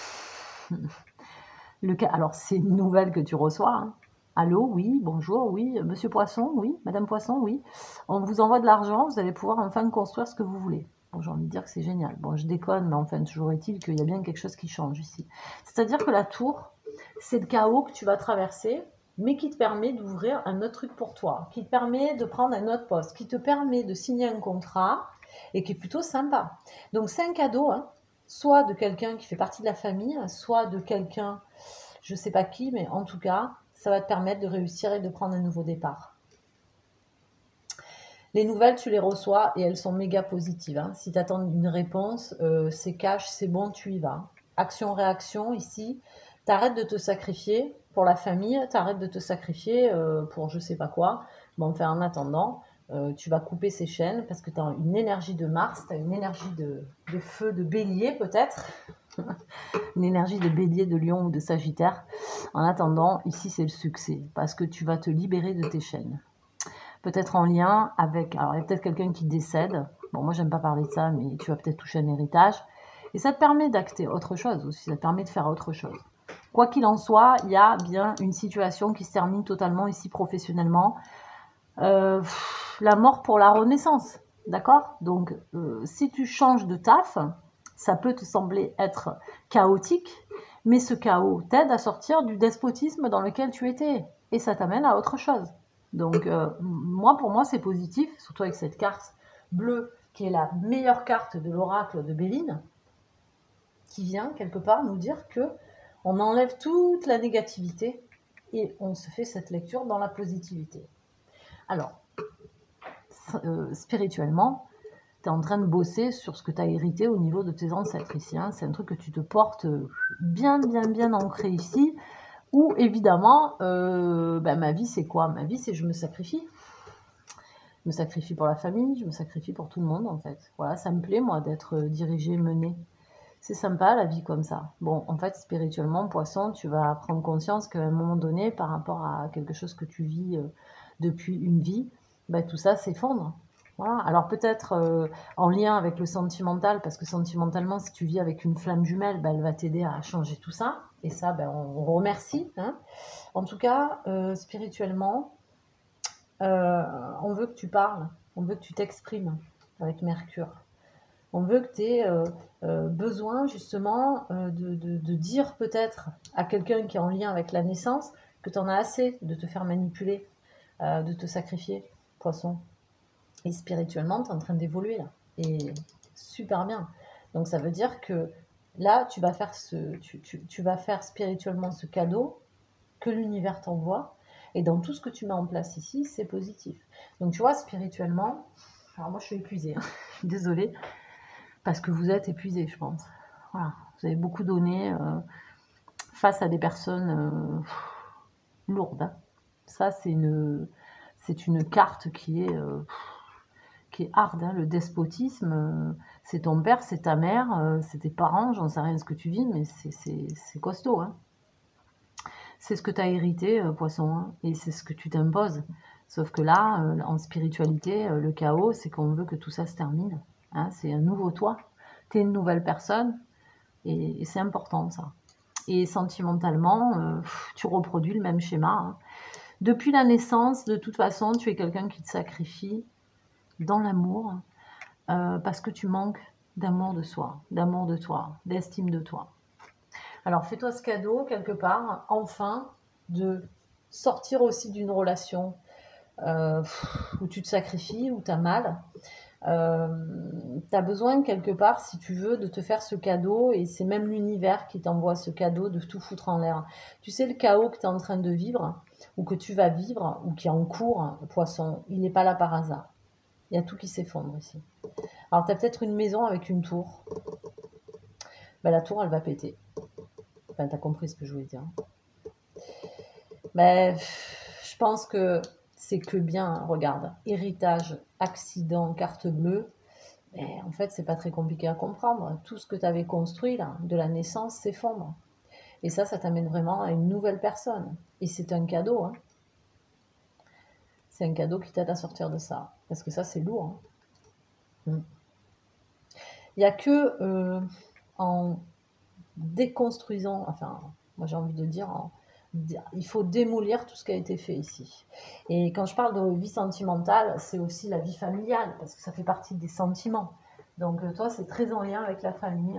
le ca... alors c'est une nouvelle que tu reçois. Hein. Allô, oui, bonjour, oui, monsieur Poisson, oui, madame Poisson, oui. On vous envoie de l'argent, vous allez pouvoir enfin construire ce que vous voulez. Bon, j'ai envie de dire que c'est génial. Bon, je déconne, mais enfin, toujours est-il qu'il y a bien quelque chose qui change ici. C'est-à-dire que la tour, c'est le chaos que tu vas traverser, mais qui te permet d'ouvrir un autre truc pour toi, qui te permet de prendre un autre poste, qui te permet de signer un contrat et qui est plutôt sympa. Donc c'est un cadeau, hein, soit de quelqu'un qui fait partie de la famille, soit de quelqu'un, je ne sais pas qui, mais en tout cas, ça va te permettre de réussir et de prendre un nouveau départ. Les nouvelles, tu les reçois et elles sont méga positives. Hein. Si tu attends une réponse, euh, c'est cash, c'est bon, tu y vas. Action-réaction, ici, tu arrêtes de te sacrifier pour la famille, tu arrêtes de te sacrifier euh, pour je sais pas quoi. Bon, enfin, en attendant, euh, tu vas couper ces chaînes parce que tu as une énergie de Mars, tu as une énergie de, de feu, de bélier peut-être. Une énergie de bélier, de lion ou de sagittaire. En attendant, ici, c'est le succès parce que tu vas te libérer de tes chaînes. Peut-être en lien avec... Alors, il y a peut-être quelqu'un qui décède. Bon, moi, j'aime pas parler de ça, mais tu vas peut-être toucher un héritage. Et ça te permet d'acter autre chose aussi. Ça te permet de faire autre chose. Quoi qu'il en soit, il y a bien une situation qui se termine totalement ici professionnellement. Euh, la mort pour la renaissance. D'accord? Donc, euh, si tu changes de taf, ça peut te sembler être chaotique, mais ce chaos t'aide à sortir du despotisme dans lequel tu étais. Et ça t'amène à autre chose. Donc, euh, moi, pour moi, c'est positif, surtout avec cette carte bleue, qui est la meilleure carte de l'oracle de Béline, qui vient, quelque part, nous dire que on enlève toute la négativité et on se fait cette lecture dans la positivité. Alors, euh, spirituellement, tu es en train de bosser sur ce que tu as hérité au niveau de tes ancêtres ici. Hein. C'est un truc que tu te portes bien, bien, bien ancré ici. Ou évidemment, euh, ben, ma vie c'est quoi? Ma vie c'est je me sacrifie. Je me sacrifie pour la famille, je me sacrifie pour tout le monde en fait. Voilà, ça me plaît moi d'être dirigée, menée. C'est sympa la vie comme ça. Bon, en fait, spirituellement, poisson, tu vas prendre conscience qu'à un moment donné, par rapport à quelque chose que tu vis euh, depuis une vie, bah, tout ça s'effondre. Voilà. Alors peut-être euh, en lien avec le sentimental, parce que sentimentalement, si tu vis avec une flamme jumelle, bah, elle va t'aider à changer tout ça. Et ça, ben, on remercie. Hein. En tout cas, euh, spirituellement, euh, on veut que tu parles, on veut que tu t'exprimes avec Mercure. On veut que tu aies euh, euh, besoin justement euh, de, de, de dire peut-être à quelqu'un qui est en lien avec la naissance que tu en as assez de te faire manipuler, euh, de te sacrifier, poisson. Et spirituellement, tu es en train d'évoluer là. Et super bien. Donc ça veut dire que là, tu vas faire, ce, tu, tu, tu vas faire spirituellement ce cadeau que l'univers t'envoie. Et dans tout ce que tu mets en place ici, c'est positif. Donc tu vois, spirituellement, alors moi je suis épuisée, hein. Désolée. Parce que vous êtes épuisé, je pense. Voilà. Vous avez beaucoup donné euh, face à des personnes euh, lourdes. Hein. Ça, c'est une, c'est une carte qui est, euh, qui est hard. Hein. Le despotisme, euh, c'est ton père, c'est ta mère, euh, c'est tes parents, j'en sais rien de ce que tu vis, mais c'est costaud. Hein. C'est ce que tu as hérité, euh, poisson, hein, et c'est ce que tu t'imposes. Sauf que là, euh, en spiritualité, euh, le chaos, c'est qu'on veut que tout ça se termine. Hein. C'est un nouveau toi. Tu es une nouvelle personne et, et c'est important ça. Et sentimentalement, euh, tu reproduis le même schéma. Hein. Depuis la naissance, de toute façon, tu es quelqu'un qui te sacrifie dans l'amour euh, parce que tu manques d'amour de soi, d'amour de toi, d'estime de toi. Alors fais-toi ce cadeau quelque part, enfin, de sortir aussi d'une relation euh, où tu te sacrifies, où tu as mal. Euh, tu as besoin quelque part, si tu veux, de te faire ce cadeau et c'est même l'univers qui t'envoie ce cadeau de tout foutre en l'air. Tu sais, le chaos que tu es en train de vivre ou que tu vas vivre ou qui est en cours, poisson, il n'est pas là par hasard. Il y a tout qui s'effondre ici. Alors, tu as peut-être une maison avec une tour. Ben, la tour, elle va péter. Enfin, tu as compris ce que je voulais dire. Ben, je pense que c'est que bien, regarde, héritage, accident, carte bleue. Mais en fait, c'est pas très compliqué à comprendre. Tout ce que tu avais construit là, de la naissance s'effondre. Et ça, ça t'amène vraiment à une nouvelle personne. Et c'est un cadeau. Hein. C'est un cadeau qui t'aide à sortir de ça. Parce que ça, c'est lourd. Hein. Il n'y a que euh, en déconstruisant, enfin, moi j'ai envie de dire, en, il faut démolir tout ce qui a été fait ici. Et quand je parle de vie sentimentale, c'est aussi la vie familiale, parce que ça fait partie des sentiments. Donc toi, c'est très en lien avec la famille.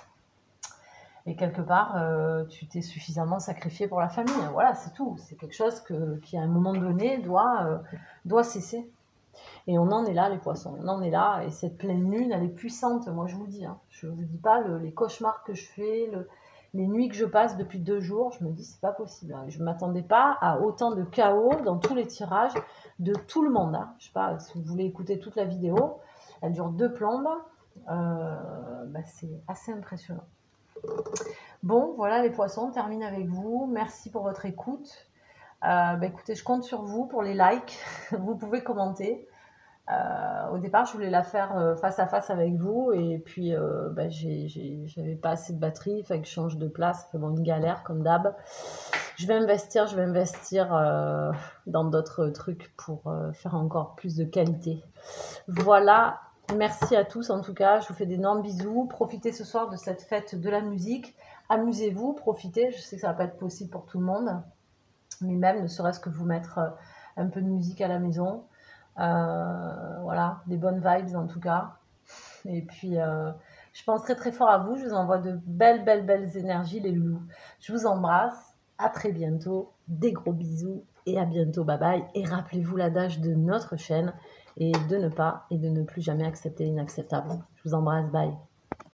Et quelque part, euh, tu t'es suffisamment sacrifié pour la famille. Voilà, c'est tout. C'est quelque chose que, qui, à un moment donné, doit, euh, doit cesser. Et on en est là, les poissons. On en est là. Et cette pleine lune, elle est puissante, moi, je vous dis. Hein. Je ne vous dis pas le, les cauchemars que je fais, le, les nuits que je passe depuis deux jours. Je me dis, c'est pas possible. Hein. Je ne m'attendais pas à autant de chaos dans tous les tirages de tout le monde. Hein. Je ne sais pas si vous voulez écouter toute la vidéo. Elle dure deux plombes. Euh, bah, c'est assez impressionnant. Bon, voilà les poissons, on termine avec vous. Merci pour votre écoute. Euh, bah, écoutez, je compte sur vous pour les likes. Vous pouvez commenter. Euh, au départ, je voulais la faire euh, face à face avec vous. Et puis, euh, bah, j'avais pas assez de batterie. Il fallait que je change de place. C'est bon, une galère comme d'hab. Je vais investir, je vais investir euh, dans d'autres trucs pour euh, faire encore plus de qualité. Voilà. Merci à tous en tout cas, je vous fais d'énormes bisous. Profitez ce soir de cette fête de la musique. Amusez-vous, profitez. Je sais que ça ne va pas être possible pour tout le monde. Mais même, ne serait-ce que vous mettre un peu de musique à la maison. Euh, voilà, des bonnes vibes en tout cas. Et puis, euh, je pense très très fort à vous. Je vous envoie de belles, belles, belles énergies, les loulous. Je vous embrasse. À très bientôt. Des gros bisous. Et à bientôt. Bye bye. Et rappelez-vous l'adage de notre chaîne. Et de ne pas et de ne plus jamais accepter l'inacceptable. Je vous embrasse, bye.